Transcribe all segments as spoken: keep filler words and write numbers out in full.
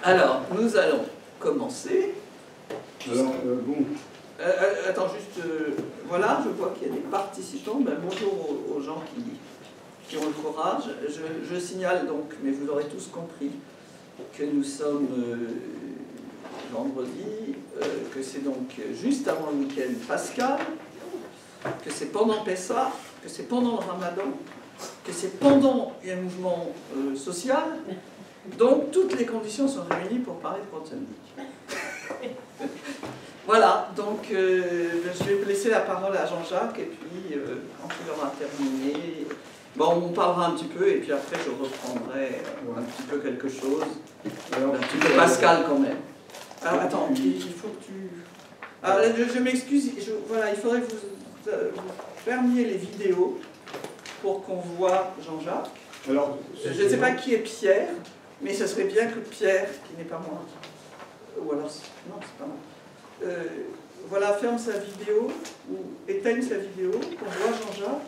Alors, nous allons commencer. Alors, euh, bon. Euh, euh, attends, juste, euh, voilà, je vois qu'il y a des participants. Ben, bonjour aux, aux gens qui, qui ont le courage. Je, je signale donc, mais vous aurez tous compris, que nous sommes euh, vendredi, euh, que c'est donc juste avant le week-end pascal, que c'est pendant Pessah, que c'est pendant le Ramadan, que c'est pendant un mouvement euh, social. Donc, toutes les conditions sont réunies pour parler de protéine. Voilà, donc euh, je vais laisser la parole à Jean-Jacques, et puis euh, quand il aura terminé, bon, on parlera un petit peu, et puis après je reprendrai euh, un petit peu quelque chose, Alors, un petit peu Pascal quand même. Alors, attends, il, il faut que tu... Alors, je, je m'excuse, voilà, il faudrait que vous, euh, vous fermiez les vidéos pour qu'on voit Jean-Jacques. Alors, je ne sais pas qui est Pierre, mais ce serait bien que Pierre, qui n'est pas moi, ou alors, non, c'est pas moi. Euh, voilà, ferme sa vidéo, ou éteigne sa vidéo, pour voir Jean-Jacques.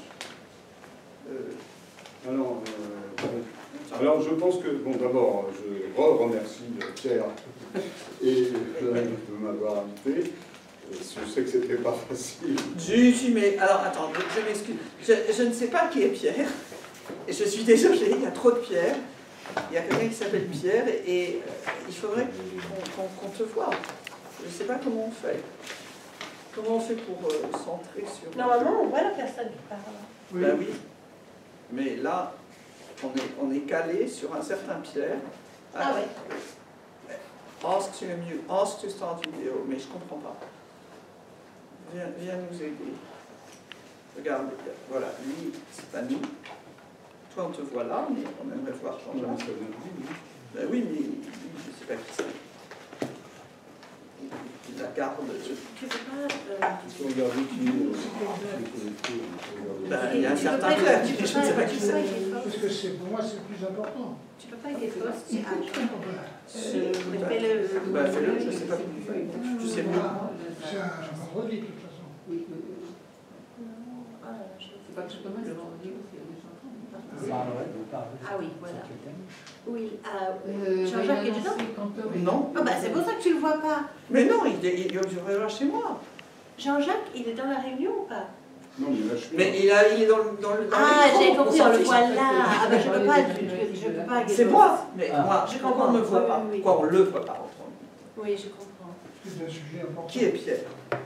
Euh, alors, euh, alors, je pense que, bon, d'abord, je remercie Pierre et de m'avoir invité. Je sais que c'était pas facile. Si, si, mais alors, attends, je, je m'excuse. Je, je ne sais pas qui est Pierre, et je suis désolée, il y a trop de Pierre. Il y a quelqu'un qui s'appelle Pierre, et, et euh, il faudrait qu'on qu'on, qu'on te voie. Je ne sais pas comment on fait. Comment on fait pour euh, centrer sur... Normalement, on voit la personne qui parle. Oui. Ben oui. Mais là, on est, on est calé sur un certain Pierre. Ah oui. Ask to mieux. Ask to start vidéo. Mais je ne comprends pas. Viens, viens nous aider. Regarde, voilà. Lui, c'est pas nous. Toi, on te voit là, mais on aimerait voir Jean-Jacques. Ben oui, mais lui, je ne sais pas qui c'est. Il la garde. Tu peux pas. Il faut regarder qui est connecté. Ben, il y a un certain Pierre, je ne sais pas qui c'est. Parce que c'est, pour moi, c'est le plus important. Tu peux pas avec des postes. C'est tout ce qu'on peut. Fais-le. Ben, fais-le, je ne sais pas comment faire. Tu sais mieux. C'est un vendredi, de toute façon. Oui, oui, oui. C'est pas que c'est pas mal le vendredi aussi, il y a des chansons. Ah oui, voilà. Oui, Euh, Jean-Jacques est dedans? Non. Ah bah c'est pour ça que tu le vois pas. Mais non, il, il, il reviendra chez moi. Jean-Jacques, il est dans la réunion ou pas? Non, mais là, je suis... Mais il, a, il est dans le dans le dans Ah, l'écran, j'ai compris, on le s'en voit fiche. là. Ah bah je peux pas, je, je peux pas. C'est moi, mais Ah. moi, Je pourquoi comprends. on ne me voit pas? Oui, oui, oui. Pourquoi on le voit pas? Oui, je comprends. C'est un sujet important. Qui est Pierre?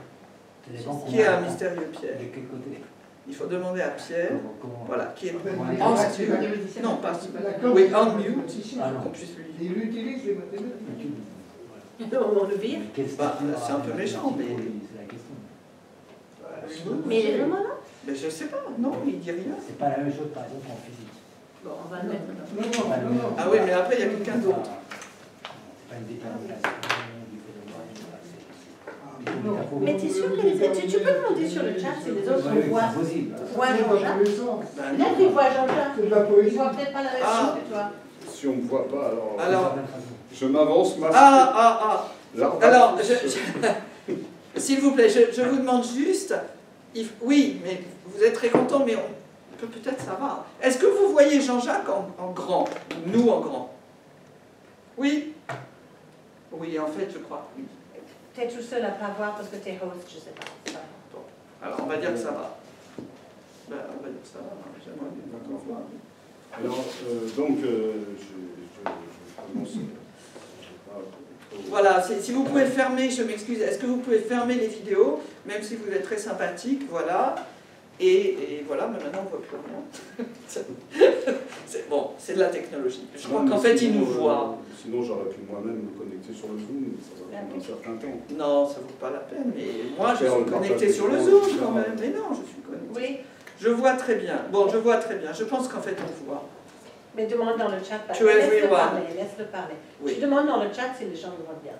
Qui est un mystérieux Pierre? De quel côté? Il faut demander à Pierre, Comment- voilà, qui est... Ah, Ask c'est to- la- Non, pas... D'accord. Oui, unmute, Ah non. qu'on puisse lui... Il utilise les mathématiques. Non, on le vire. Mais qu'est-ce Bah, qu'il y a c'est un peu à- méchant, mais- C'est la question. Mais il est vraiment là? Mais je sais pas, non, il dit rien. C'est pas la même chose, par exemple, en physique. Bon, on va le mettre là. Non, non, non, non. Ah oui, mais après, il y a quelqu'un d'autre. C'est pas une détermination du phénomène. Non. Mais t'es sûr que les tu, tu peux demander sur le chat si les autres Oui, voient, c'est possible. voient C'est dans Jean-Jacques? tous les sens. Ben, Peut-être qu'ils voient Jean-Jacques. C'est de la Ils poésie. voient peut-être pas la même Ah. chose que toi. Si on ne me voit pas, alors... Alors- Je m'avance, masqué. Ah, ah, ah L'arbre Alors, à je- tous. je- s'il vous plaît, je, je vous demande juste... il- Oui, mais vous êtes très content, mais on peut peut-être ça va. Est-ce que vous voyez Jean-Jacques en, en grand? Nous en grand? Oui? Oui, en fait, je crois, oui. T'es tout seul à pas voir parce que t'es host, je sais pas. C'est pas bon. Bon, alors on va dire que ça va. Ben, on va dire que ça va, hein. J'aimerais bien qu'on voit. Alors, euh, donc, euh, je, je, je commence... je sais pas, trop- Voilà, si si vous pouvez fermer, je m'excuse, est-ce que vous pouvez fermer les vidéos, même si vous êtes très sympathique, voilà. Et, et voilà, mais maintenant on ne voit plus rien. C'est bon, c'est de la technologie. Je crois Non, qu'en mais fait, sinon, ils nous euh, voient. Sinon, j'aurais pu moi-même me connecter sur le Zoom, mais ça va prendre un certain temps. Non, ça ne vaut pas la peine, mais moi je Faire suis le connecté partage sur le d'écran, Zoom et cetera. quand même. Mais non, je suis connecté. Oui, Je vois très bien. Bon, je vois très bien. Je pense qu'en fait, on voit. mais demande dans le chat. To Laisse-le everyone. parler, laisse-le parler. Oui. Tu demandes dans le chat si les gens le voient bien.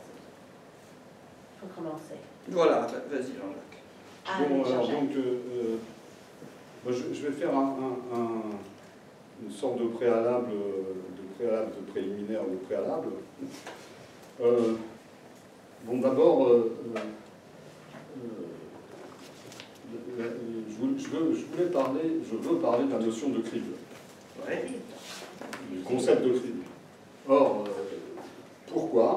Il faut commencer. Voilà, vas-y Jean-Jacques. Ah, Bon, mais alors, Jean-Jacques. donc, euh, moi, je, je vais faire un, un- un- une sorte de préalable, de préalable, de préliminaire, de préalable. Euh, bon, d'abord, euh, euh, euh, je, voulais, je, veux, je voulais parler, je veux parler de la notion de crible, Ouais. du concept de crible. Or, euh, pourquoi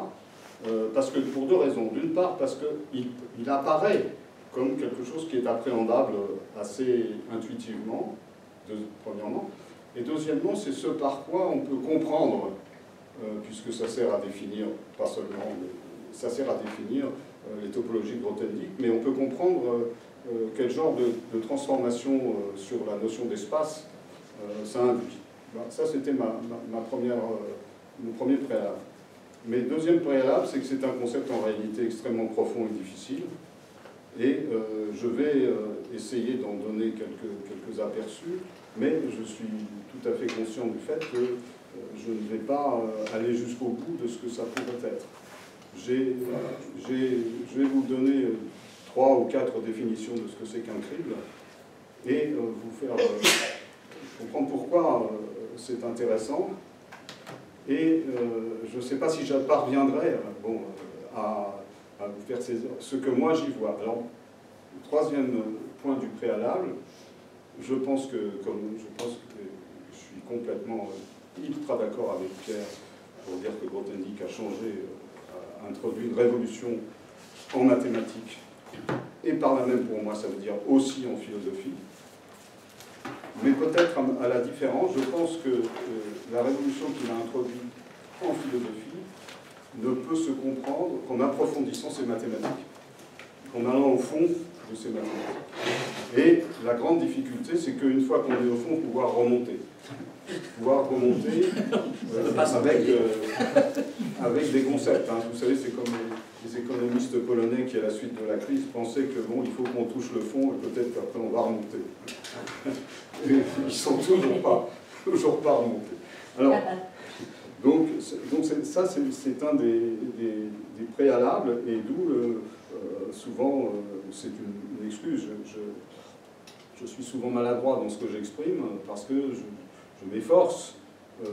pour deux raisons. D'une part, parce qu'il il apparaît comme quelque chose qui est appréhendable assez intuitivement, de, premièrement. Et deuxièmement, c'est ce par quoi on peut comprendre, euh, puisque ça sert à définir, pas seulement, mais ça sert à définir euh, les topologies grothendieck, mais on peut comprendre euh, euh, quel genre de, de transformation euh, sur la notion d'espace euh, ça induit. Ben, ça, c'était ma, ma, ma première, euh, mon premier préalable. Mais deuxième préalable, c'est que c'est un concept en réalité extrêmement profond et difficile. Et euh, je vais euh, essayer d'en donner quelques, quelques aperçus, mais je suis tout à fait conscient du fait que euh, je ne vais pas euh, aller jusqu'au bout de ce que ça pourrait être. J'ai, euh, je vais vous donner euh, trois ou quatre définitions de ce que c'est qu'un crible, et euh, vous faire euh, comprendre pourquoi euh, c'est intéressant. Et euh, je ne sais pas si je parviendrai euh, bon, à... à vous faire saisir ce que moi j'y vois. Alors, le troisième point du préalable, je pense que, comme je pense que je suis complètement ultra d'accord avec Pierre pour dire que Grothendieck a changé, a introduit une révolution en mathématiques, et par là même pour moi ça veut dire aussi en philosophie. Mais peut-être à la différence, je pense que la révolution qu'il a introduite en philosophie ne peut se comprendre qu'en approfondissant ces mathématiques, qu'en allant au fond de ces mathématiques. Et la grande difficulté, c'est qu'une fois qu'on est au fond, pouvoir remonter. Pouvoir remonter euh, avec, euh, avec des concepts. Hein. Vous savez, c'est comme les, les économistes polonais qui, à la suite de la crise, pensaient que bon, il faut qu'on touche le fond et peut-être qu'après on va remonter. Et ils ne sont toujours pas, toujours pas remontés. Alors, Donc, donc ça, c'est un des, des, des préalables, et d'où, euh, souvent, euh, c'est une, une excuse. Je, je, je suis souvent maladroit dans ce que j'exprime, parce que je, je m'efforce de,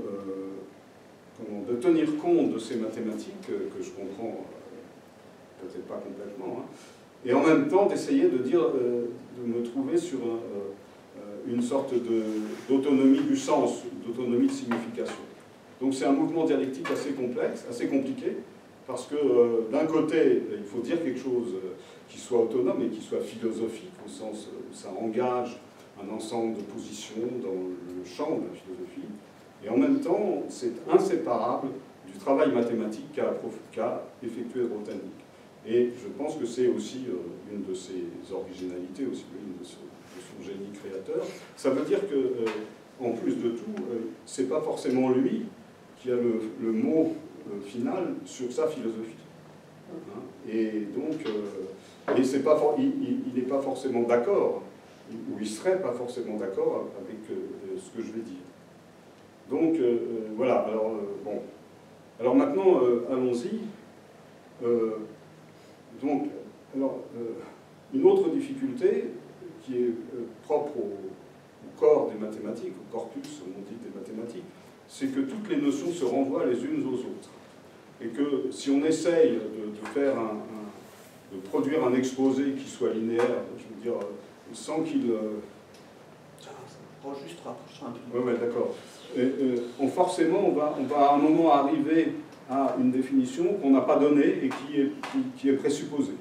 euh, de tenir compte de ces mathématiques, que, que je comprends euh, peut-être pas complètement, hein, et en même temps d'essayer de dire, euh, de me trouver sur un, euh, une sorte d'autonomie du sens, d'autonomie de signification. Donc c'est un mouvement dialectique assez complexe, assez compliqué, parce que euh, d'un côté, il faut dire quelque chose euh, qui soit autonome et qui soit philosophique, au sens où ça engage un ensemble de positions dans le champ de la philosophie, et en même temps, c'est inséparable du travail mathématique qu'a qu'a effectué Grothendieck. Et je pense que c'est aussi euh, une de ses originalités, aussi une de, ce, de son génie créateur. Ça veut dire que, euh, en plus de tout, euh, c'est pas forcément lui qui a le, le mot euh, final sur sa philosophie. Hein, et donc, euh, et c'est pas for il n'est pas forcément d'accord, ou il serait pas forcément d'accord avec euh, ce que je vais dire. Donc, euh, voilà, alors, euh, bon. Alors maintenant, euh, allons-y. Euh, donc, alors, euh, une autre difficulté qui est euh, propre au, au corps des mathématiques, au corpus, on dit, des mathématiques, c'est que toutes les notions se renvoient les unes aux autres. Et que si on essaye de, de faire un, un, de produire un exposé qui soit linéaire, je veux dire, sans qu'il... Euh... Ça, ça va juste rapprocher un peu. Oui, ouais, d'accord. Euh, forcément, on va, on va à un moment arriver à une définition qu'on n'a pas donnée et qui est, qui, qui est présupposée.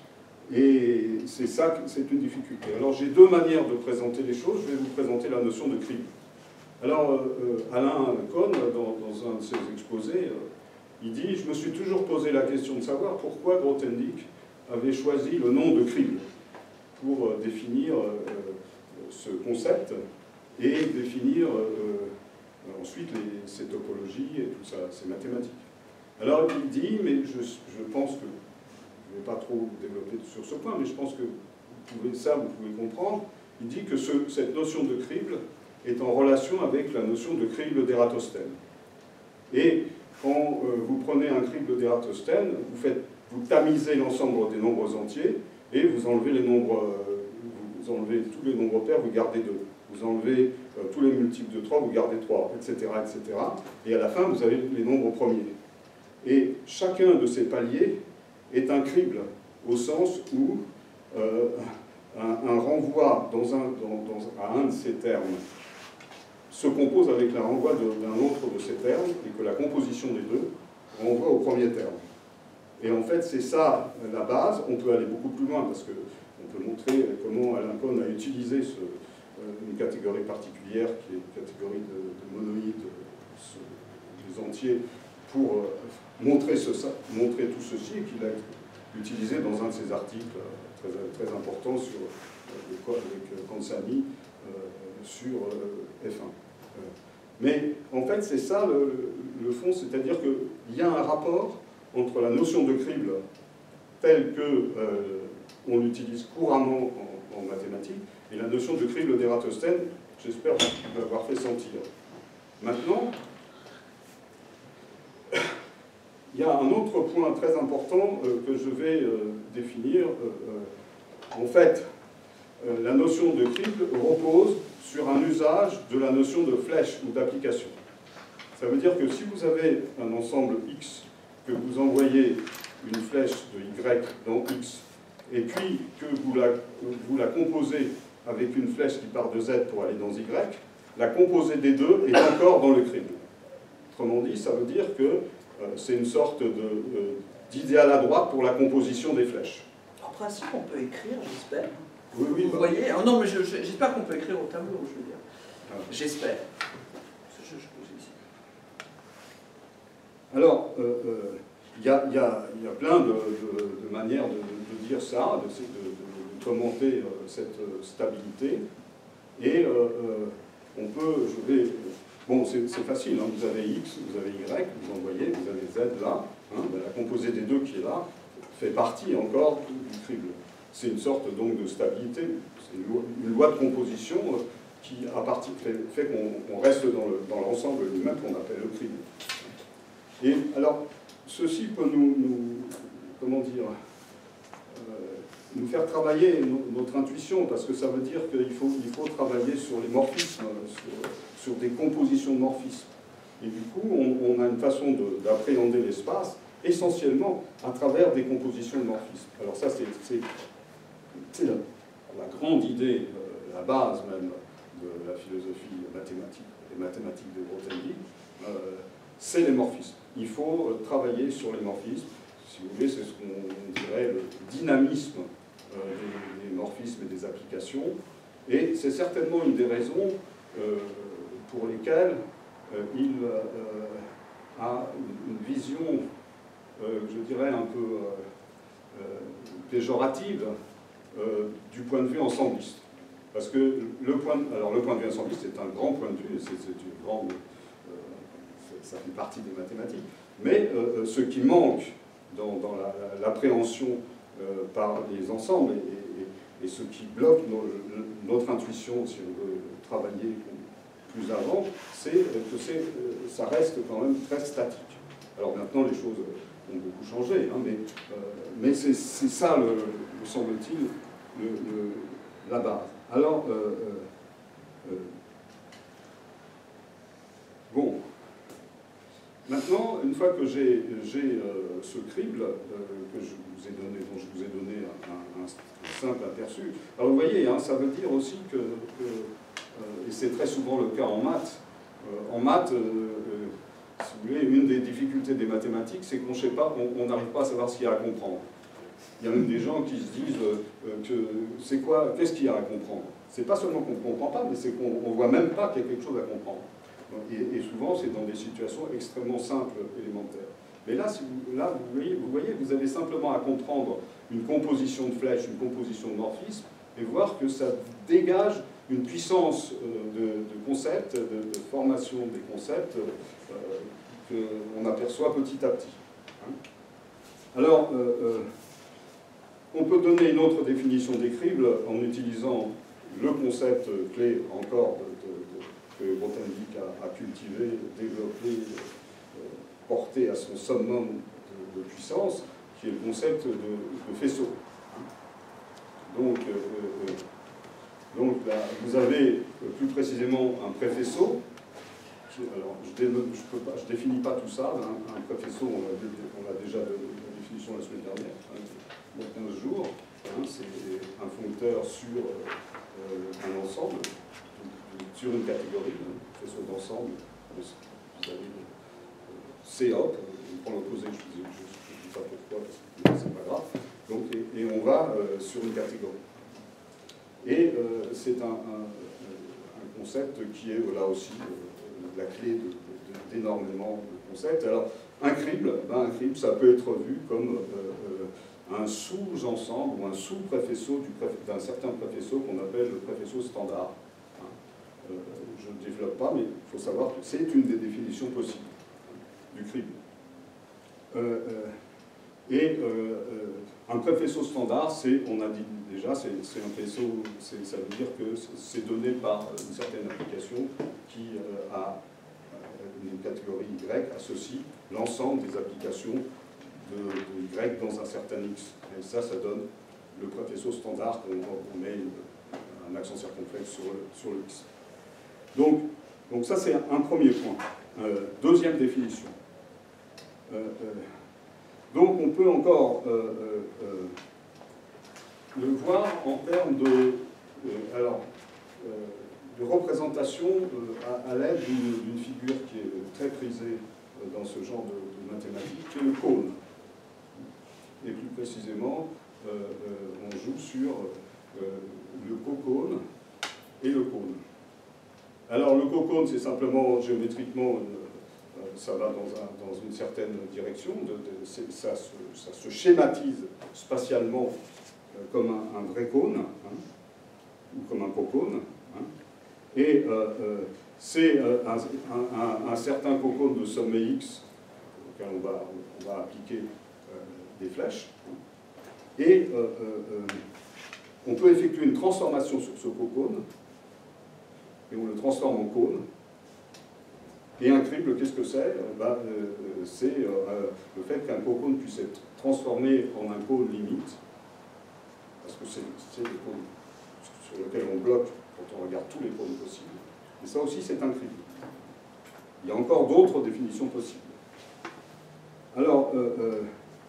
Et c'est ça, c'est une difficulté. Alors j'ai deux manières de présenter les choses. Je vais vous présenter la notion de crible. Alors, euh, Alain Kohn, dans, dans un de ses exposés, euh, il dit « Je me suis toujours posé la question de savoir pourquoi Grothendieck avait choisi le nom de crible pour euh, définir euh, ce concept et définir euh, ensuite les, ces topologies et tout ça, ces mathématiques. » Alors, il dit, mais je, je pense que, je ne vais pas trop développer sur ce point, mais je pense que vous pouvez, ça, vous pouvez comprendre, il dit que ce, cette notion de crible est en relation avec la notion de crible d'Ératosthène. Et quand euh, vous prenez un crible d'Ératosthène, vous, faites, vous tamisez l'ensemble des nombres entiers et vous enlevez les nombres, euh, vous enlevez tous les nombres pairs, vous gardez deux. Vous enlevez euh, tous les multiples de trois, vous gardez trois, et cetera, et cetera. Et à la fin, vous avez les nombres premiers. Et chacun de ces paliers est un crible, au sens où euh, un, un renvoi dans un, dans, dans, à un de ces termes se compose avec le renvoi d'un autre de ces termes, et que la composition des deux renvoie au premier terme. Et en fait, c'est ça la base. On peut aller beaucoup plus loin parce qu'on peut montrer comment Alain Kohn a utilisé ce, une catégorie particulière qui est une catégorie de, de monoïdes, ce, des entiers, pour montrer, ce, montrer tout ceci et qu'il a utilisé dans un de ses articles très, très importants sur, avec Kansani euh, sur euh, F un. Mais en fait, c'est ça le, le fond, c'est-à-dire qu'il y a un rapport entre la notion de crible telle que euh, on l'utilise couramment en, en mathématiques et la notion de crible d'Ératosthène, j'espère l'avoir fait sentir. Maintenant, il y a un autre point très important euh, que je vais euh, définir. Euh, en fait, euh, la notion de crible repose sur un usage de la notion de flèche ou d'application. Ça veut dire que si vous avez un ensemble X, que vous envoyez une flèche de Y dans X, et puis que vous la, vous la composez avec une flèche qui part de Z pour aller dans Y, la composée des deux est encore dans le crible. Autrement dit, ça veut dire que euh, c'est une sorte d'idéal euh, à droite pour la composition des flèches. En principe, on peut écrire, j'espère. Oui, oui. Vous bah. voyez, oh non, mais j'espère qu'on peut écrire au tableau, je veux dire. Ah. J'espère. Alors, il euh, euh, y, a, y, a, y a plein de, de, de manières de, de dire ça, de, de, de commenter euh, cette stabilité. Et euh, euh, on peut, je vais... Bon, c'est facile, hein, vous avez X, vous avez Y, vous envoyez, vous avez Z là. Hein, ben, la composée des deux qui est là fait partie encore du crible. C'est une sorte donc de stabilité, c'est une loi, une loi de composition euh, qui à partir, fait, fait qu'on reste dans l'ensemble le, lui-même qu'on appelle le crible. Et alors, ceci peut nous, nous comment dire, euh, nous faire travailler no, notre intuition, parce que ça veut dire qu'il faut, il faut travailler sur les morphismes, sur, sur des compositions de morphismes. Et du coup, on, on a une façon d'appréhender l'espace essentiellement à travers des compositions de morphismes. Alors ça, c'est la, la grande idée, euh, la base même de la philosophie mathématique, des mathématiques de Grothendieck, euh, c'est les morphismes. Il faut travailler sur les morphismes. Si vous voulez, c'est ce qu'on dirait le dynamisme euh, des, des morphismes et des applications. Et c'est certainement une des raisons euh, pour lesquelles euh, il euh, a une, une vision, euh, je dirais, un peu euh, euh, péjorative euh, du point de vue ensembliste. Parce que le point, alors le point de vue ensembliste est un grand point de vue, c'est une grande... ça fait partie des mathématiques, mais euh, ce qui manque dans, dans l'appréhension la, euh, par les ensembles et, et, et ce qui bloque nos, notre intuition, si on veut travailler plus avant, c'est que ça reste quand même très statique. Alors maintenant, les choses ont beaucoup changé, hein, mais, euh, mais c'est ça, le, me semble-t-il, le, le, la base. Alors, euh, euh, bon. Maintenant, une fois que j'ai euh, ce crible euh, que je vous ai donné, dont je vous ai donné un, un, un simple aperçu, alors vous voyez, hein, ça veut dire aussi que, que euh, et c'est très souvent le cas en maths, euh, en maths, euh, euh, si vous voulez, une des difficultés des mathématiques, c'est qu'on sait pas, on n'arrive pas à savoir ce qu'il y a à comprendre. Il y a même des gens qui se disent euh, que c'est quoi, qu'est-ce qu'il y a à comprendre? C'est pas seulement qu'on ne comprend pas, mais c'est qu'on ne voit même pas qu'il y a quelque chose à comprendre. Et, et souvent, c'est dans des situations extrêmement simples, élémentaires. Mais là, si vous, là vous, voyez, vous voyez, vous avez simplement à comprendre une composition de flèches, une composition de morphisme, et voir que ça dégage une puissance de, de concepts, de, de formation des concepts, euh, qu'on aperçoit petit à petit. Hein. Alors, euh, euh, on peut donner une autre définition des cribles en utilisant le concept clé encore de, de, de que Grothendieck a, a cultivé, développé, euh, porté à son summum de, de puissance, qui est le concept de, de faisceau. Donc, euh, euh, donc là, vous avez plus précisément un préfaisceau. Alors, je ne définis pas tout ça. Hein, un préfaisceau, on a, on a déjà de, de la définition la semaine dernière, hein, il y a quinze jours. Hein, c'est un foncteur sur euh, un ensemble, sur une catégorie, un faisceau d'ensemble. Vous avez C hop, on prend l'opposé, je ne dis pas pourquoi, parce sur une catégorie. Et euh, c'est un, un, un concept qui est là aussi euh, la clé d'énormément de, de, de concepts. Alors, un crible, ben, un crible, ça peut être vu comme euh, euh, un sous-ensemble ou un sous-préfaisceau d'un certain préfaisceau qu'on appelle le préfaisceau standard. Hein. Euh, je ne développe pas, mais il faut savoir que c'est une des définitions possibles du crible. Euh, euh, et euh, euh, un préfaisceau standard, c'est, on a dit déjà, c'est un faisceau, ça veut dire que c'est donné par une certaine application qui euh, a une catégorie Y associe l'ensemble des applications de, de Y dans un certain X. Et ça, ça donne le préfaisceau standard quand on met une, un accent circonflexe sur le, sur le X. Donc, donc ça, c'est un premier point. Euh, deuxième définition. Euh, euh, donc on peut encore euh, euh, euh, le voir en termes de, euh, alors, euh, de représentation euh, à, à l'aide d'une figure qui est très prisée euh, dans ce genre de, de mathématiques, qui est le cône. Et plus précisément, euh, euh, on joue sur euh, le cocône et le cône. Alors le cocône, c'est simplement géométriquement, euh, ça va dans, un, dans une certaine direction, de, de, ça, se, ça se schématise spatialement euh, comme un, un vrai cône, hein, ou comme un cocône. Hein. Et euh, euh, c'est euh, un, un, un certain cocône de sommet X auquel on va, on va appliquer euh, des flèches. Et euh, euh, on peut effectuer une transformation sur ce cocône, et on le transforme en cône. Et un crible, qu'est-ce que c'est? Ben, euh, C'est euh, le fait qu'un cocône puisse être transformé en un cône limite, parce que c'est le cône sur lequel on bloque quand on regarde tous les cônes possibles. Et ça aussi, c'est un crible. Il y a encore d'autres définitions possibles. Alors, euh, euh,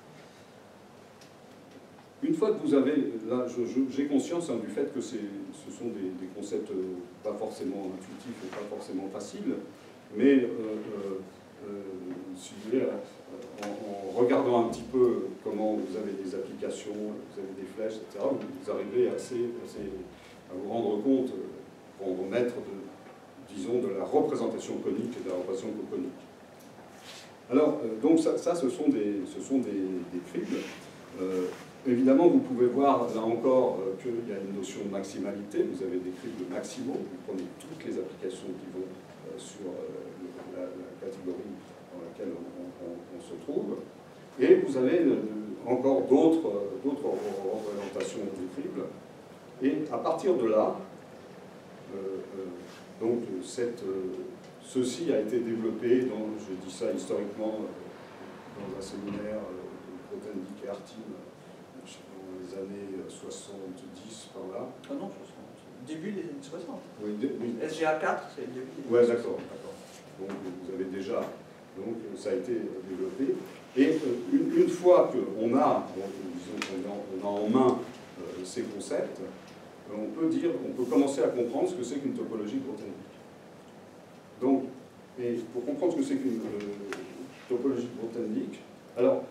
une fois que vous avez, là, j'ai conscience hein, du fait que ce sont des, des concepts euh, pas forcément intuitifs et pas forcément faciles, mais euh, euh, euh, si vous voulez, en, en regardant un petit peu comment vous avez des applications, vous avez des flèches, et cetera, vous arrivez assez, assez à vous rendre compte, pour rendre maître de, disons, de la représentation conique et de la représentation coconique. Alors, euh, donc ça, ça, ce sont des, ce sont des, des cribles. Euh, évidemment, vous pouvez voir, là encore, euh, qu'il y a une notion de maximalité. Vous avez des cribles maximaux. Vous prenez toutes les applications qui vont euh, sur euh, la, la catégorie dans laquelle on, on, on se trouve. Et vous avez euh, encore d'autres euh, d'autres représentations des cribles. Et à partir de là, euh, euh, donc cette... Euh, ceci a été développé, dans, je dis ça historiquement, dans un séminaire de Grothendieck et Hartin dans les années soixante-dix, par là. Ah non, soixante. Début des années soixante. Oui, oui. S G A quatre, c'est le début. Oui, d'accord. Donc vous avez déjà, donc ça a été développé. Et une, une fois qu'on a, donc, disons qu'on a, a en main euh, ces concepts, on peut dire, on peut commencer à comprendre ce que c'est qu'une topologie Grothendieck. Donc, et pour comprendre ce que c'est qu'une euh, topologie Grothendieck, alors,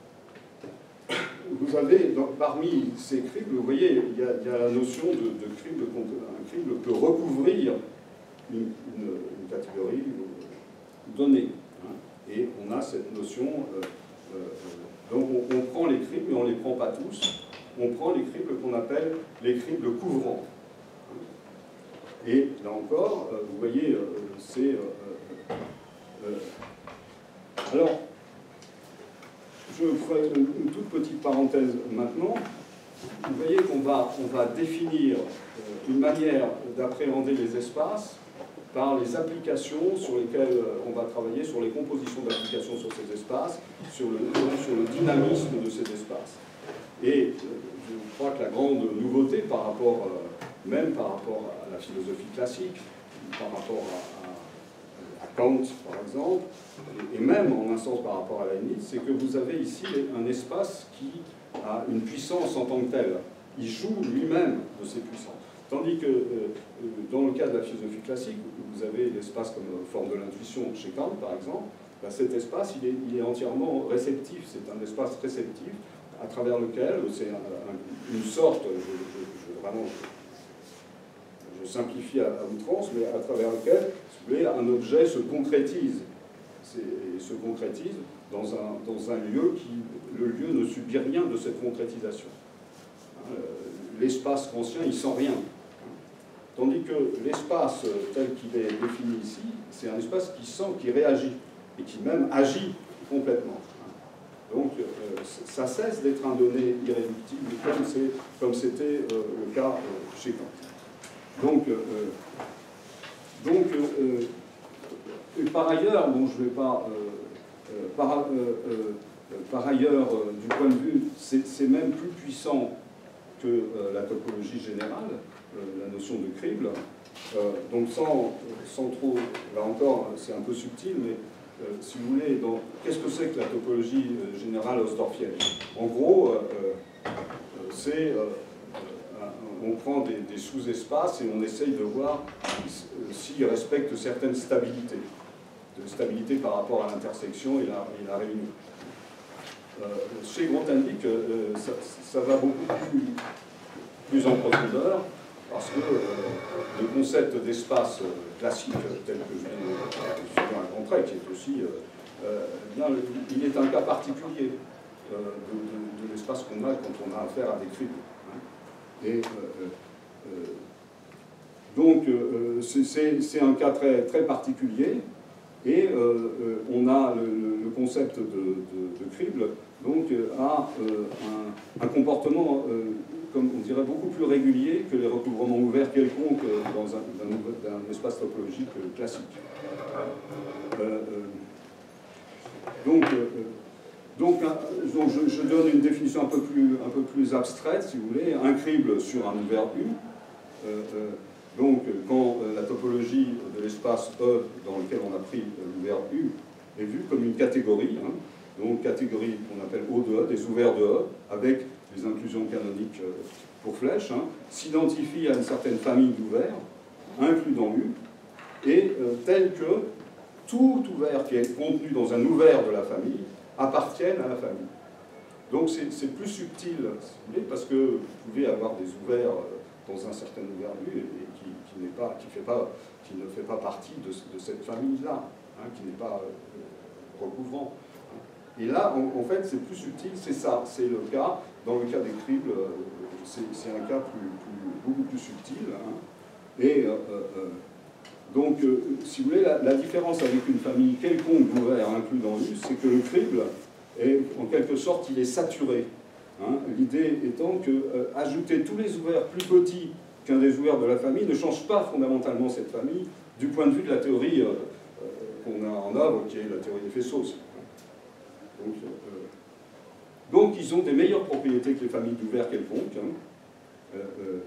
vous avez, donc, parmi ces cribles, vous voyez, il y a, il y a la notion de, de crible, un crible peut recouvrir une, une, une catégorie donnée. Hein, et on a cette notion, euh, euh, donc on, on prend les cribles, mais on ne les prend pas tous, on prend les cribles qu'on appelle les cribles couvrants. Et là encore, euh, vous voyez, euh, c'est... Euh, euh, alors, je ferai une, une toute petite parenthèse maintenant. Vous voyez qu'on va, on va définir euh, une manière d'appréhender les espaces par les applications sur lesquelles on va travailler, sur les compositions d'applications sur ces espaces, sur le, sur le dynamisme de ces espaces. Et euh, je crois que la grande nouveauté par rapport... Euh, même par rapport à la philosophie classique, par rapport à, à, à Kant, par exemple, et même en un sens par rapport à Leibniz, c'est que vous avez ici un espace qui a une puissance en tant que telle. Il joue lui-même de ses puissances. Tandis que euh, dans le cas de la philosophie classique, vous avez l'espace comme forme de l'intuition chez Kant, par exemple, ben cet espace, il est, il est entièrement réceptif, c'est un espace réceptif à travers lequel, c'est un, un, une sorte, je, je, je, vraiment, je, je simplifie à, à outrance, mais à travers lequel, si vous voulez, un objet se concrétise, et se concrétise dans un, dans un lieu qui, le lieu ne subit rien de cette concrétisation. L'espace ancien, il sent rien. Tandis que l'espace tel qu'il est défini ici, c'est un espace qui sent, qui réagit, et qui même agit complètement. Donc euh, ça cesse d'être un donné irréductible, comme c'était euh, le cas euh, chez Kant. Donc, euh, donc euh, et par ailleurs, bon, je ne vais pas... Euh, euh, par, euh, euh, par ailleurs, euh, du point de vue, c'est même plus puissant que euh, la topologie générale, euh, la notion de crible. Euh, donc sans, sans trop, là encore, c'est un peu subtil, mais euh, si vous voulez, qu'est-ce que c'est que la topologie euh, générale hausdorffienne? En gros, euh, euh, c'est, euh, euh, on prend des, des sous-espaces et on essaye de voir s'ils respectent certaines stabilités, de stabilité par rapport à l'intersection et la, et la réunion. Euh, chez Grothendieck, euh, ça, ça va beaucoup plus, plus en profondeur, parce que euh, le concept d'espace classique, tel que je viens de faire un grand trait, qui est aussi, euh, euh, bien, il est un cas particulier euh, de, de, de l'espace qu'on a quand on a affaire à des cribles. Hein. Et euh, euh, donc, euh, c'est un cas très, très particulier. Et euh, euh, on a le, le concept de, de, de crible, donc euh, a euh, un, un comportement, euh, comme on dirait, beaucoup plus régulier que les recouvrements ouverts quelconques dans un, un, un espace topologique classique. Euh, euh, donc, euh, donc, un, donc je, je donne une définition un peu plus, un peu plus abstraite, si vous voulez, un crible sur un ouvert U. Euh, euh, Donc, quand la topologie de l'espace E dans lequel on a pris l'ouvert U est vue comme une catégorie, hein, donc catégorie qu'on appelle O de E, des ouverts de E, avec les inclusions canoniques pour flèches, hein, s'identifie à une certaine famille d'ouverts, inclus dans U, et euh, tel que tout ouvert qui est contenu dans un ouvert de la famille appartienne à la famille. Donc c'est plus subtil, si vous voulez, parce que vous pouvez avoir des ouverts dans un certain ouvert U et, et qui, qui, n'est pas, qui, fait pas, qui ne fait pas partie de, de cette famille-là, hein, qui n'est pas euh, recouvrant. Et là, en, en fait, c'est plus subtil, c'est ça, c'est le cas, dans le cas des cribles, euh, c'est un cas plus, plus, beaucoup plus subtil. Hein, et euh, euh, donc, euh, si vous voulez, la, la différence avec une famille quelconque d'ouverts inclus dans U, c'est que le crible, est, en quelque sorte, il est saturé. Hein, l'idée étant que euh, ajouter tous les ouverts plus petits qu'un des ouverts de la famille ne change pas fondamentalement cette famille du point de vue de la théorie euh, euh, qu'on a en œuvre, qui est la théorie des faisceaux. Donc, euh, donc ils ont des meilleures propriétés que les familles d'ouverts quelconques. Hein, euh,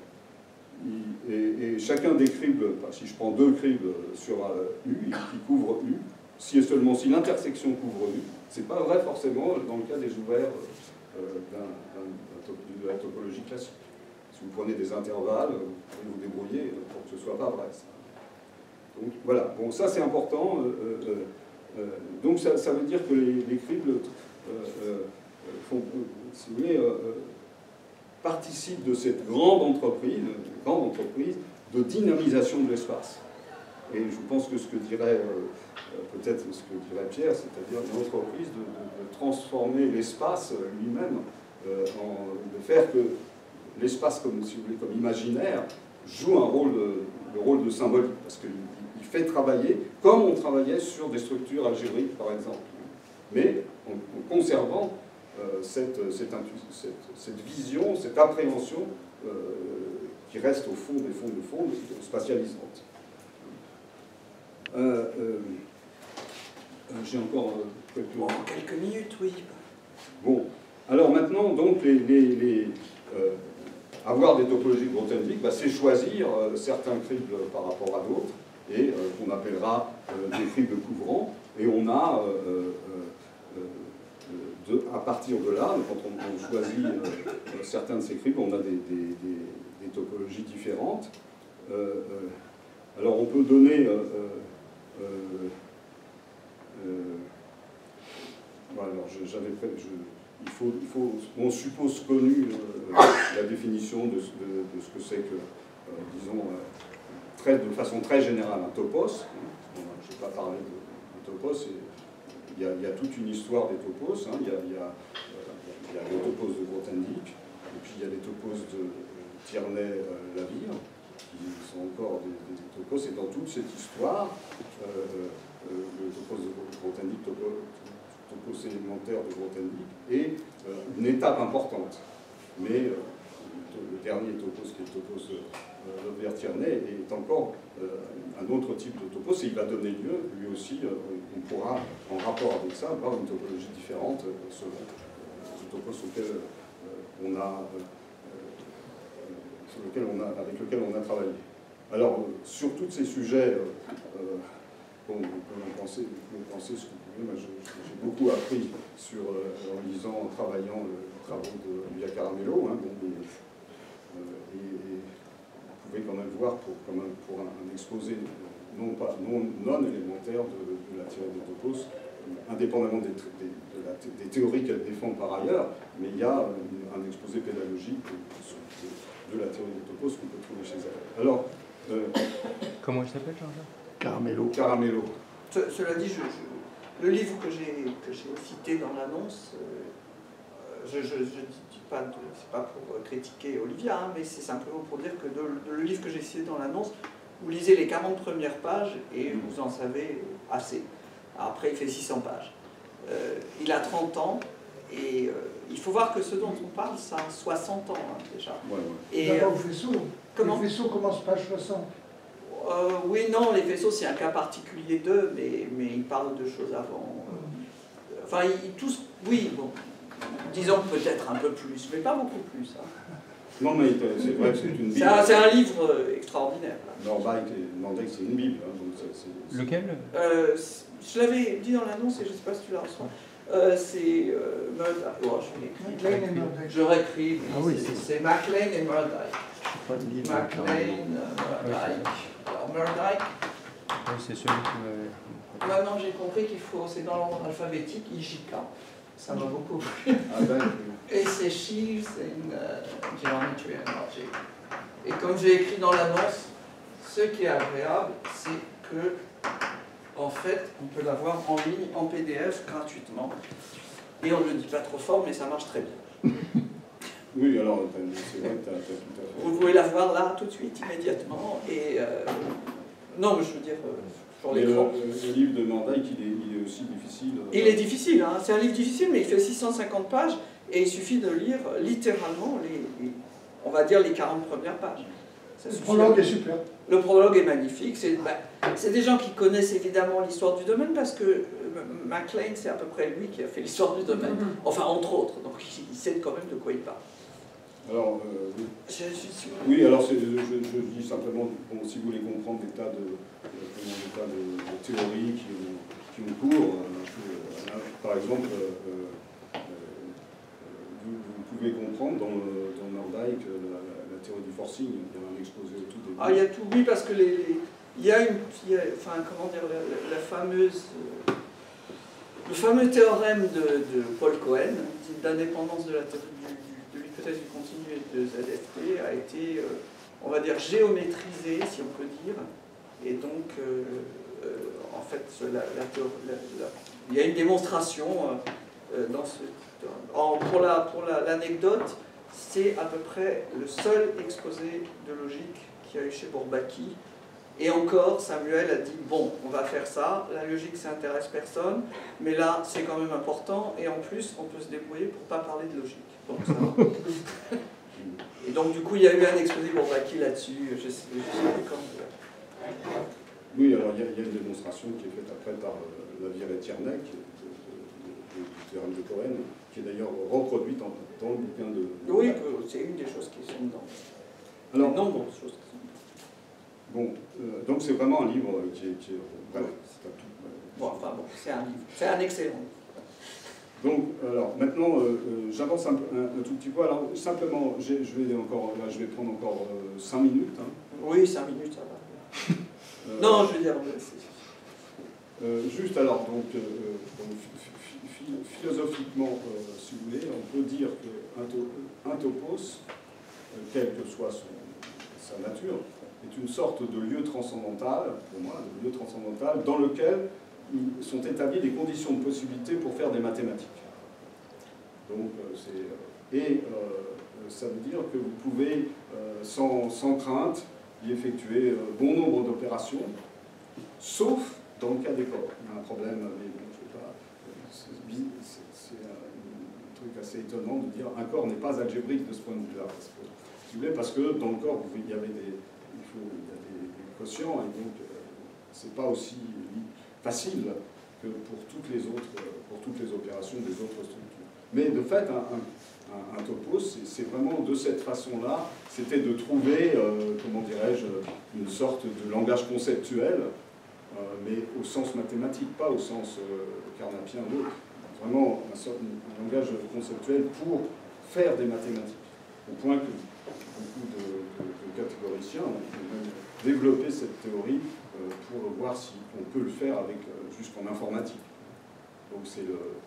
euh, et, et chacun des cribles, si je prends deux cribles sur euh, U, qui couvrent U, si et seulement si l'intersection couvre U, c'est pas vrai forcément dans le cas des ouverts Euh, d'un, d'un, de la topologie classique. Si vous prenez des intervalles, vous pouvez vous débrouiller pour que ce ne soit pas vrai. Ça. Donc voilà, bon, ça c'est important. Euh, euh, euh, donc ça, ça veut dire que les, les cribles euh, euh, font, si vous voulez, euh, participent de cette grande entreprise, grande entreprise de dynamisation de l'espace. Et je pense que ce que dirait euh, peut-être ce que dirait Pierre, c'est-à-dire une entreprise de, de, de transformer l'espace lui-même, euh, de faire que l'espace, comme, si vous voulez, comme imaginaire, joue un rôle, de, le rôle de symbolique, parce qu'il il fait travailler comme on travaillait sur des structures algébriques, par exemple, mais en, en conservant euh, cette, cette, cette, cette vision, cette appréhension euh, qui reste au fond des fonds de fond spatialisante. Euh, euh, J'ai encore euh, quelques... Bon, quelques minutes, oui. Bon, alors maintenant, donc, les, les, les, euh, avoir des topologies de Grothendieck, bah, c'est choisir euh, certains cribles par rapport à d'autres, et euh, qu'on appellera euh, des cribles couvrants, et on a, euh, euh, euh, de, à partir de là, quand on, on choisit euh, certains de ces cribles, on a des, des, des, des topologies différentes. Euh, euh, alors on peut donner... Euh, Euh, euh, bon, alors j'avais je, il faut, il faut, on suppose connu euh, la définition de, de, de ce que c'est que, euh, disons, euh, très, de façon très générale, un topos. Bon, je n'ai pas parlé de, de topos, et il, y a, il y a toute une histoire des topos. Hein. Il, y a, il, y a, euh, il y a les topos de Grothendieck, et puis il y a les topos de euh, Tierney-Lavire, qui sont encore des, des topos, et dans toute cette histoire, euh, euh, le topos de Grothendieck, topos, topos élémentaire de Grothendieck, est euh, une étape importante. Mais euh, le dernier topos, qui est le topos euh, Lavire-Tierney, est encore euh, un autre type de topos, et il va donner lieu, lui aussi, euh, on pourra, en rapport avec ça, avoir une topologie différente euh, selon euh, le topos auquel euh, on a, euh, sur lequel on a, avec lequel on a travaillé. Alors, euh, sur tous ces sujets, euh, euh, bon, vous pouvez en penser, vous pouvez penser ce que vous voulez. Moi, j'ai beaucoup appris sur, euh, en lisant, en travaillant les travaux de Via Caramello. Hein, bon, et, euh, et, et vous pouvez quand même voir pour, quand même, pour un, un exposé non, pas, non, non élémentaire de, de la théorie des topos, indépendamment des, des, de la, des théories qu'elle défend par ailleurs, mais il y a une, un exposé pédagogique de, de, de la théorie des topos qu'on peut trouver chez elle. Alors, euh, comment il s'appelle, Jean-Jacques? Caramello. Caramello. Ce, cela dit, je, je, le livre que j'ai cité dans l'annonce, euh, je ne dis pas, c'est pas pour critiquer Olivia, hein, mais c'est simplement pour dire que de, de, le livre que j'ai cité dans l'annonce, vous lisez les quarante premières pages et vous en savez assez. Après, il fait six cents pages. Euh, il a trente ans et euh, il faut voir que ce dont on parle, ça a soixante ans hein, déjà. Ouais, ouais. Et D'abord, euh, le faisceau. comment Le faisceau commence page soixante. Euh, oui, non, les faisceaux, c'est un cas particulier d'eux, mais, mais ils parlent de choses avant. Euh, enfin, ils, tous, oui, bon, disons peut-être un peu plus, mais pas beaucoup plus. Hein. Non, mais c'est vrai que c'est une Bible. C'est un, un livre extraordinaire. Nordyck, c'est une Bible. Hein, donc c'est, c'est... Lequel euh, Je l'avais dit dans l'annonce et je ne sais pas si tu la reçois. Euh, c'est euh, Murdoch. Oh, je MacLean et Murdoch. Je réécris. Ah oui, c'est MacLean et Murdoch. pas de livre. MacLean, Murdoch. Alors Murdoch. Oui, c'est celui qui m'avait. Maintenant j'ai compris qu'il faut, c'est dans l'ordre alphabétique, I J K. Ça m'a beaucoup plu. Ah ben, Et c'est Sheaves in uh, Geometry and Logic. Et comme j'ai écrit dans l'annonce, ce qui est agréable, c'est que, en fait, on peut l'avoir en ligne, en P D F, gratuitement. Et on ne le dit pas trop fort, mais ça marche très bien. oui, alors, c'est vrai que tu as tout à fait. Vous pouvez l'avoir là, tout de suite, immédiatement. Et euh, non, mais je veux dire, euh, sur l'écran. Le, le livre de Nordyck, il est, il est aussi difficile. Il est difficile, hein. C'est un livre difficile, mais il fait six cent cinquante pages, et il suffit de lire littéralement, les, les, on va dire, les quarante premières pages. Ça Le suffit. prologue est super. Le prologue est magnifique. C'est bah, des gens qui connaissent évidemment l'histoire du domaine, parce que euh, MacLean, c'est à peu près lui qui a fait l'histoire du domaine. Enfin, entre autres. Donc, il, il sait quand même de quoi il parle. Alors, euh, oui. Je, je suis... oui, alors je, je, je dis simplement, bon, si vous voulez comprendre des tas de, des tas de, de théories qui ont, qui ont cours, euh, par exemple, euh, euh, vous, vous pouvez comprendre dans, dans Nordyck la, la, la théorie du forcing, il y a un exposé au tout début. Ah, il y a tout, oui, parce que les, les, il y a une, il y a, enfin, comment dire, la, la, la fameuse, euh, le fameux théorème de, de Paul Cohen, d'indépendance de la théorie du, de l'hypothèse du continu et de Z F T, a été, euh, on va dire, géométrisé, si on peut dire, et donc, euh, euh, en fait, la, la, la, la, il y a une démonstration euh, dans ce, en, pour la, pour l'anecdote, c'est à peu près le seul exposé de logique qu'il y a eu chez Bourbaki. Et encore, Samuel a dit, bon, on va faire ça, la logique, ça intéresse personne, mais là, c'est quand même important, et en plus, on peut se débrouiller pour ne pas parler de logique. Donc, ça va. Et donc, du coup, il y a eu un exposé Bourbaki là-dessus, je ne sais, je sais plus quand. Oui, alors il y, y a une démonstration qui est faite après par euh, Lavire et Tierney, du théorème de Cohen, qui est d'ailleurs reproduite dans, dans le bouquin de... de oui, c'est une des choses qui sont dedans. Alors, nombreuses choses qui sont dedans. Bon, euh, donc c'est vraiment un livre qui est... Qui est bref, c'est un tout. Euh, bon, enfin bon, c'est un livre. C'est un excellent. Donc, alors, maintenant, euh, euh, j'avance un, un, un tout petit peu. Alors, simplement, je vais encore, là, je vais prendre encore euh, cinq minutes. Hein. Oui, cinq minutes, ça va. euh, non, je veux dire... Euh, juste alors, donc, euh, philosophiquement, euh, si vous voulez, on peut dire qu'un to, un topos, euh, quelle que soit son, sa nature, est une sorte de lieu transcendantal, pour moi, de lieu transcendantal, dans lequel sont établies des conditions de possibilité pour faire des mathématiques. Donc, euh, c'est, et euh, ça veut dire que vous pouvez, euh, sans, sans crainte, y effectuer euh, bon nombre d'opérations, sauf dans le cas des corps. Il y a un problème, mais bon, je sais pas, c'est un truc assez étonnant de dire un corps n'est pas algébrique de ce point de vue-là. Parce que, si vous voulez, parce que dans le corps, il y avait des, il faut, il y a des, des quotients, et donc euh, c'est pas aussi facile que pour toutes les autres, pour toutes les opérations des autres structures. Mais de fait, un, un, un topos, c'est vraiment de cette façon-là, c'était de trouver, euh, comment dirais-je, une sorte de langage conceptuel, euh, mais au sens mathématique, pas au sens euh, carnapien ou autre. Vraiment un, sorte, un langage conceptuel pour faire des mathématiques. Au point que beaucoup de, de, de catégoriciens ont même développé cette théorie euh, pour voir si on peut le faire avec euh, jusqu'en informatique. Donc c'est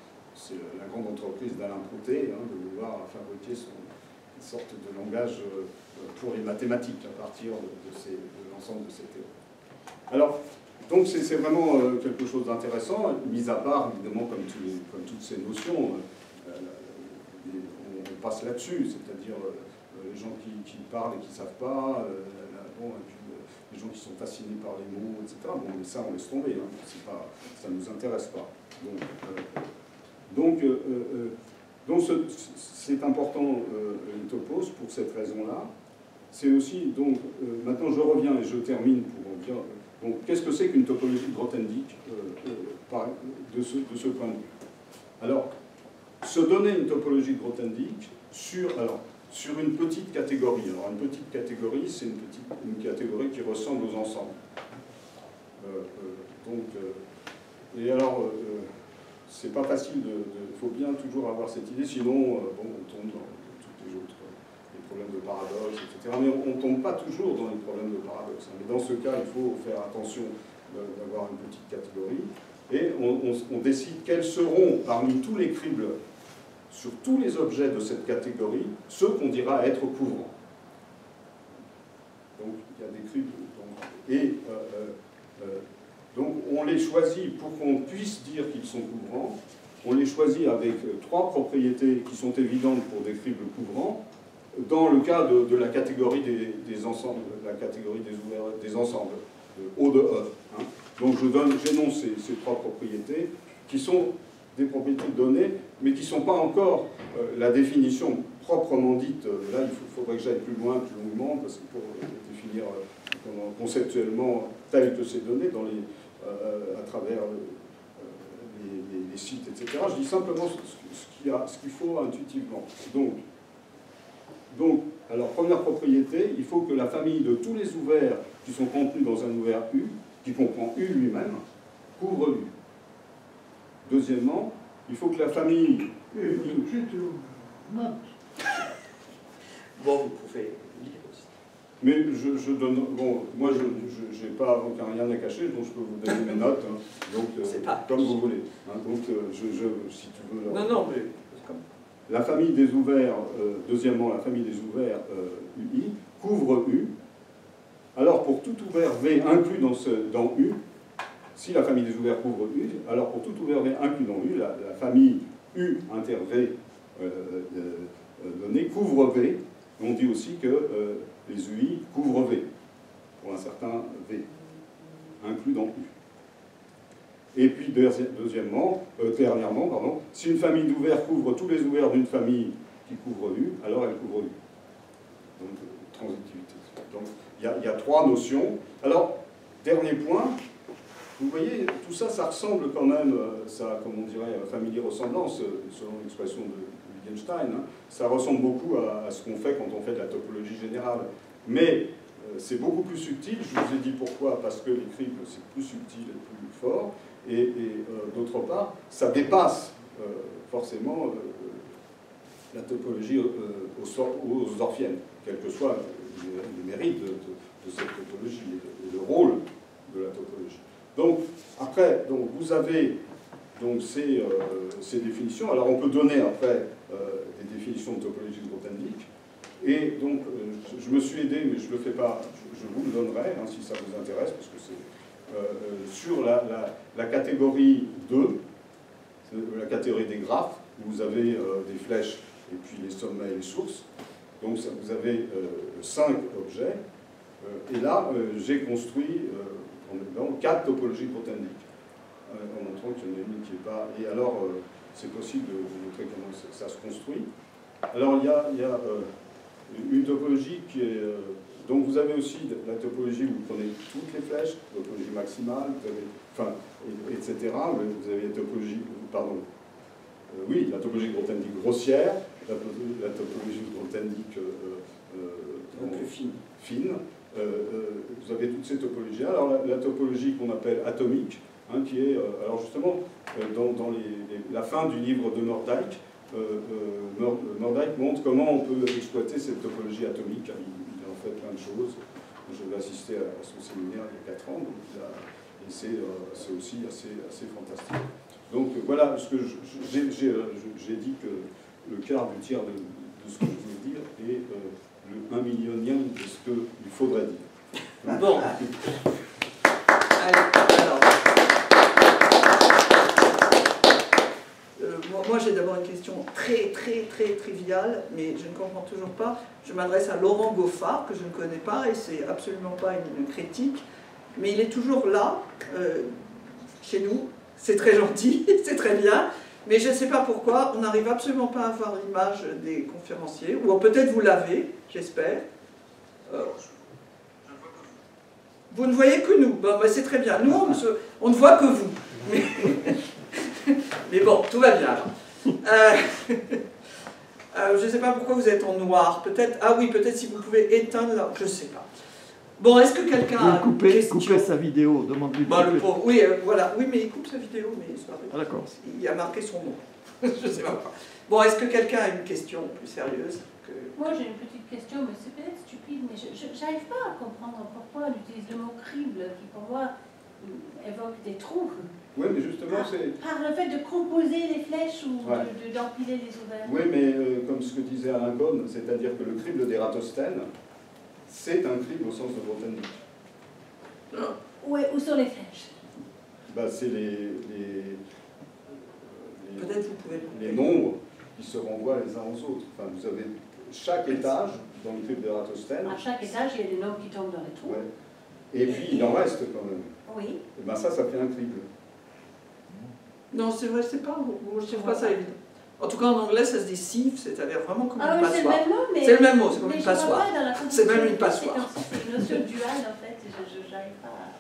la grande entreprise d'Alain Prouté, hein, de vouloir fabriquer son, une sorte de langage euh, pour les mathématiques à partir de, de, ces, de l'ensemble de ces théories. Alors, donc c'est vraiment euh, quelque chose d'intéressant, mis à part, évidemment, comme, tous les, comme toutes ces notions, euh, les, on, on passe là-dessus, c'est-à-dire euh, les gens qui, qui parlent et qui ne savent pas, euh, la, bon, et puis, euh, les gens qui sont fascinés par les mots, et cetera. Bon, mais ça, on laisse tomber, hein, pas, ça ne nous intéresse pas. Donc, euh, donc, euh, euh, donc c'est important, euh, une topos, pour cette raison-là. C'est aussi, donc, euh, maintenant je reviens et je termine pour en dire, euh, donc, qu'est-ce que c'est qu'une topologie de Grothendieck euh, euh, par, de, ce, de ce point de vue? Alors, se donner une topologie de Grothendieck sur, alors, sur une petite catégorie. Alors, une petite catégorie, c'est une, petite, une catégorie qui ressemble aux ensembles. Euh, euh, donc, euh, et alors, euh, c'est pas facile, il faut bien toujours avoir cette idée, sinon, euh, bon, on tombe dans toutes les autres, les problèmes de paradoxe, et cetera. Mais on ne tombe pas toujours dans les problèmes de paradoxe. Hein. Mais dans ce cas, il faut faire attention d'avoir une petite catégorie. Et on, on, on décide quels seront, parmi tous les cribles, sur tous les objets de cette catégorie, ceux qu'on dira être couvrants. Donc, il y a des cribles. Donc, et euh, euh, euh, donc, on les choisit pour qu'on puisse dire qu'ils sont couvrants. On les choisit avec trois propriétés qui sont évidentes pour des cribles couvrants, dans le cas de, de la catégorie des, des ensembles, la catégorie des, ouverts, des ensembles, de O de E. Hein. Donc, je donne, j'énonce ces, ces trois propriétés, qui sont des propriétés données, mais qui ne sont pas encore euh, la définition proprement dite. Là, il faudrait que j'aille plus loin, plus longuement, parce que pour euh, définir euh, conceptuellement tel que c'est donné dans les, euh, à travers euh, les, les, les sites, et cetera. Je dis simplement ce, ce qu'il ce qu'il faut intuitivement. Donc, donc, alors, première propriété, il faut que la famille de tous les ouverts qui sont contenus dans un ouvert U, qui comprend U lui-même, couvre U. Deuxièmement, il faut que la famille... Et tout de suite, note. Bon, vous pouvez lire aussi. Mais je, je donne... Bon, moi, je n'ai pas aucun rien à cacher, donc je peux vous donner mes notes. Hein, donc, euh, pas comme vous voulez. Hein, donc, euh, je, je, si tu veux... Non, non, mais... Comme... La famille des ouverts, euh, deuxièmement, la famille des ouverts euh, U I, couvre U. Alors, pour tout ouvert V inclus dans, ce, dans U, si la famille des ouverts couvre U, alors pour tout ouvert V inclus dans U, la, la famille U inter V euh, euh, donné couvre V. On dit aussi que euh, les U I couvrent V, pour un certain V, inclus dans U. Et puis, deuxièmement, euh, dernièrement, pardon, si une famille d'ouverts couvre tous les ouverts d'une famille qui couvre U, alors elle couvre U. Donc, euh, transitivité. Donc, il y, y a trois notions. Alors, dernier point, vous voyez, tout ça, ça ressemble quand même, ça, comme on dirait, famille ressemblance, selon l'expression de Wittgenstein, hein, ça ressemble beaucoup à, à ce qu'on fait quand on fait de la topologie générale. Mais euh, c'est beaucoup plus subtil, je vous ai dit pourquoi, parce que les cribles, c'est plus subtil et plus fort, et, et euh, d'autre part, ça dépasse euh, forcément euh, la topologie euh, aux, aux orphiennes, quels que soient les, les mérites de, de, de cette topologie et, de, et le rôle de la topologie. Donc, après, donc, vous avez donc ces, euh, ces définitions. Alors on peut donner après euh, des définitions de topologie de Grothendieck. Et donc euh, je, je me suis aidé, mais je ne le fais pas, je, je vous le donnerai hein, si ça vous intéresse, parce que c'est euh, sur la, la, la catégorie deux, la catégorie des graphes, où vous avez euh, des flèches et puis les sommets et les sources. Donc ça, vous avez euh, cinq objets. Euh, et là, euh, j'ai construit euh, en même temps quatre topologies Grothendieck, euh, en montrant qu'il y en a une qui n'est pas... Et alors, euh, c'est possible de vous montrer comment ça, ça se construit. Alors, il y a, il y a euh, une topologie qui est... Euh, donc, vous avez aussi la topologie où vous prenez toutes les flèches, topologie maximale, vous avez, enfin, et, etc. Vous avez la topologie... Pardon. Euh, oui, la topologie Grothendieck grossière, la, la topologie Grothendieck euh, euh, Donc, fine. fine. Euh, euh, vous avez toutes ces topologies. Alors la, la topologie qu'on appelle atomique, hein, qui est, euh, alors justement, euh, dans, dans les, les, la fin du livre de Mordijk, euh, euh, Mordijk montre comment on peut exploiter cette topologie atomique. Il, il a en fait plein de choses. Je vais assister à, à son séminaire il y a quatre ans, donc il a, et c'est euh, aussi assez, assez fantastique. Donc voilà ce que j'ai dit que le quart du tiers de, de ce que je voulais dire est euh, le un millionième de ce qu'il faudrait dire. Bon. Allez, alors. Euh, moi, moi j'ai d'abord une question très, très, très triviale, mais je ne comprends toujours pas. Je m'adresse à Laurent Goffard, que je ne connais pas, et c'est absolument pas une critique, mais il est toujours là, euh, chez nous. C'est très gentil, c'est très bien, mais je ne sais pas pourquoi, on n'arrive absolument pas à avoir l'image des conférenciers, ou peut-être vous l'avez, j'espère. Euh, vous ne voyez que nous, bon, bah, c'est très bien. Nous, on ne, se, on ne voit que vous. Mais, mais bon, tout va bien. Euh, euh, je ne sais pas pourquoi vous êtes en noir. Peut-être, ah oui, peut-être si vous pouvez éteindre, là, je ne sais pas. Bon, est-ce que quelqu'un a une couper, question? couper sa vidéo, demande-lui de bah, couper. le pauvre, oui, euh, voilà. Oui, mais il coupe sa vidéo, mais c'est pas vrai. Ah, d'accord. Il a marqué son nom. Je sais pas. Bon, est-ce que quelqu'un a une question plus sérieuse que... Moi, j'ai une petite question, mais c'est peut-être stupide, mais je n'arrive pas à comprendre pourquoi on utilise le mot crible, qui pour moi évoque des trous. Oui, mais justement, c'est... Par le fait de composer les flèches ou Ouais. d'empiler de, de, les ovaires. Oui, mais euh, comme ce que disait Alain Cohn, c'est-à-dire que le crible d'Ératosthène, c'est un crible au sens de Grothendieck. Où, est, où sont les flèches? Bah, c'est les, les, les, Peut-être vous pouvez... les nombres qui se renvoient les uns aux autres. Enfin, vous avez chaque étage dans le crible d'Ératosthène. À chaque étage, il y a des nombres qui tombent dans les trous. Ouais. Et puis, il en reste quand même. Oui. Et ben ça, ça fait un crible. Non, c'est vrai, c'est pas... Je trouve pas ça évident. En tout cas, en anglais, ça se dit sieve, c'est-à-dire vraiment comme Ah une oui, c'est le passoire. même mot, mais... C'est le même mot, c'est comme mais une je vois passoire. pas dans la C'est même une composition. passoire. C'est une notion duale, en fait, et je n'arrive pas à...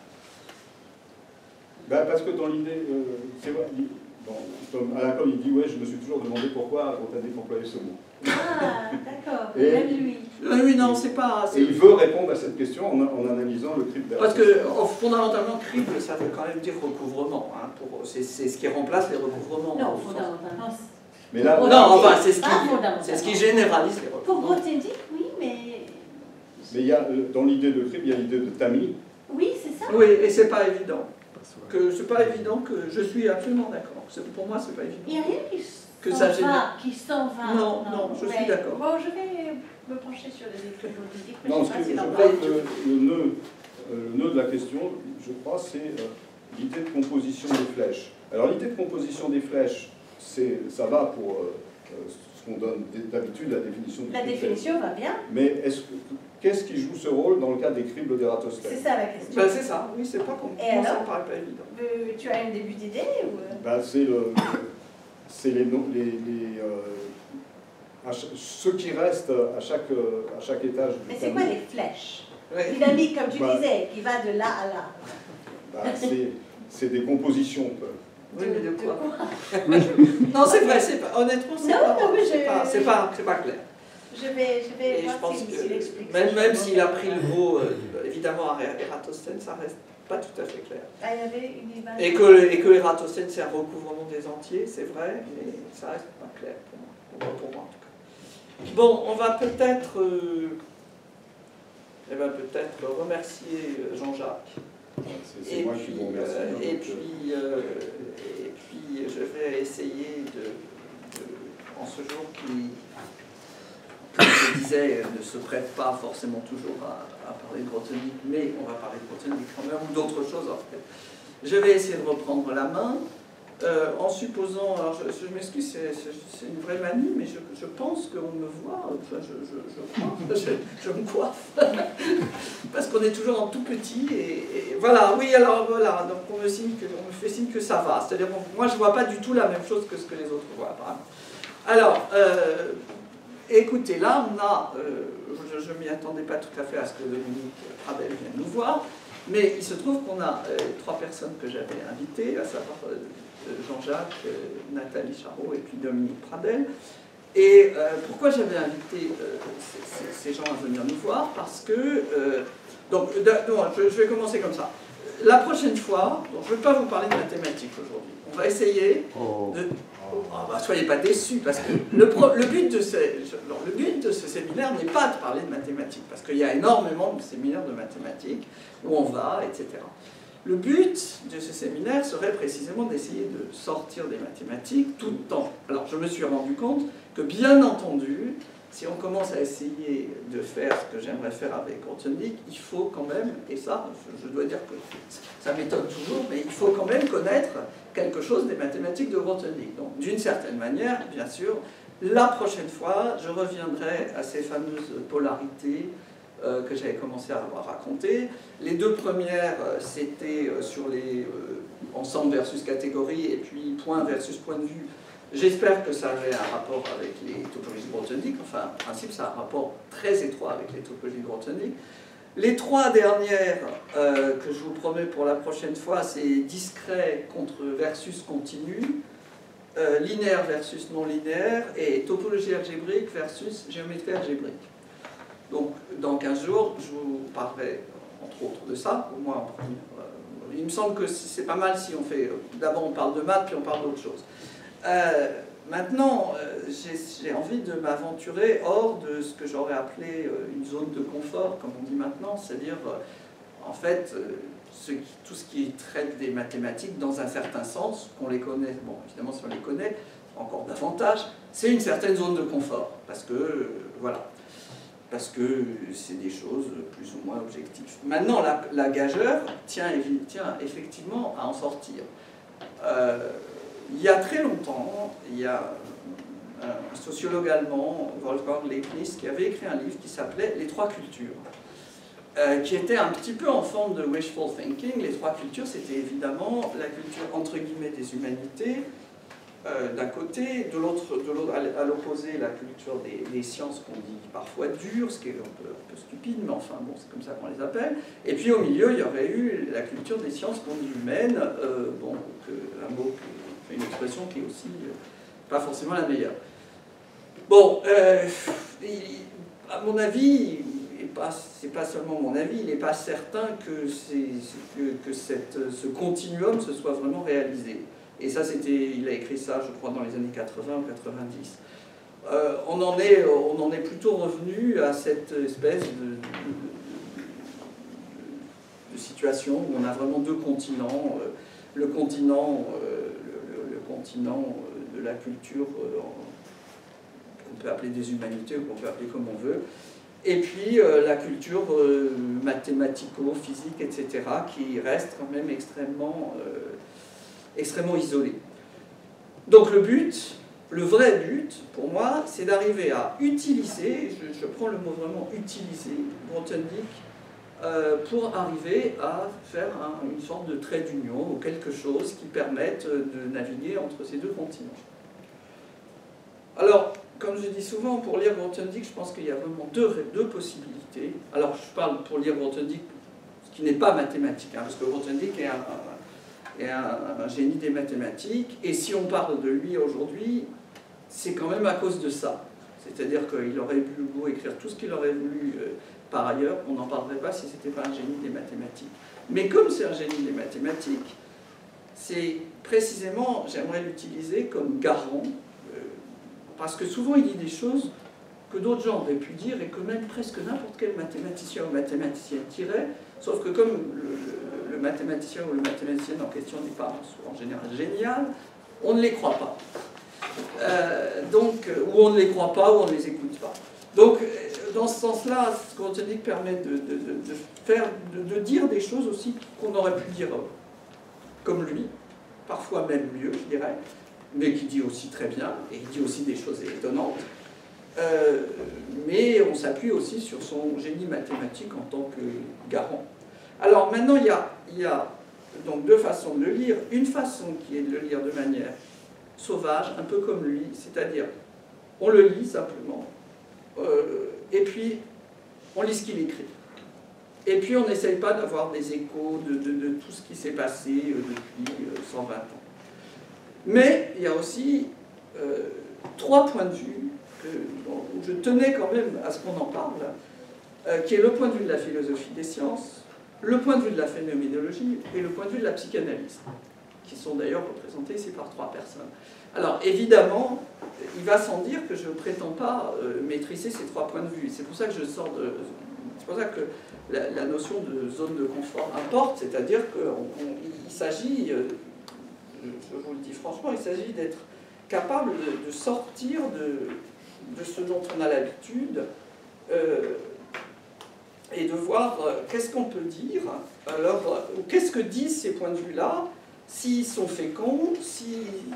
Ben, parce que dans l'idée, euh, c'est vrai, il, bon, comme Alain Cohn, il dit, ouais, je me suis toujours demandé pourquoi Grothendieck employait ce mot. Ah, d'accord, Et- même lui. Oui, oui, non, c'est pas... Et il veut répondre à cette question en, en analysant le crible Parce d'Ératosthène. que oh, fondamentalement, crible, ça veut quand même dire recouvrement. Hein, pour... C'est ce qui remplace les recouvrements. Non, au sens- fondamentalement. Mais là, Pour Non, enfin, c'est ce, Pas qui... fondamentalement. c'est ce qui généralise les Pour recouvrements. Grothendieck, oui, mais... mais il y a, euh, dans l'idée de crible, il y a l'idée de tamis. Oui, c'est ça. Oui, et c'est pas évident. Que c'est pas évident que je suis absolument d'accord. C'est- Pour moi, c'est pas évident. Il n'y a rien qui Que s'en ça va, génère- qui s'en va. Non, non, je suis d'accord. Bon, je vais me pencher sur les écrits politiques, mais Non, je ce ne que, sais je pas si crois c'est que le, le nœud, euh, le nœud de la question, je crois, c'est euh, l'idée de composition des flèches. Alors l'idée de composition des flèches, c'est, ça va pour euh, euh, ce qu'on donne d'habitude la définition du La crible. définition va bien. Mais est-ce que, qu'est-ce qui joue ce rôle dans le cas des cribles C'est d'Ératosthène? ça la question. Ben, c'est ça, oui, c'est pas comme Et moi, ça alors me paraît pas évident. Euh, tu as un début d'idée ou... Ben, c'est le, c'est les, no- les, les euh, à cha- ceux qui restent à chaque, euh, à chaque étage du Mais c'est quoi tamis. les flèches Ouais. Dynamique, comme tu Bah. disais, qui va de là à là. Ben, c'est, c'est des compositions. quoi. Oui, mais de quoi quoi Non, c'est vrai, c'est pas, honnêtement, c'est Non, pas, non, mais c'est je- pas, c'est pas, c'est pas clair. Je vais, je vais Et je voir pense s'il que, s'il explique. même, ça. même s'il a pris le mot, euh, évidemment, à Ératosthène, ça reste pas tout à fait clair. Ah, il y avait une image. Et que, et que Ératosthène, c'est un recouvrement des entiers, c'est vrai, mais ça reste pas clair pour moi, pour moi, pour moi, en tout cas. Bon, on va peut-être euh, eh ben, peut-être remercier euh, Jean-Jacques. C'est, c'est Et moi qui puis, vous remercie. euh, hein, et donc, euh, puis, euh, et puis puis je vais essayer de, de en ce jour qui, comme je disais, ne se prête pas forcément toujours à, à parler de Grothendieck, mais on va parler de Grothendieck quand même, ou d'autres choses en fait. Je vais essayer de reprendre la main, euh, en supposant, alors je, je m'excuse, c'est une vraie manie, mais je, je pense qu'on me voit, enfin, je, je, je crois, je, je me coiffe, parce qu'on est toujours en tout petit, et, et voilà, oui, alors voilà, donc on me, signe que, on me fait signe que ça va, c'est-à-dire bon, moi je ne vois pas du tout la même chose que ce que les autres voient. Alors, euh, écoutez, là on a, euh, je ne m'y attendais pas tout à fait à ce que Dominique Pradel vienne nous voir, mais il se trouve qu'on a euh, trois personnes que j'avais invitées, à savoir euh, Jean-Jacques, euh, Nathalie Charot et puis Dominique Pradel. Et euh, pourquoi j'avais invité euh, ces, ces gens à venir nous voir? Parce que, euh, donc, non, je, je vais commencer comme ça. La prochaine fois, donc, je ne vais pas vous parler de mathématiques aujourd'hui. On va essayer Oh. de... Oh, bah, soyez pas déçus, parce que le, pro, le, but de ce, non, le but de ce séminaire n'est pas de parler de mathématiques, parce qu'il y a énormément de séminaires de mathématiques où on va, et cetera. Le but de ce séminaire serait précisément d'essayer de sortir des mathématiques tout le temps. Alors, je me suis rendu compte que, bien entendu, si on commence à essayer de faire ce que j'aimerais faire avec Grothendieck, il faut quand même, et ça, je dois dire que ça m'étonne toujours, mais il faut quand même connaître quelque chose des mathématiques de Grothendieck. Donc, d'une certaine manière, bien sûr, la prochaine fois, je reviendrai à ces fameuses polarités euh, que j'avais commencé à raconter. Les deux premières, euh, c'était euh, sur les euh, ensemble versus catégorie, et puis point versus point de vue. J'espère que ça avait un rapport avec les topologies de Grothendieck. Enfin, en principe, ça a un rapport très étroit avec les topologies de Grothendieck. Les trois dernières euh, que je vous promets pour la prochaine fois, c'est discret contre versus continu, euh, linéaire versus non linéaire, et topologie algébrique versus géométrie algébrique. Donc, dans quinze jours, je vous parlerai entre autres de ça, au moins en premier. Euh, il me semble que c'est pas mal si on fait, d'abord on parle de maths, puis on parle d'autre chose. Euh, maintenant, euh, j'ai envie de m'aventurer hors de ce que j'aurais appelé euh, une zone de confort, comme on dit maintenant, c'est-à-dire, euh, en fait, euh, ce qui, tout ce qui traite des mathématiques dans un certain sens, qu'on les connaît, bon, évidemment, si on les connaît, encore davantage, c'est une certaine zone de confort, parce que, euh, voilà, parce que c'est des choses plus ou moins objectives. Maintenant, la, la gageure tient, tient effectivement à en sortir. Euh, Il y a très longtemps, il y a un sociologue allemand, Wolfgang Leibniz, qui avait écrit un livre qui s'appelait « Les trois cultures euh, », qui était un petit peu en forme de wishful thinking. Les trois cultures, c'était évidemment la culture entre guillemets des humanités, euh, d'un côté, de l'autre, à l'opposé, la culture des, des sciences qu'on dit parfois dures, ce qui est un peu, un peu stupide, mais enfin bon, c'est comme ça qu'on les appelle. Et puis au milieu, il y aurait eu la culture des sciences qu'on dit humaines, euh, bon, que, un mot que, une expression qui est aussi euh, pas forcément la meilleure. Bon, euh, il, à mon avis, c'est pas seulement mon avis, il n'est pas certain que, que, que cette, ce continuum se soit vraiment réalisé. Et ça, c'était, il a écrit ça, je crois, dans les années quatre-vingts ou quatre-vingt-dix. Euh, on, en est, on en est plutôt revenu à cette espèce de, de, de, de situation où on a vraiment deux continents, euh, le continent, euh, le, le, le continent de la culture euh, qu'on peut appeler des humanités ou qu'on peut appeler comme on veut, et puis euh, la culture euh, mathématico-physique, et cetera, qui reste quand même extrêmement, euh, extrêmement isolée. Donc le but, le vrai but, pour moi, c'est d'arriver à utiliser, je, je prends le mot vraiment utiliser, Grothendieck, euh, pour arriver à faire un, une sorte de trait d'union ou quelque chose qui permette de naviguer entre ces deux continents. Alors, comme je dis souvent, pour lire Grothendieck, je pense qu'il y a vraiment deux, deux possibilités. Alors, je parle pour lire Grothendieck, ce qui n'est pas mathématique, hein, parce que Grothendieck est, un, un, est un, un génie des mathématiques, et si on parle de lui aujourd'hui, c'est quand même à cause de ça. C'est-à-dire qu'il aurait pu beau écrire tout ce qu'il aurait voulu euh, par ailleurs, on n'en parlerait pas si ce n'était pas un génie des mathématiques. Mais comme c'est un génie des mathématiques, c'est précisément, j'aimerais l'utiliser comme garant, parce que souvent il dit des choses que d'autres gens auraient pu dire et que même presque n'importe quel mathématicien ou mathématicien dirait, sauf que comme le, le, le mathématicien ou le mathématicien en question n'est pas en général génial, on ne les croit pas. Euh, donc, ou on ne les croit pas, ou on ne les écoute pas. Donc, dans ce sens-là, Grothendieck permet de, de, de, de, faire, de, de dire des choses aussi qu'on aurait pu dire comme lui, parfois même mieux, je dirais, mais qui dit aussi très bien, et il dit aussi des choses étonnantes. Euh, mais on s'appuie aussi sur son génie mathématique en tant que garant. Alors maintenant, il y a, il y a donc deux façons de le lire. Une façon qui est de le lire de manière sauvage, un peu comme lui, c'est-à-dire on le lit simplement, euh, et puis on lit ce qu'il écrit. Et puis on n'essaye pas d'avoir des échos de, de, de tout ce qui s'est passé euh, depuis euh, cent vingt ans. Mais il y a aussi euh, trois points de vue que, bon, où je tenais quand même à ce qu'on en parle, euh, qui est le point de vue de la philosophie des sciences, le point de vue de la phénoménologie et le point de vue de la psychanalyse, qui sont d'ailleurs représentés ici par trois personnes. Alors évidemment, il va sans dire que je ne prétends pas euh, maîtriser ces trois points de vue. C'est pour ça que je sors de... C'est pour ça que la, la notion de zone de confort importe, c'est-à-dire qu'il s'agit, euh, je, je vous le dis franchement, il s'agit d'être capable de, de sortir de, de ce dont on a l'habitude euh, et de voir euh, qu'est-ce qu'on peut dire, alors, ou qu'est-ce que disent ces points de vue-là, s'ils sont féconds, si...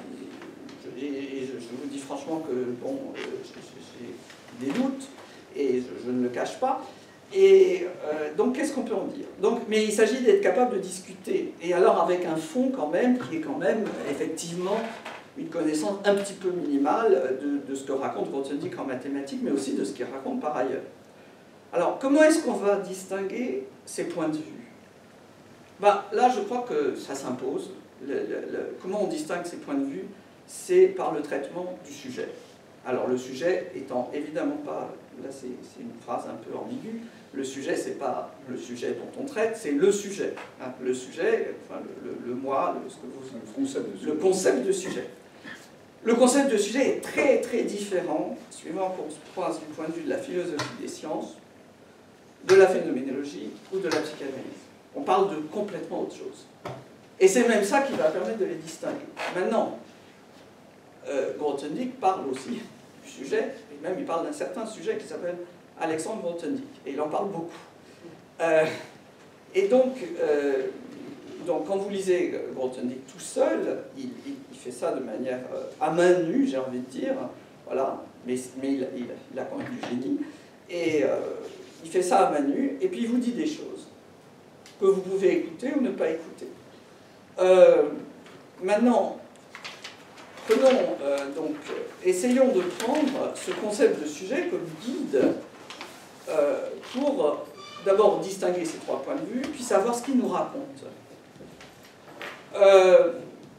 Et je, je vous dis franchement que, bon, j'ai des doutes, et je, je ne le cache pas. Et euh, donc, qu'est-ce qu'on peut en dire? Donc, mais il s'agit d'être capable de discuter, et alors avec un fond quand même, qui est quand même, effectivement, une connaissance un petit peu minimale de, de ce que raconte Grothendieck en mathématiques, mais aussi de ce qu'il raconte par ailleurs. Alors, comment est-ce qu'on va distinguer ces points de vue? Ben, là, je crois que ça s'impose. Le, le, le, comment on distingue ces points de vue? C'est par le traitement du sujet. Alors, le sujet étant évidemment pas... Là, c'est une phrase un peu ambiguë. Le sujet, c'est pas le sujet dont on traite, c'est le sujet. Hein, le sujet, enfin, le, le, le moi, le, ce que vous, le, concept de, le concept de sujet. Le concept de sujet est très, très différent, suivant qu'on se pense du point de vue de la philosophie des sciences, de la phénoménologie ou de la psychanalyse. On parle de complètement autre chose. Et c'est même ça qui va permettre de les distinguer. Maintenant, euh, Grothendieck parle aussi du sujet, et même il parle d'un certain sujet qui s'appelle Alexandre Grothendieck, et il en parle beaucoup. Euh, et donc, euh, donc, quand vous lisez Grothendieck tout seul, il, il, il fait ça de manière euh, à main nue, j'ai envie de dire, voilà, mais, mais il, il, il a quand même du génie, et euh, il fait ça à main nue, et puis il vous dit des choses que vous pouvez écouter ou ne pas écouter. Euh, maintenant, prenons, euh, donc, essayons de prendre ce concept de sujet comme guide euh, pour d'abord distinguer ces trois points de vue, puis savoir ce qu'il nous raconte. Euh,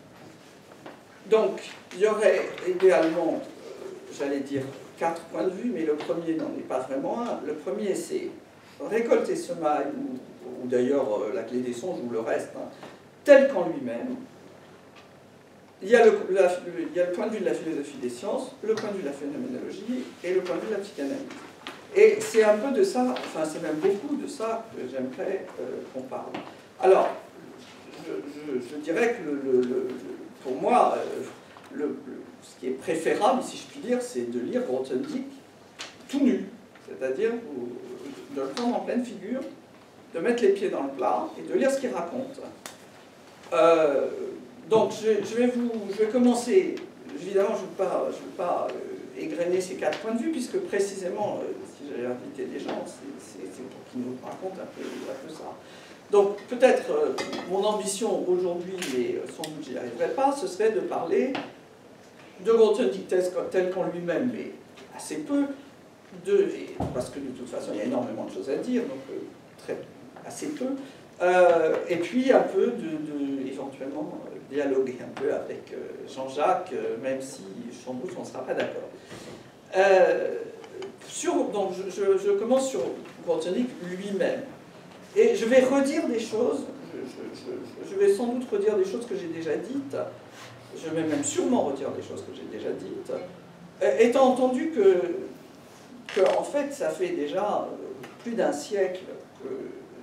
donc, il y aurait idéalement, euh, j'allais dire, quatre points de vue, mais le premier n'en est pas vraiment un. Le premier, c'est récolter ce mal, ou, ou d'ailleurs euh, la clé des songes, ou le reste, hein, tel qu'en lui-même. Il y, a le, la, le, il y a le point de vue de la philosophie des sciences, le point de vue de la phénoménologie et le point de vue de la psychanalyse. Et c'est un peu de ça, enfin c'est même beaucoup de ça que j'aimerais euh, qu'on parle. Alors, je, je, je dirais que le, le, le, pour moi, euh, le, le, ce qui est préférable, si je puis dire, c'est de lire Grothendieck tout nu, c'est-à-dire de le prendre en pleine figure, de mettre les pieds dans le plat et de lire ce qu'il raconte. Euh, donc je, je, vais vous, je vais commencer, évidemment je ne veux pas, je veux pas euh, égrener ces quatre points de vue, puisque précisément, euh, si j'avais invité des gens, c'est pour qu'ils nous racontent un peu, un peu ça. Donc peut-être euh, mon ambition aujourd'hui, mais sans doute j'y arriverai pas, ce serait de parler de Grothendieck tel qu'en lui-même, mais assez peu, de, parce que de toute façon il y a énormément de choses à dire, donc euh, très, assez peu, euh, et puis un peu de, de éventuellement euh, dialoguer un peu avec euh, Jean-Jacques, euh, même si sans doute on ne sera pas d'accord. Euh, donc je, je, je commence sur Grothendieck lui-même, et je vais redire des choses, je, je, je, je vais sans doute redire des choses que j'ai déjà dites, je vais même sûrement redire des choses que j'ai déjà dites, euh, étant entendu que, que, en fait, ça fait déjà plus d'un siècle que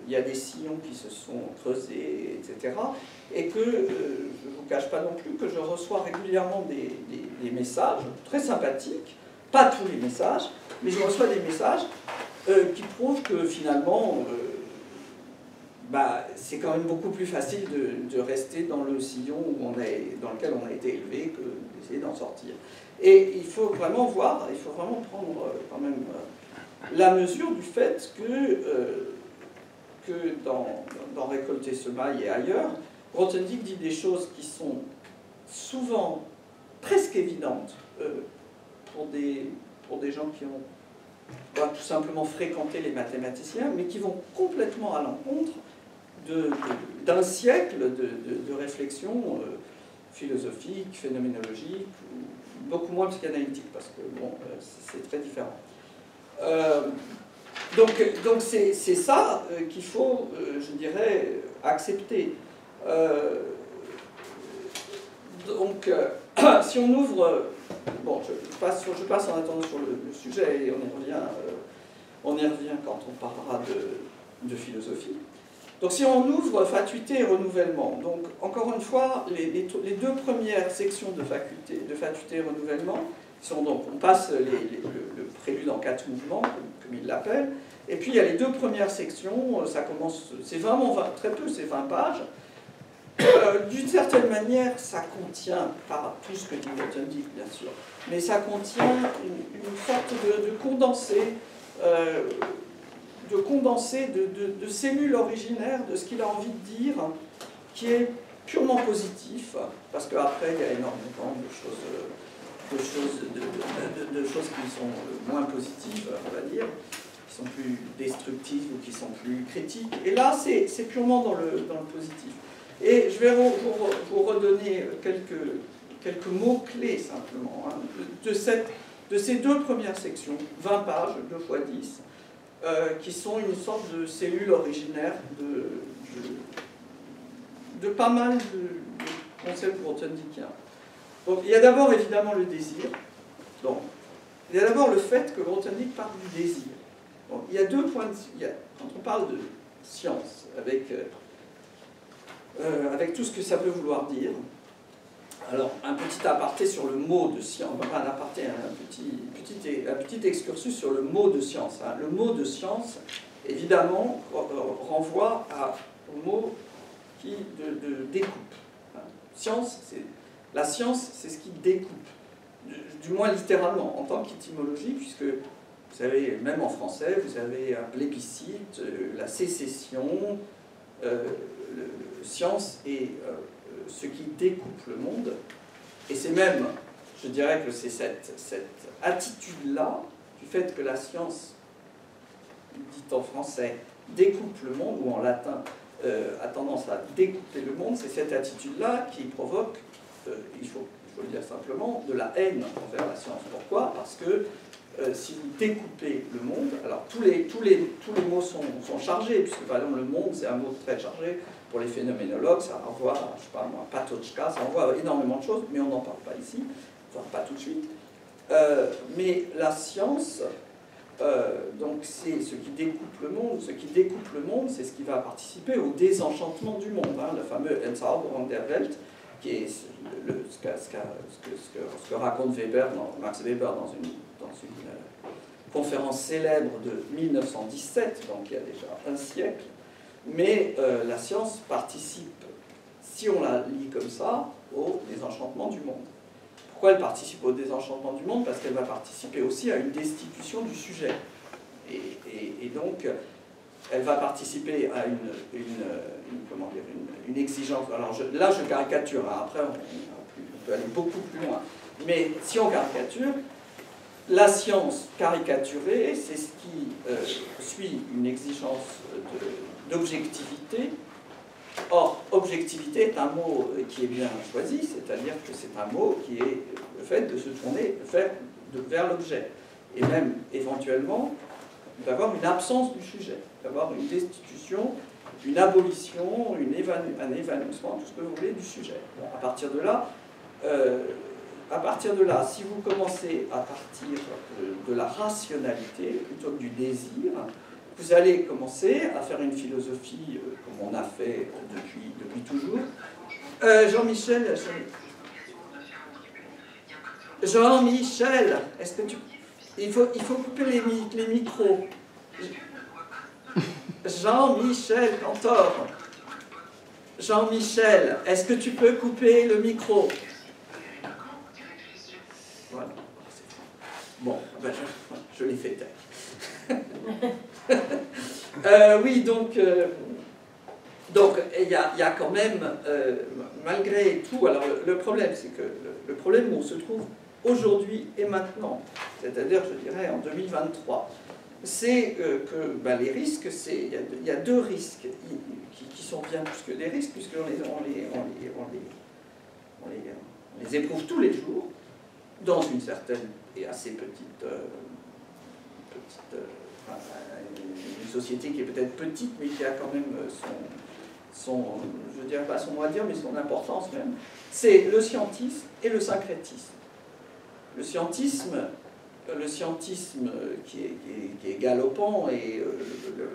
il y a des sillons qui se sont creusés, et cetera. Et que euh, je ne vous cache pas non plus que je reçois régulièrement des, des, des messages très sympathiques, pas tous les messages, mais je reçois des messages euh, qui prouvent que finalement, euh, bah, c'est quand même beaucoup plus facile de, de rester dans le sillon où on est, dans lequel on a été élevé que d'essayer d'en sortir. Et il faut vraiment voir, il faut vraiment prendre euh, quand même euh, la mesure du fait que, euh, que dans, dans Récolter, semailler et ailleurs, Grothendieck dit des choses qui sont souvent presque évidentes euh, pour, des, pour des gens qui ont bah, tout simplement fréquenté les mathématiciens, mais qui vont complètement à l'encontre d'un siècle de, de, de réflexion euh, philosophique, phénoménologique, ou beaucoup moins psychanalytique, parce que bon, euh, c'est très différent. Euh, donc donc c'est ça euh, qu'il faut, euh, je dirais, accepter. Euh, donc, euh, si on ouvre... Bon, je, je, passe, je passe en attendant sur le, le sujet, et on y revient, euh, on y revient quand on parlera de, de philosophie. Donc si on ouvre fatuité et renouvellement, donc encore une fois, les, les, les deux premières sections de, faculté, de fatuité et renouvellement sont donc, on passe les, les, le, le prélude en quatre mouvements, comme, comme il l'appelle, et puis il y a les deux premières sections, ça commence, c'est vraiment vingt, très peu, c'est vingt pages. Euh, D'une certaine manière, ça contient, pas tout ce que dit Grothendieck bien sûr, mais ça contient une, une sorte de, de condensé, euh, de condensé de, de, de cellules originaires de ce qu'il a envie de dire, qui est purement positif, parce qu'après il y a énormément de choses, de choses, de, de, de, de choses qui sont moins positives, on va dire, qui sont plus destructives ou qui sont plus critiques. Et là, c'est purement dans le, dans le positif. Et je vais vous, vous, vous redonner quelques, quelques mots-clés simplement, hein, de, de, cette, de ces deux premières sections, vingt pages, deux fois dix, euh, qui sont une sorte de cellule originaire de, de, de pas mal de, de concepts grothendickiens. Donc il y a d'abord évidemment le désir. Donc, il y a d'abord le fait que Grothendieck parle du désir. Donc, il y a deux points de... Il y a, quand on parle de science, avec... Euh, Euh, avec tout ce que ça peut vouloir dire. Alors, un petit aparté sur le mot de science, enfin un aparté, un petit, petit, un petit excursus sur le mot de science. Hein. Le mot de science, évidemment, renvoie à, au mot qui de, de découpe. Hein. Science, c'est, la science, c'est ce qui découpe, du, du moins littéralement, en tant qu'étymologie, puisque, vous savez, même en français, vous avez un plébiscite, euh, la sécession, euh, le, science est euh, ce qui découpe le monde, et c'est même, je dirais que c'est cette, cette attitude-là, du fait que la science, dite en français, découpe le monde, ou en latin, euh, a tendance à découper le monde, c'est cette attitude-là qui provoque, euh, il, faut, il faut le dire simplement, de la haine envers la science. Pourquoi? Parce que Euh, si vous découpez le monde, alors tous les, tous les, tous les mots sont, sont chargés, puisque par exemple le monde c'est un mot très chargé, pour les phénoménologues ça renvoie, je sais pas moi, Patočka, ça renvoie à énormément de choses, mais on n'en parle pas ici, enfin pas tout de suite. Euh, mais la science, euh, donc c'est ce qui découpe le monde, ce qui découpe le monde, c'est ce qui va participer au désenchantement du monde, hein, le fameux Entzauberung der Welt, qui est le, ce, que, ce, que, ce, que, ce que raconte Weber, dans, Max Weber dans une dans une euh, conférence célèbre de mille neuf cent dix-sept, donc il y a déjà un siècle, mais euh, la science participe, si on la lit comme ça, au désenchantement du monde. Pourquoi elle participe au désenchantement du monde? Parce qu'elle va participer aussi à une destitution du sujet. Et, et, et donc, elle va participer à une, une, une, comment dire, une, une exigence. Alors je, là, je caricature, hein. Après, on, on peut aller beaucoup plus loin. Mais si on caricature, la science caricaturée, c'est ce qui euh, suit une exigence d'objectivité. Or, objectivité est un mot qui est bien choisi, c'est-à-dire que c'est un mot qui est le fait de se tourner vers, de, vers l'objet. Et même, éventuellement, d'avoir une absence du sujet, d'avoir une destitution, une abolition, une évanu un évanouissement, tout ce que vous voulez, du sujet. Bon, à partir de là, euh, À partir de là, si vous commencez à partir de la rationalité plutôt que du désir, vous allez commencer à faire une philosophie euh, comme on a fait depuis, depuis toujours. Euh, Jean-Michel, Jean-Michel, est-ce que tu... Il faut, il faut couper les, les micros. Jean-Michel Cantor. Jean-Michel, est-ce que tu peux couper le micro? Voilà. Bon, ben je, je l'ai fait taire. euh, oui, donc, euh, donc il y a, y a quand même, euh, malgré tout, alors le, le problème, c'est que le, le problème où on se trouve aujourd'hui et maintenant, c'est-à-dire, je dirais, en deux mille vingt-trois, c'est euh, que ben, les risques, il y, y a deux risques qui, qui sont bien plus que des risques, puisqu'on les, on les, on les, on les, on les, on les éprouve tous les jours, dans une certaine et assez petite, euh, petite euh, enfin, une société qui est peut-être petite, mais qui a quand même son, son je ne dirais pas son mot à dire, mais son importance même, c'est le scientisme et le syncrétisme. Le scientisme, le scientisme qui est, qui est, qui est galopant, et euh, le,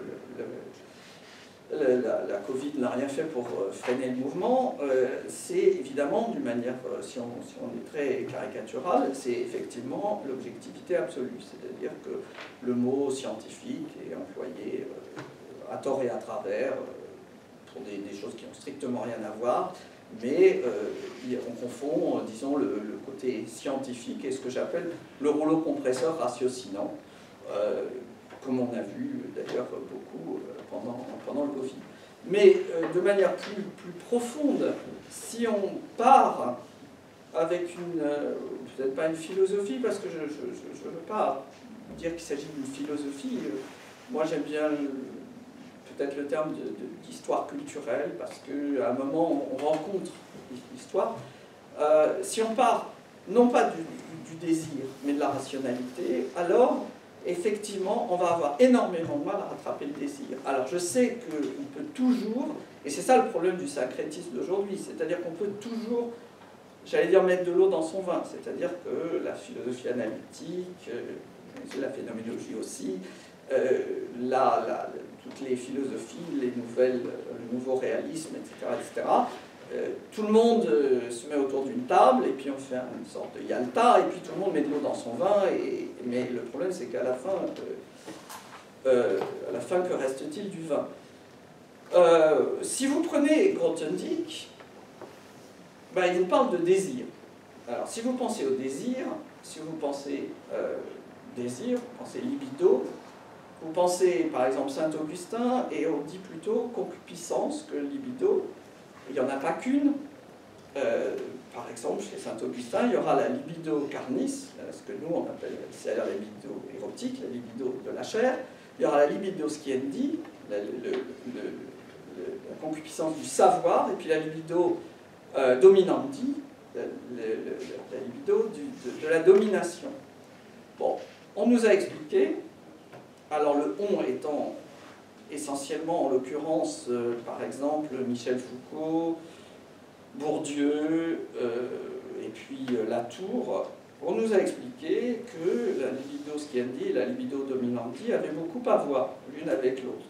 le, le, le, la, la Covid n'a rien fait pour freiner le mouvement, euh, c'est évidemment, d'une manière, si on, si on est très caricatural, c'est effectivement l'objectivité absolue. C'est-à-dire que le mot scientifique est employé euh, à tort et à travers euh, pour des, des choses qui n'ont strictement rien à voir, mais euh, on confond, euh, disons, le, le côté scientifique et ce que j'appelle le rouleau compresseur ratiocinant, euh, comme on a vu d'ailleurs beaucoup euh, pendant, pendant le Covid. Mais euh, de manière plus, plus profonde, si on part avec une, euh, peut-être pas une philosophie, parce que je ne veux pas dire qu'il s'agit d'une philosophie, euh, moi j'aime bien le, peut-être le terme d'histoire culturelle, parce qu'à un moment, on rencontre l'histoire. Euh, si on part, non pas du, du, du désir, mais de la rationalité, alors, effectivement, on va avoir énormément de mal à rattraper le désir. Alors, je sais qu'on peut toujours, et c'est ça le problème du syncrétisme d'aujourd'hui, c'est-à-dire qu'on peut toujours, j'allais dire, mettre de l'eau dans son vin, c'est-à-dire que la philosophie analytique, euh, la phénoménologie aussi, euh, la, la, toutes les philosophies, les nouvelles, le nouveau réalisme, et cetera, et cetera. Euh, tout le monde euh, se met autour d'une table et puis on fait une sorte de Yalta et puis tout le monde met de l'eau dans son vin. Et, mais le problème, c'est qu'à la fin, euh, euh, à la fin, que reste-t-il du vin? euh, Si vous prenez Grothendieck, ben, il vous parle de désir. Alors, si vous pensez au désir, si vous pensez euh, désir, vous pensez libido. Vous pensez par exemple Saint-Augustin, et on dit plutôt concupiscence que libido. Il n'y en a pas qu'une. Euh, par exemple, chez Saint-Augustin, il y aura la libido carnis, ce que nous on appelle la libido érotique, la libido de la chair. Il y aura la libido sciendi, la, le, le, le, la concupiscence du savoir, et puis la libido euh, dominandi, la, la, la libido du, de, de la domination. Bon, on nous a expliqué. Alors le « on » étant essentiellement, en l'occurrence, euh, par exemple, Michel Foucault, Bourdieu, euh, et puis euh, Latour, on nous a expliqué que la libido sciendi et la libido dominandi avaient beaucoup à voir l'une avec l'autre.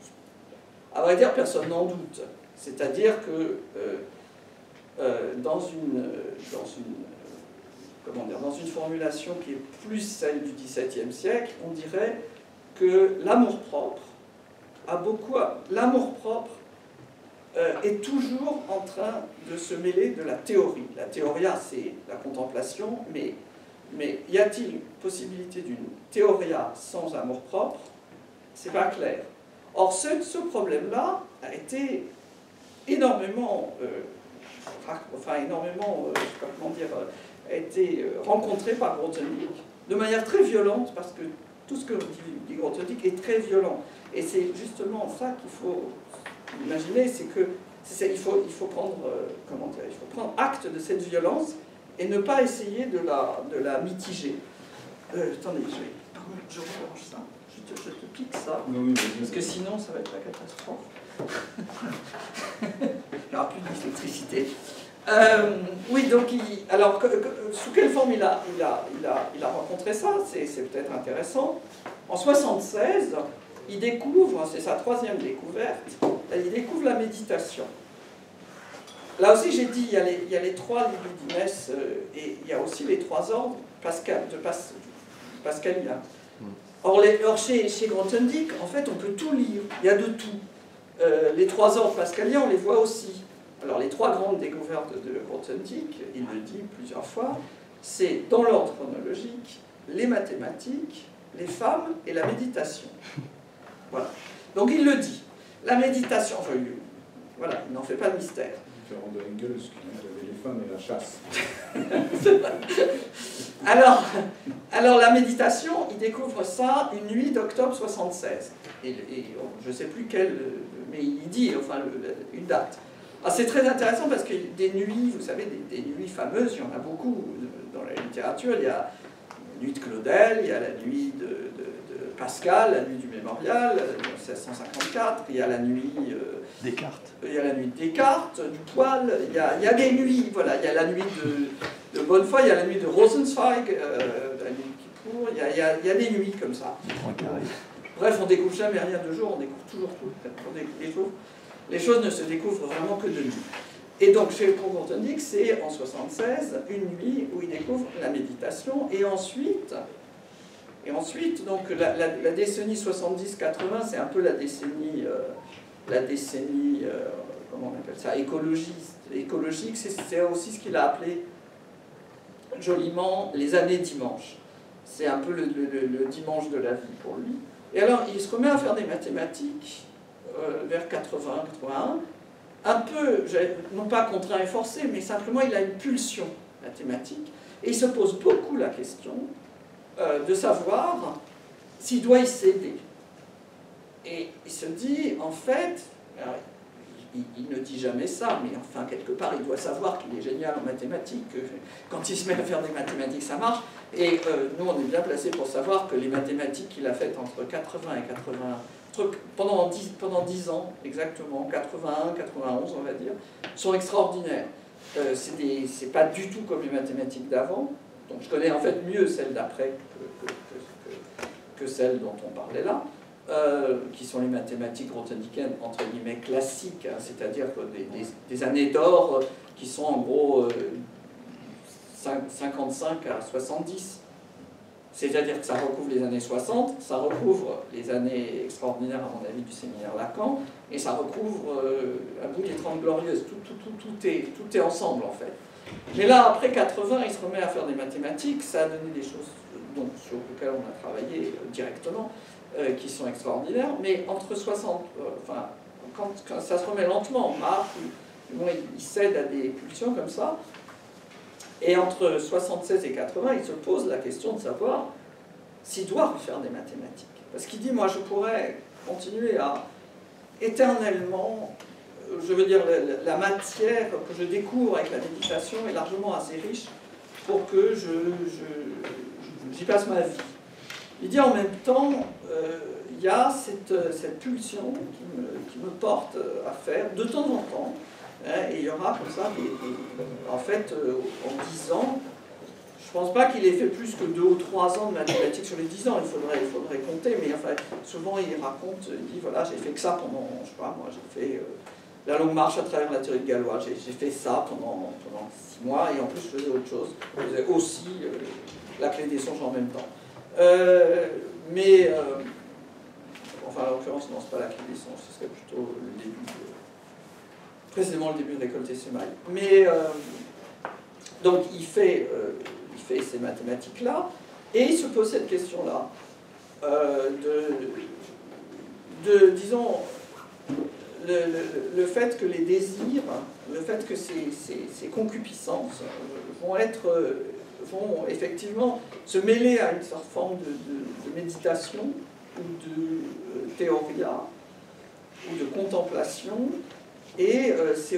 À vrai dire, personne n'en doute. C'est-à-dire que euh, euh, dans une... Dans une comment dire, dans une formulation qui est plus celle du dix-septième siècle, on dirait que l'amour-propre a beaucoup... L'amour-propre euh, est toujours en train de se mêler de la théorie. La théoria, c'est la contemplation, mais, mais y a-t-il possibilité d'une théoria sans amour-propre? C'est pas clair. Or, ce, ce problème-là a été énormément... Euh, enfin, énormément... Euh, je sais pas comment dire... a été rencontré par Grothendieck de manière très violente, parce que tout ce que dit Grothendieck est très violent. Et c'est justement ça qu'il faut imaginer, c'est que c'est, il, faut, il, faut prendre, euh, comment dire, il faut prendre acte de cette violence et ne pas essayer de la, de la mitiger. Euh, attendez, je, vais, je range ça, je te, je te pique ça, non, oui, parce que sinon ça va être la catastrophe. Il n'y aura plus d'électricité. Euh, oui, donc, il, alors, que, que, sous quelle forme il a, il a, il a, il a rencontré ça? C'est peut-être intéressant. En soixante-seize, il découvre, c'est sa troisième découverte, il découvre la méditation. Là aussi, j'ai dit, il y a les, il y a les trois libidines euh, et il y a aussi les trois ordres Pascal, de Pas, pascaliens. Or, les, or chez, chez Grothendieck, en fait, on peut tout lire, il y a de tout. Euh, les trois ordres pascaliens, on les voit aussi. Alors, les trois grandes découvertes de Grothendieck, il le dit plusieurs fois, c'est dans l'ordre chronologique, les mathématiques, les femmes et la méditation. Voilà. Donc, il le dit. La méditation, enfin, il, voilà, il n'en fait pas de mystère. Différent de Engels qui avait les femmes et la chasse. alors, alors, la méditation, il découvre ça une nuit d'octobre soixante-seize. Et, et je ne sais plus quelle, mais il dit, enfin, le, une date. C'est très intéressant parce que des nuits, vous savez, des, des nuits fameuses, il y en a beaucoup dans la littérature. Il y a la nuit de Claudel, il y a la nuit de, de, de Pascal, la nuit du mémorial, mille sept cent cinquante-quatre, il y a la nuit... Euh, Descartes. Il y a la nuit de Descartes, du poil, il y a, il y a des nuits, voilà, il y a la nuit de, de Bonnefoy, il y a la nuit de Rosenzweig, euh, la nuit de Kippour, il y a, il y a, il y a des nuits comme ça. Bref, on ne découvre jamais rien de jour, on découvre toujours tout. On découvre, les choses ne se découvrent vraiment que de nuit. Et donc, chez Grothendieck, c'est en soixante-seize, une nuit où il découvre la méditation, et ensuite, et ensuite donc, la, la, la décennie soixante-dix quatre-vingt, c'est un peu la décennie... Euh, la décennie, euh, comment on appelle ça, écologiste, écologique, c'est aussi ce qu'il a appelé joliment les années dimanche. C'est un peu le, le, le dimanche de la vie pour lui. Et alors, il se remet à faire des mathématiques euh, vers quatre-vingts quatre-vingt-un, un peu, non pas contraint et forcé, mais simplement il a une pulsion mathématique, et il se pose beaucoup la question euh, de savoir s'il doit y céder. Et il se dit, en fait, alors, il, il ne dit jamais ça, mais enfin, quelque part, il doit savoir qu'il est génial en mathématiques, que quand il se met à faire des mathématiques, ça marche. Et euh, nous, on est bien placés pour savoir que les mathématiques qu'il a faites entre quatre-vingts et quatre-vingts, pendant dix, pendant dix ans, exactement, quatre-vingt-un, quatre-vingt-onze, on va dire, sont extraordinaires. Euh, c'est pas du tout comme les mathématiques d'avant, donc je connais en fait mieux celles d'après que, que, que, que, que celles dont on parlait là. Euh, qui sont les mathématiques grothendickiennes, entre guillemets, classiques, hein, c'est-à-dire des, des, des années d'or euh, qui sont en gros euh, cinquante-cinq à soixante-dix. C'est-à-dire que ça recouvre les années soixante, ça recouvre les années extraordinaires, à mon avis, du séminaire Lacan, et ça recouvre euh, à bout des trente glorieuses. Tout, tout, tout, tout, est, tout est ensemble, en fait. Mais là, après quatre-vingts, il se remet à faire des mathématiques, ça a donné des choses donc, sur lesquelles on a travaillé euh, directement, Euh, qui sont extraordinaires, mais entre soixante, euh, enfin, quand, quand ça se remet lentement en marche, bon, il, il cède à des pulsions comme ça, et entre soixante-seize et quatre-vingts, il se pose la question de savoir s'il doit refaire des mathématiques. Parce qu'il dit, moi, je pourrais continuer à éternellement, je veux dire, la, la matière que je découvre avec la méditation est largement assez riche pour que je, je, j'y passe ma vie. Il dit en même temps, euh, il y a cette, cette pulsion qui me, qui me porte à faire de temps en temps, hein, et il y aura comme ça, des, des, en fait, euh, en dix ans, je ne pense pas qu'il ait fait plus que deux ou trois ans de mathématiques sur les dix ans, il faudrait, il faudrait compter, mais enfin, souvent il raconte, il dit, voilà, j'ai fait que ça pendant, je sais pas, moi j'ai fait euh, la longue marche à travers la théorie de Galois, j'ai fait ça pendant, pendant six mois, et en plus je faisais autre chose, je faisais aussi euh, la clé des songes en même temps. Euh, mais, euh, enfin, en l'occurrence, non, c'est pas la clé des songes, ce serait plutôt le début, de, précisément le début de récolter semailles. Mais, euh, donc, il fait, euh, il fait ces mathématiques-là, et il se pose cette question-là, euh, de, de, disons, le, le, le fait que les désirs, le fait que ces, ces, ces concupiscences vont être... vont effectivement se mêler à une sorte de forme de, de, de méditation ou de euh, théoria ou de contemplation, et euh, c'est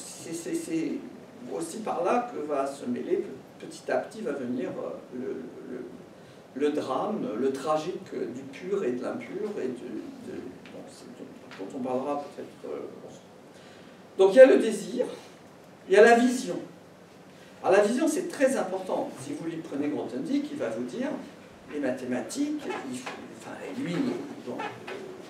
aussi par là que va se mêler, petit à petit va venir euh, le, le, le drame, le tragique du pur et de l'impur, et de, de, bon, dont on parlera peut-être. Euh, donc il y a le désir, il y a la vision. Alors la vision, c'est très important. Si vous lui prenez Grothendieck, il va vous dire, les mathématiques, il faut, enfin, lui, bon,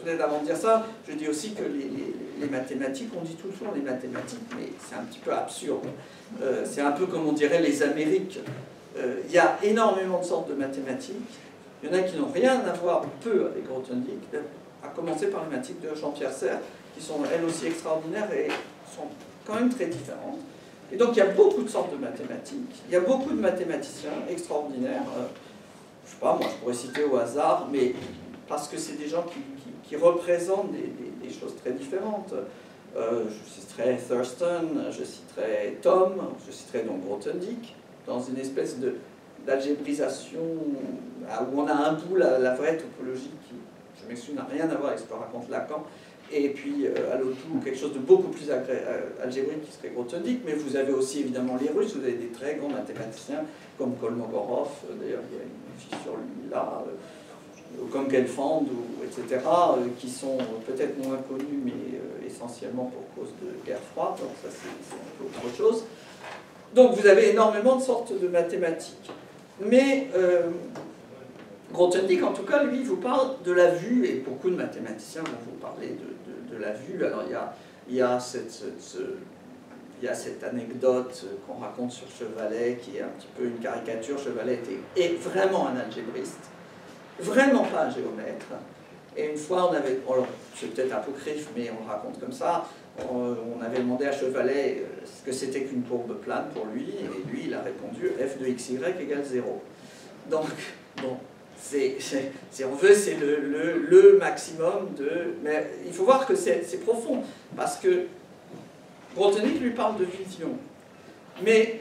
peut-être avant de dire ça, je dis aussi que les, les, les mathématiques, on dit toujours les mathématiques, mais c'est un petit peu absurde. Euh, c'est un peu comme on dirait les Amériques. Euh, il y a énormément de sortes de mathématiques. Il y en a qui n'ont rien à voir, peu, avec Grothendieck, à commencer par les mathématiques de Jean-Pierre Serre, qui sont elles aussi extraordinaires et sont quand même très différentes. Et donc il y a beaucoup de sortes de mathématiques, il y a beaucoup de mathématiciens extraordinaires. Euh, je ne sais pas, moi je pourrais citer au hasard, mais parce que c'est des gens qui, qui, qui représentent des, des, des choses très différentes. Euh, je citerai Thurston, je citerai Tom, je citerai donc Grothendieck, dans une espèce de d'algébrisation où on a un bout la, la vraie topologie qui, je m'excuse, n'a rien à voir avec ce que raconte Lacan, et puis euh, à l'autre bout quelque chose de beaucoup plus algébrique qui serait Grothendieck, mais vous avez aussi évidemment les Russes, vous avez des très grands mathématiciens comme Kolmogorov, d'ailleurs il y a une fiche sur lui là, euh, comme Gelfand, ou, et cetera, euh, qui sont peut-être moins connus, mais euh, essentiellement pour cause de guerre froide, donc ça c'est un peu autre chose. Donc vous avez énormément de sortes de mathématiques. Mais euh, Grothendieck, en tout cas, lui, il vous parle de la vue, et beaucoup de mathématiciens vont vous parler de, de, de la vue. Alors il y a, il y a, cette, cette, ce, il y a cette anecdote qu'on raconte sur Chevalet, qui est un petit peu une caricature. Chevalet était, est vraiment un algébriste, vraiment pas un géomètre. Et une fois, on avait, alors c'est peut-être apocryphe, mais on le raconte comme ça, on avait demandé à Chevalet ce que c'était qu'une courbe plane pour lui, et lui, il a répondu f de xy égale zéro. Donc, bon, c'est, si on veut, c'est le, le, le maximum de... Mais il faut voir que c'est profond, parce que Grothendieck lui parle de vision. Mais,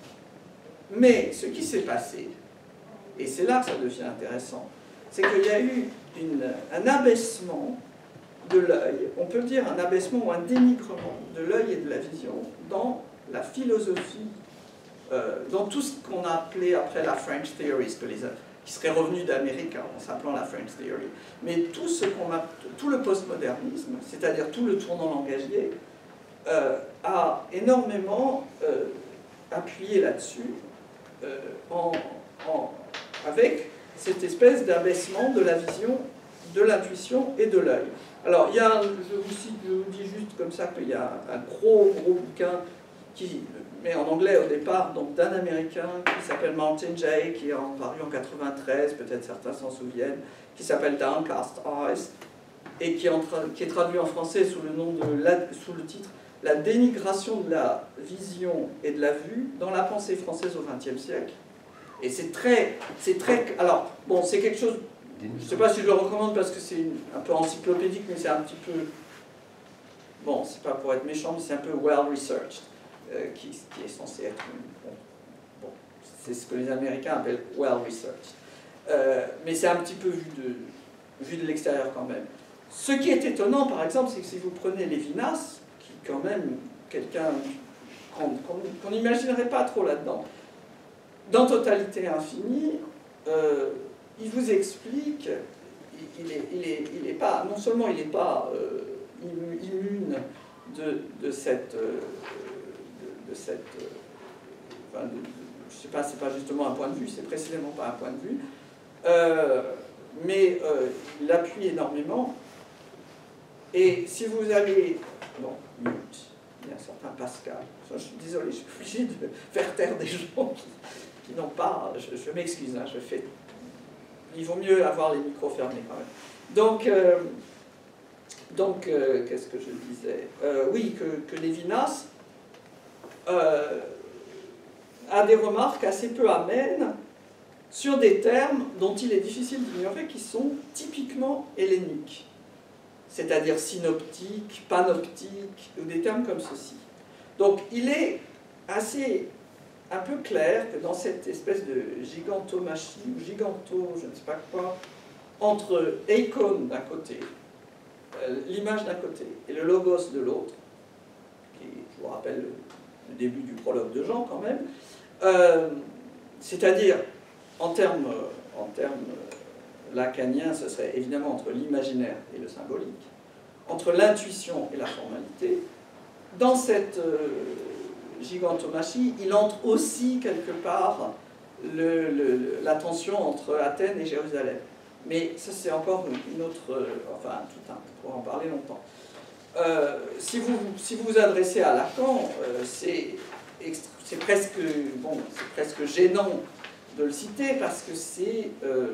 mais ce qui s'est passé, et c'est là que ça devient intéressant, c'est qu'il y a eu une, un abaissement de l'œil, on peut dire un abaissement ou un dénigrement de l'œil et de la vision dans la philosophie, euh, dans tout ce qu'on a appelé après la French Theory, ce que les, qui serait revenu d'Amérique en s'appelant la French Theory. Mais tout, ce qu'on a, tout le postmodernisme, c'est-à-dire tout le tournant langagier, euh, a énormément euh, appuyé là-dessus, euh, en, en, avec cette espèce d'abaissement de la vision, de l'intuition et de l'œil. Alors, il y a, je vous cite, je vous dis juste comme ça qu'il y a un gros, gros bouquin qui, mais en anglais au départ, donc d'un Américain qui s'appelle Martin Jay, qui est paru en quatre-vingt-treize, peut-être certains s'en souviennent, qui s'appelle Downcast Eyes, et qui est, en qui est traduit en français sous le, nom de la, sous le titre « La dénigration de la vision et de la vue dans la pensée française au vingtième siècle ». Et c'est très, c'est très... Alors, bon, c'est quelque chose... Je ne sais pas si je le recommande parce que c'est un peu encyclopédique, mais c'est un petit peu... Bon, c'est pas pour être méchant, mais c'est un peu well-researched, euh, qui, qui est censé être... Bon, bon, c'est ce que les Américains appellent well-researched. Euh, mais c'est un petit peu vu de, vu de l'extérieur quand même. Ce qui est étonnant, par exemple, c'est que si vous prenez Lévinas, qui est quand même quelqu'un qu'on n'imaginerait pas trop là-dedans, dans Totalité Infinie, euh, il vous explique, il est, il est, il est pas, non seulement il n'est pas euh, immune de, de cette, euh, de, de cette, euh, enfin de, de, je sais pas, c'est pas justement un point de vue, c'est précisément pas un point de vue, euh, mais euh, il appuie énormément. Et si vous allez, bon, Mute, il y a un certain Pascal, je suis désolé, je suis obligé de faire taire des gens qui, qui n'ont pas, je, je m'excuse, hein, je fais. Il vaut mieux avoir les micros fermés quand même. Donc, euh, donc euh, qu'est-ce que je disais euh, Oui, que, que Lévinas euh, a des remarques assez peu amènes sur des termes dont il est difficile d'ignorer qui sont typiquement helléniques, c'est-à-dire synoptique, panoptique, ou des termes comme ceci. Donc, il est assez... un peu clair que dans cette espèce de gigantomachie, ou giganto, je ne sais pas quoi, entre Eikon d'un côté, euh, l'image d'un côté, et le logos de l'autre, qui, je vous rappelle, le, le début du prologue de Jean quand même, euh, c'est-à-dire, en termes, en termes lacaniens, ce serait évidemment entre l'imaginaire et le symbolique, entre l'intuition et la formalité. Dans cette... Euh, gigantomachie, il entre aussi quelque part le, le, la tension entre Athènes et Jérusalem. Mais ça, c'est encore une autre... Euh, enfin, tout un... On pourra en parler longtemps. Euh, si, vous, si vous vous adressez à Lacan, euh, c'est presque, bon, presque gênant de le citer parce que c'est euh,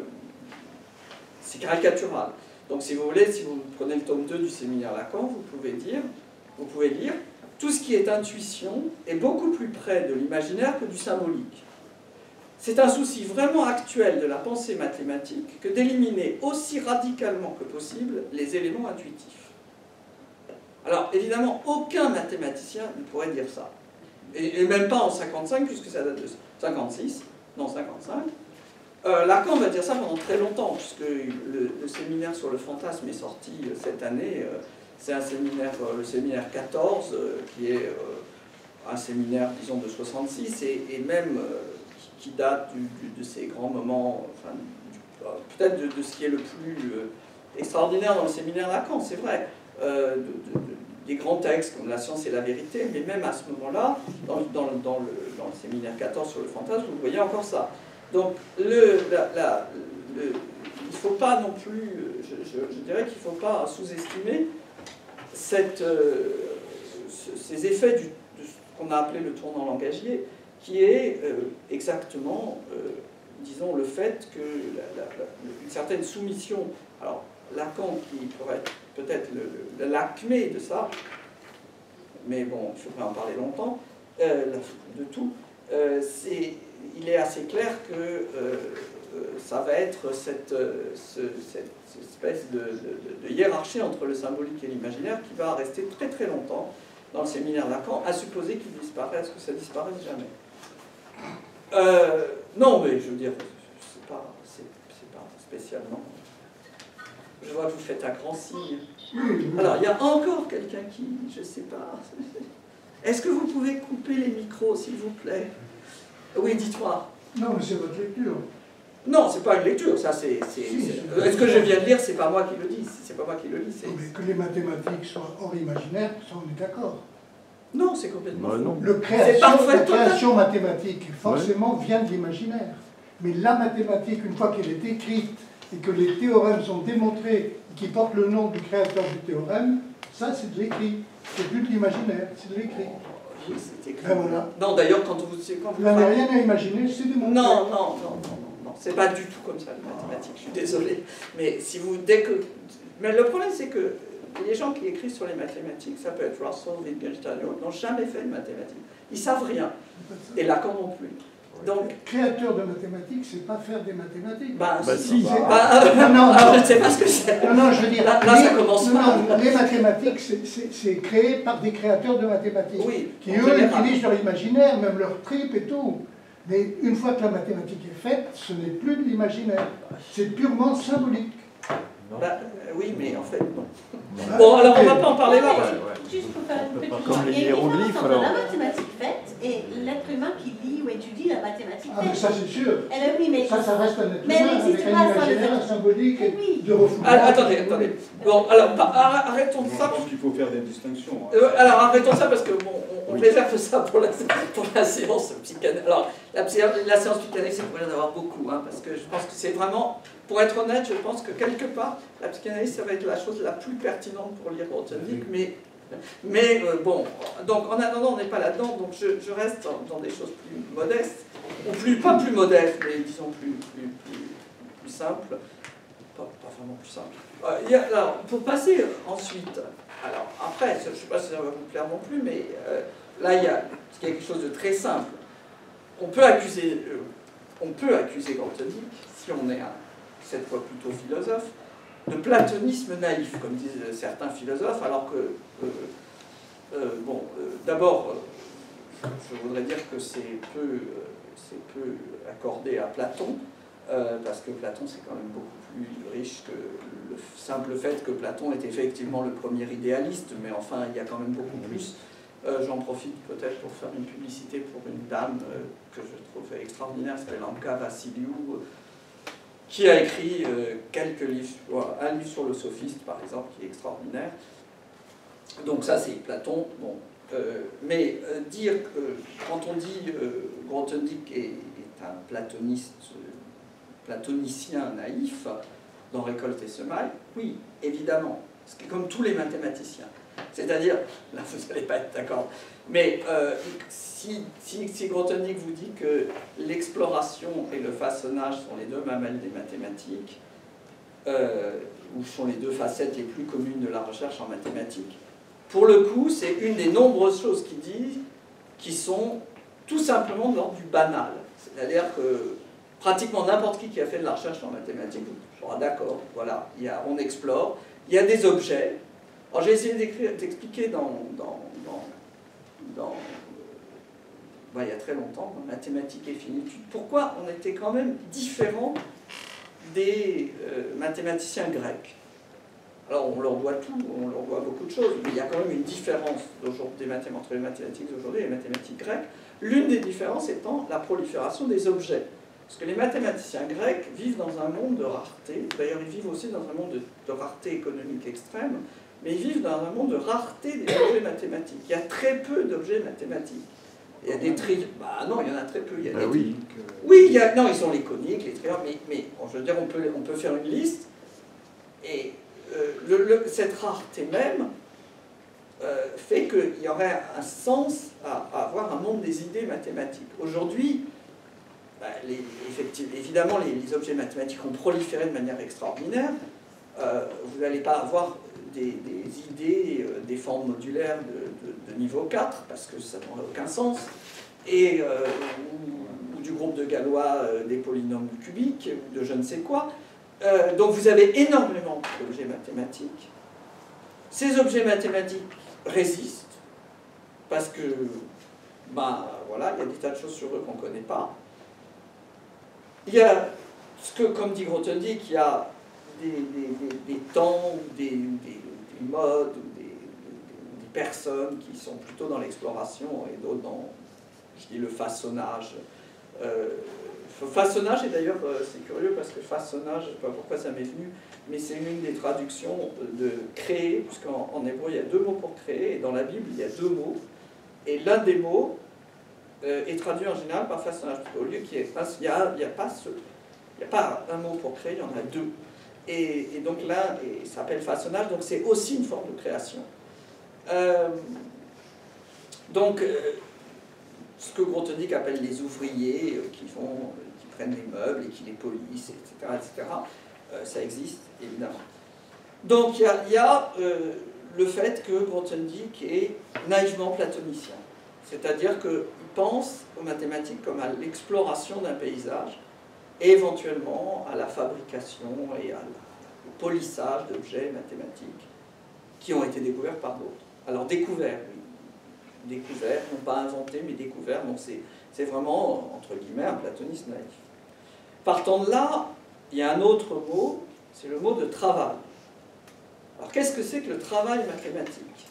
caricatural. Donc si vous voulez, si vous prenez le tome deux du séminaire Lacan, vous pouvez dire, vous pouvez lire, tout ce qui est intuition est beaucoup plus près de l'imaginaire que du symbolique. C'est un souci vraiment actuel de la pensée mathématique que d'éliminer aussi radicalement que possible les éléments intuitifs. Alors, évidemment, aucun mathématicien ne pourrait dire ça. Et, et même pas en cinquante-cinq, puisque ça date de cinquante-six, non, cinquante-cinq. Euh, Lacan va dire ça pendant très longtemps, puisque le, le séminaire sur le fantasme est sorti euh, cette année. Euh, C'est un séminaire, euh, le séminaire quatorze, euh, qui est euh, un séminaire, disons, de soixante-six, et, et même euh, qui, qui date du, du, de ces grands moments, enfin, euh, peut-être de, de ce qui est le plus euh, extraordinaire dans le séminaire Lacan, c'est vrai. Euh, de, de, de, des grands textes comme La science et la vérité, mais même à ce moment-là, dans, dans, dans, le, dans le séminaire quatorze sur le fantasme, vous voyez encore ça. Donc, le, la, la, le, il ne faut pas non plus, je, je, je dirais qu'il ne faut pas sous-estimer cette, euh, ces effets du, de ce qu'on a appelé le tournant langagier, qui est euh, exactement, euh, disons, le fait que la, la, la, une certaine soumission, alors Lacan qui pourrait être peut-être l'acmé de ça, mais bon, il faudrait en parler longtemps, euh, de tout, euh, c'est, il est assez clair que euh, ça va être cette, ce, cette, cette espèce de, de, de hiérarchie entre le symbolique et l'imaginaire qui va rester très très longtemps dans le séminaire Lacan, à supposer qu'il disparaisse, que ça disparaisse jamais. Euh, non, mais je veux dire, c'est pas, c'est, c'est pas spécialement... Je vois que vous faites un grand signe. Alors, il y a encore quelqu'un qui... Je ne sais pas. Est-ce que vous pouvez couper les micros, s'il vous plaît? Oui, dites-moi. Non, mais c'est votre lecture. Non, c'est pas une lecture, ça c'est... Si, est-ce que je viens de lire, c'est pas moi qui le dis, c'est pas moi qui le lis. Mais que les mathématiques soient hors imaginaire, ça on est d'accord. Non, c'est complètement... Bah, non. Le création, parfait, la création mathématique, forcément, ouais. vient de l'imaginaire. Mais la mathématique, une fois qu'elle est écrite, et que les théorèmes sont démontrés, et qui portent le nom du créateur du théorème, ça c'est de l'écrit. C'est plus de l'imaginaire, c'est de l'écrit. Oui, c'est écrit. Ben voilà. Non, d'ailleurs, quand vous... Quand vous vous n'avez rien à imaginer, c'est démontré. Non, non, non, non, non, non. C'est pas du tout comme ça, les mathématiques, je suis désolée. Mais si vous... Dès que... Mais le problème, c'est que les gens qui écrivent sur les mathématiques, ça peut être Russell, Wittgenstein, n'ont jamais fait de mathématiques. Ils savent rien. Et Lacan non plus. Donc, créateur de mathématiques, c'est pas faire des mathématiques. Bah, bah si. Bah, euh, non, non, non, je ne sais pas ce que c'est. Non, non, je veux dire, là, là les, ça commence non, mal. non, les mathématiques, c'est créé par des créateurs de mathématiques. Oui, qui, eux, général. utilisent leur imaginaire, même leur trip et tout. Mais une fois que la mathématique est faite, ce n'est plus de l'imaginaire. C'est purement symbolique. Bah, oui, mais en fait, non. Bon, alors on ne va pas en parler là. Parce... Juste pour faire une petite Comme les hiéroglyphes, entre alors. la mathématique faite et l'être humain qui lit ou étudie la mathématique Ah, mais faite. ça c'est sûr. Elle, oui, mais ça, ça reste un être mais humain avec un imaginaire, un symbolique et oui. de refoulement. Ah, attendez, attendez. Bon, alors, arrêtons Je ça. pense qu'il faut faire des distinctions. Hein. Euh, alors, arrêtons ça parce que bon, on, on oui. réserve ça pour la, pour la séance psychanalyse. Alors, la, la séance psychanalyse, il pourrait y en avoir beaucoup, hein, parce que je pense que c'est vraiment... Pour être honnête, je pense que quelque part, la psychanalyse, ça va être la chose la plus pertinente pour lire Grothendieck, mais, mais euh, bon, donc en attendant, on n'est pas là-dedans, donc je, je reste dans, dans des choses plus modestes, ou plus, pas plus modestes, mais disons plus, plus, plus, plus simples, pas, pas vraiment plus simples. Euh, y a, alors, pour passer ensuite, alors après, je ne sais pas si ça va vous plaire non plus, mais euh, là, il y a quelque chose de très simple. On peut accuser, euh, on peut accuser Grothendieck, si on est un cette fois plutôt philosophe, de platonisme naïf, comme disent certains philosophes, alors que, euh, euh, bon, euh, d'abord, euh, je, je voudrais dire que c'est peu, euh, c'est peu accordé à Platon, euh, parce que Platon, c'est quand même beaucoup plus riche que le simple fait que Platon est effectivement le premier idéaliste, mais enfin, il y a quand même beaucoup plus. Euh, j'en profite peut-être pour faire une publicité pour une dame euh, que je trouve extraordinaire, qui s'appelle Anka Vassiliou, qui a écrit euh, quelques livres, un livre sur le sophiste par exemple, qui est extraordinaire. Donc ça c'est Platon, bon. Euh, mais euh, dire que quand on dit euh, Grothendieck est, est un platoniste, euh, platonicien naïf, dans récolte et semaille? Oui, évidemment. C'est comme tous les mathématiciens. C'est-à-dire, là vous n'allez pas être d'accord, mais euh, si, si, si Grothendieck vous dit que l'exploration et le façonnage sont les deux mamelles des mathématiques, euh, ou sont les deux facettes les plus communes de la recherche en mathématiques, pour le coup, c'est une des nombreuses choses qu'il dit qui sont tout simplement de l'ordre du banal. C'est-à-dire que pratiquement n'importe qui qui a fait de la recherche en mathématiques sera d'accord, voilà, il y a, on explore, il y a des objets. Alors j'ai essayé d'expliquer dans, dans, dans, dans euh, ben, il y a très longtemps, dans Mathématiques et finitude, pourquoi on était quand même différent des euh, mathématiciens grecs. Alors on leur doit tout, on leur doit beaucoup de choses, mais il y a quand même une différence des mathématiques, entre les mathématiques d'aujourd'hui et les mathématiques grecques. L'une des différences étant la prolifération des objets. Parce que les mathématiciens grecs vivent dans un monde de rareté, d'ailleurs ils vivent aussi dans un monde de, de rareté économique extrême, mais ils vivent dans un monde de rareté des objets mathématiques. Il y a très peu d'objets mathématiques. Il y a des tri... Bah non, il y en a très peu. Il y a ah des... oui. Oui, il y a... non, ils sont les coniques, les triangles, mais, mais bon, je veux dire, on peut, on peut faire une liste, et euh, le, le, cette rareté même euh, fait qu'il y aurait un sens à, à avoir un monde des idées mathématiques. Aujourd'hui, bah, les, effectivement, évidemment, les, les objets mathématiques ont proliféré de manière extraordinaire. Euh, vous n'allez pas avoir des, des idées, euh, des formes modulaires de, de, de niveau quatre, parce que ça n'aurait aucun sens, et, euh, ou, ou du groupe de Galois euh, des polynômes cubiques, ou de je ne sais quoi. Euh, donc vous avez énormément d'objets mathématiques. Ces objets mathématiques résistent, parce que, ben voilà, il y a des tas de choses sur eux qu'on ne connaît pas. Il y a, ce que, comme dit Grothendieck, il y a Des, des, des, des temps, des, des, des modes, des, des, des personnes qui sont plutôt dans l'exploration et d'autres dans, je dis, le façonnage. Euh, façonnage, et d'ailleurs, euh, c'est curieux parce que façonnage, je ne sais pas pourquoi ça m'est venu, mais c'est une des traductions de créer, puisqu'en en hébreu, il y a deux mots pour créer, et dans la Bible, il y a deux mots, et l'un des mots euh, est traduit en général par façonnage. Au lieu qu'il n'y ait pas, il y a, il y a pas ce, il n'y a pas un mot pour créer, il y en a deux. Et, et donc là, il s'appelle façonnage, donc c'est aussi une forme de création. Euh, donc, euh, ce que Grothendieck appelle les ouvriers euh, qui, font, qui prennent les meubles et qui les polissent, et cetera, et cetera, euh, ça existe, évidemment. Donc, il y a, y a euh, le fait que Grothendieck est naïvement platonicien. C'est-à-dire qu'il pense aux mathématiques comme à l'exploration d'un paysage, et éventuellement à la fabrication et à au polissage d'objets mathématiques qui ont été découverts par d'autres. Alors découverts, oui. Découverts, non pas inventés, mais découverts, donc c'est vraiment, entre guillemets, un platoniste naïf. Partant de là, il y a un autre mot, c'est le mot de travail. Alors qu'est-ce que c'est que le travail mathématique?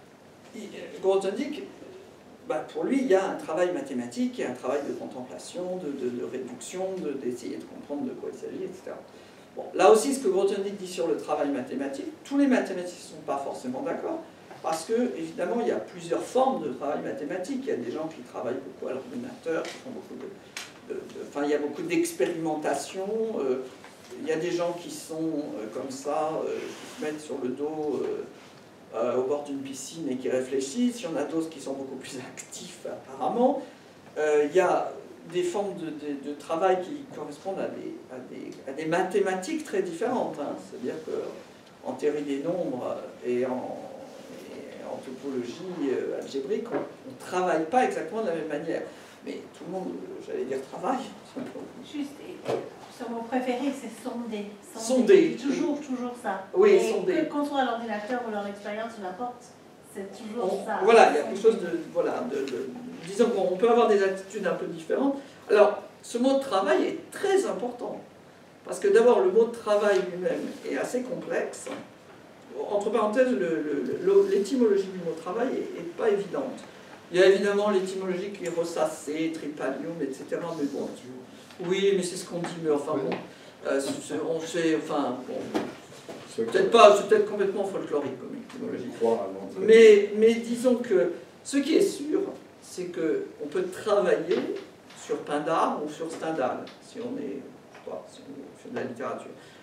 Grothendieck, bah, pour lui, il y a un travail mathématique, il y a un travail de contemplation, de, de, de réduction, d'essayer de, de comprendre de quoi il s'agit, et cetera. Bon, là aussi, ce que Grothendieck dit sur le travail mathématique, tous les mathématiciens ne sont pas forcément d'accord, parce que, évidemment, il y a plusieurs formes de travail mathématique. Il y a des gens qui travaillent beaucoup à l'ordinateur, qui font beaucoup de, de, de... Enfin, il y a beaucoup d'expérimentation. Euh, il y a des gens qui sont euh, comme ça, euh, qui se mettent sur le dos... Euh, Euh, au bord d'une piscine et qui réfléchissent, il y en a d'autres qui sont beaucoup plus actifs apparemment. Euh, il y a des formes de, de, de travail qui correspondent à des, à des, à des mathématiques très différentes. Hein. C'est-à-dire qu'en théorie des nombres et en, et en topologie euh, algébrique, on ne travaille pas exactement de la même manière. Mais tout le monde, j'allais dire, travaille. Juste, sur mon préféré, c'est sonder. Sonder. Toujours, toujours ça. Oui, et sonder. Que qu'on soit à l'ordinateur ou dans l'expérience ou n'importe, c'est toujours on, ça. Voilà, il y a quelque chose de... Voilà, de, de disons qu'on peut avoir des attitudes un peu différentes. Alors, ce mot de travail est très important. Parce que d'abord, le mot de travail lui-même est assez complexe. Entre parenthèses, l'étymologie du mot travail n'est pas évidente. Il y a évidemment l'étymologie qui est ressassée, tripalium, et cetera. Mais bon, oui, mais c'est ce qu'on dit, mais enfin bon, euh, c est, on sait, enfin bon, peut-être pas, c'est peut-être complètement folklorique comme étymologie. Mais, mais disons que ce qui est sûr, c'est qu'on peut travailler sur Pindare ou sur Stendhal, si on est, je sais pas, si on fait de la littérature.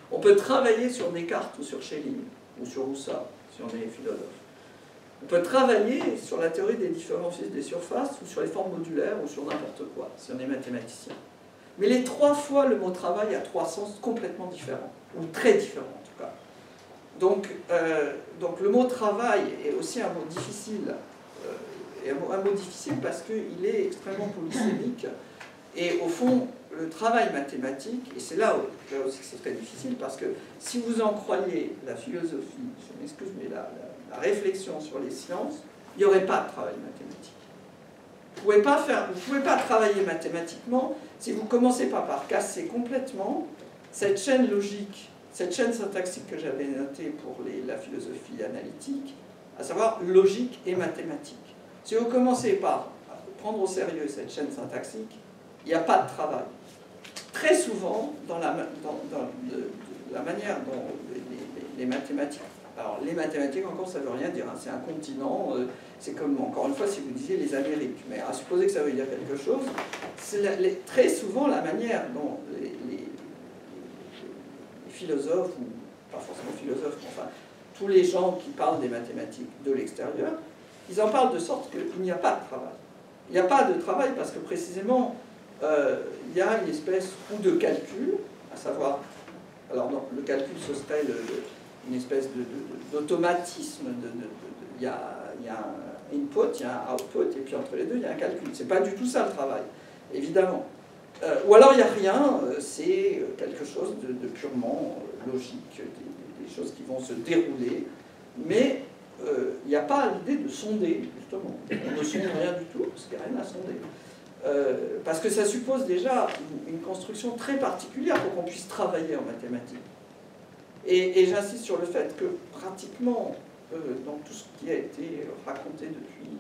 On peut travailler sur Descartes ou sur Schelling, ou sur Rousseau, si on est philosophe. On peut travailler sur la théorie des différences des surfaces, ou sur les formes modulaires, ou sur n'importe quoi, si on est mathématicien. Mais les trois fois, le mot travail a trois sens complètement différents, ou très différents en tout cas. Donc, euh, donc le mot travail est aussi un mot difficile, euh, et un mot, un mot difficile parce qu'il est extrêmement polysémique, et au fond, le travail mathématique, et c'est là, où, là aussi que c'est très difficile, parce que si vous en croyez la philosophie, je m'excuse, mais la, la, la réflexion sur les sciences, il n'y aurait pas de travail mathématique. Vous ne pouvez pas faire, vous pouvez pas travailler mathématiquement si vous ne commencez pas par casser complètement cette chaîne logique, cette chaîne syntaxique que j'avais notée pour les, la philosophie analytique, à savoir logique et mathématique. Si vous commencez par prendre au sérieux cette chaîne syntaxique, il n'y a pas de travail. Très souvent, dans la, dans, dans de, de la manière dont les, les, les mathématiques, alors les mathématiques encore ça ne veut rien dire, hein, c'est un continent, euh, c'est comme encore une fois si vous disiez les Amériques, mais à supposer que ça veut dire quelque chose, c'est très souvent la manière dont les, les, les, les philosophes, ou pas forcément philosophes, mais enfin tous les gens qui parlent des mathématiques de l'extérieur, ils en parlent de sorte qu'il n'y a pas de travail. Il n'y a pas de travail parce que précisément Euh, il y a une espèce ou de calcul, à savoir, alors non, le calcul ce serait le, le, une espèce d'automatisme, de, de, de, de, de, il y a, il y a un input, il y a un output, et puis entre les deux il y a un calcul. C'est pas du tout ça le travail, évidemment. Euh, ou alors il n'y a rien, c'est quelque chose de, de purement logique, des, des choses qui vont se dérouler, mais euh, il n'y a pas l'idée de sonder, justement. On ne sonde rien du tout, parce qu'il n'y a rien à sonder. Euh, parce que ça suppose déjà une, une construction très particulière pour qu'on puisse travailler en mathématiques. Et, et j'insiste sur le fait que pratiquement euh, dans tout ce qui a été raconté depuis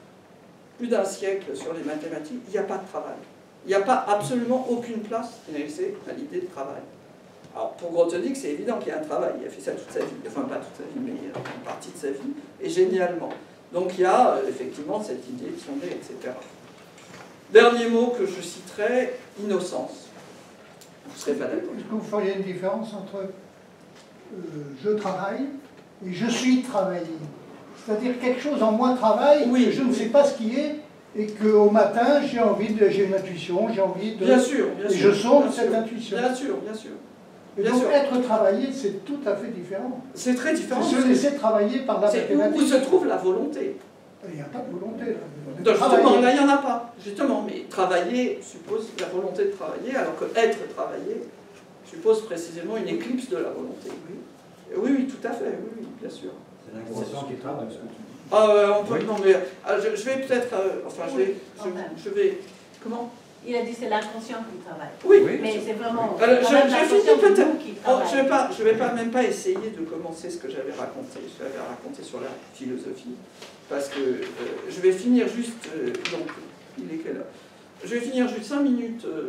plus d'un siècle sur les mathématiques, il n'y a pas de travail. Il n'y a pas absolument aucune place laissée à l'idée de travail. Alors pour Grothendieck, c'est évident qu'il y a un travail, il a fait ça toute sa vie, enfin pas toute sa vie, mais une partie de sa vie, et génialement. Donc il y a euh, effectivement cette idée de sonder, et cetera. Dernier mot que je citerai, innocence. Vous ne serez pas d'accord. Est-ce que vous feriez une différence entre euh, je travaille et je suis travaillé? C'est-à-dire quelque chose en moi travaille, oui, que je ne sais pas ce qui est, et qu'au matin j'ai envie de, j'ai une intuition, j'ai envie de... Bien sûr, bien sûr. Et je sonde bien cette sûr, intuition. Bien sûr, bien sûr. Et bien donc sûr. Être travaillé, c'est tout à fait différent. C'est très différent. C'est se laisser travailler par la mathématique. Où se trouve la volonté? Il n'y a pas de volonté. Là. De justement, là, il n'y en a pas. Justement, mais travailler suppose la volonté de travailler, alors que être travaillé suppose précisément une éclipse de la volonté. Oui, oui, oui tout à fait, oui, oui bien sûr. C'est l'inconscient qui travaille. Ah, euh, on peut, non, mais ah, je, je vais peut-être, euh, enfin, je vais, je, je vais, comment? Il a dit c'est l'inconscient qui travaille. Oui, oui mais c'est vraiment. Alors, je, je finis peut-être. Oh, je ne vais pas, je vais pas même pas essayer de commencer ce que j'avais raconté. Je l'avais raconté sur la philosophie. Parce que euh, je vais finir juste, euh, donc, il est quelle heure? Je vais finir juste cinq minutes euh,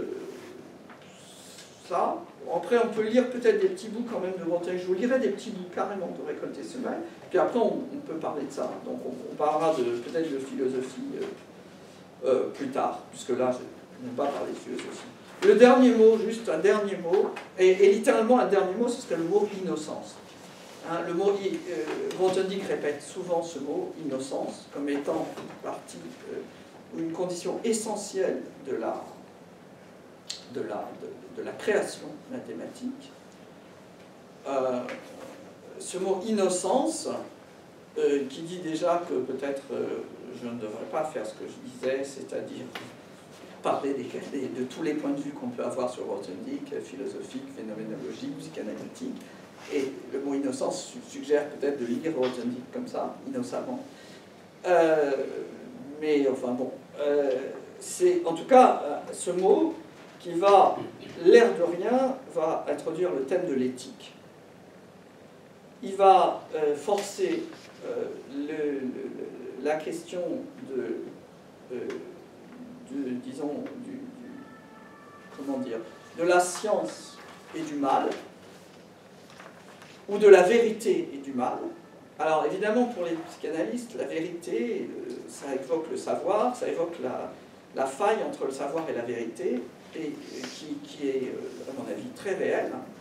ça. Après, on peut lire peut-être des petits bouts quand même de Grothendieck. Je vous lirai des petits bouts carrément de Récolter Semaine. Puis après, on, on peut parler de ça. Donc, on, on parlera peut-être de philosophie euh, euh, plus tard, puisque là, je n'ai pas parlé de philosophie. Le dernier mot, juste un dernier mot, et, et littéralement un dernier mot, ce serait le mot innocence. Hein, le mot, euh, Grothendieck répète souvent ce mot, innocence, comme étant une partie, euh, une condition essentielle de la, de la, de, de la création mathématique. Euh, ce mot innocence, euh, qui dit déjà que peut-être euh, je ne devrais pas faire ce que je disais, c'est-à-dire parler des, des, de tous les points de vue qu'on peut avoir sur Grothendieck, philosophique, phénoménologique, psychanalytique. Et le mot innocence suggère peut-être de lire Grothendieck comme ça, innocemment. Euh, mais enfin bon, euh, c'est en tout cas ce mot qui va, l'air de rien, va introduire le thème de l'éthique. Il va euh, forcer euh, le, le, la question de, euh, de disons, du, du, comment dire, de la science et du mal, ou de la vérité et du mal. Alors évidemment, pour les psychanalystes, la vérité, ça évoque le savoir, ça évoque la, la faille entre le savoir et la vérité, et qui, qui est, à mon avis, très réelle.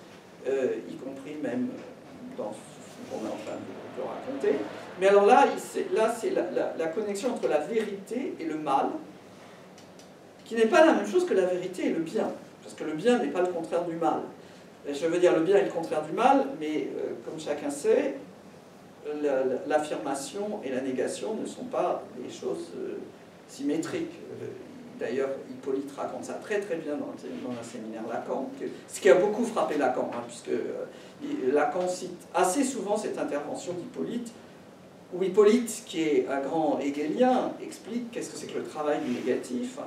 euh, y compris même dans ce qu'on est en train de, de raconter. Mais alors là, là c'est la, la, la connexion entre la vérité et le mal, qui n'est pas la même chose que la vérité et le bien, parce que le bien n'est pas le contraire du mal. Je veux dire, le bien est le contraire du mal, mais euh, comme chacun sait, l'affirmation et la négation ne sont pas des choses euh, symétriques. D'ailleurs, Hippolyte raconte ça très très bien dans, dans un séminaire Lacan, que, ce qui a beaucoup frappé Lacan, hein, puisque euh, Lacan cite assez souvent cette intervention d'Hippolyte, où Hippolyte, qui est un grand hegelien, explique qu'est-ce que c'est que le travail du négatif.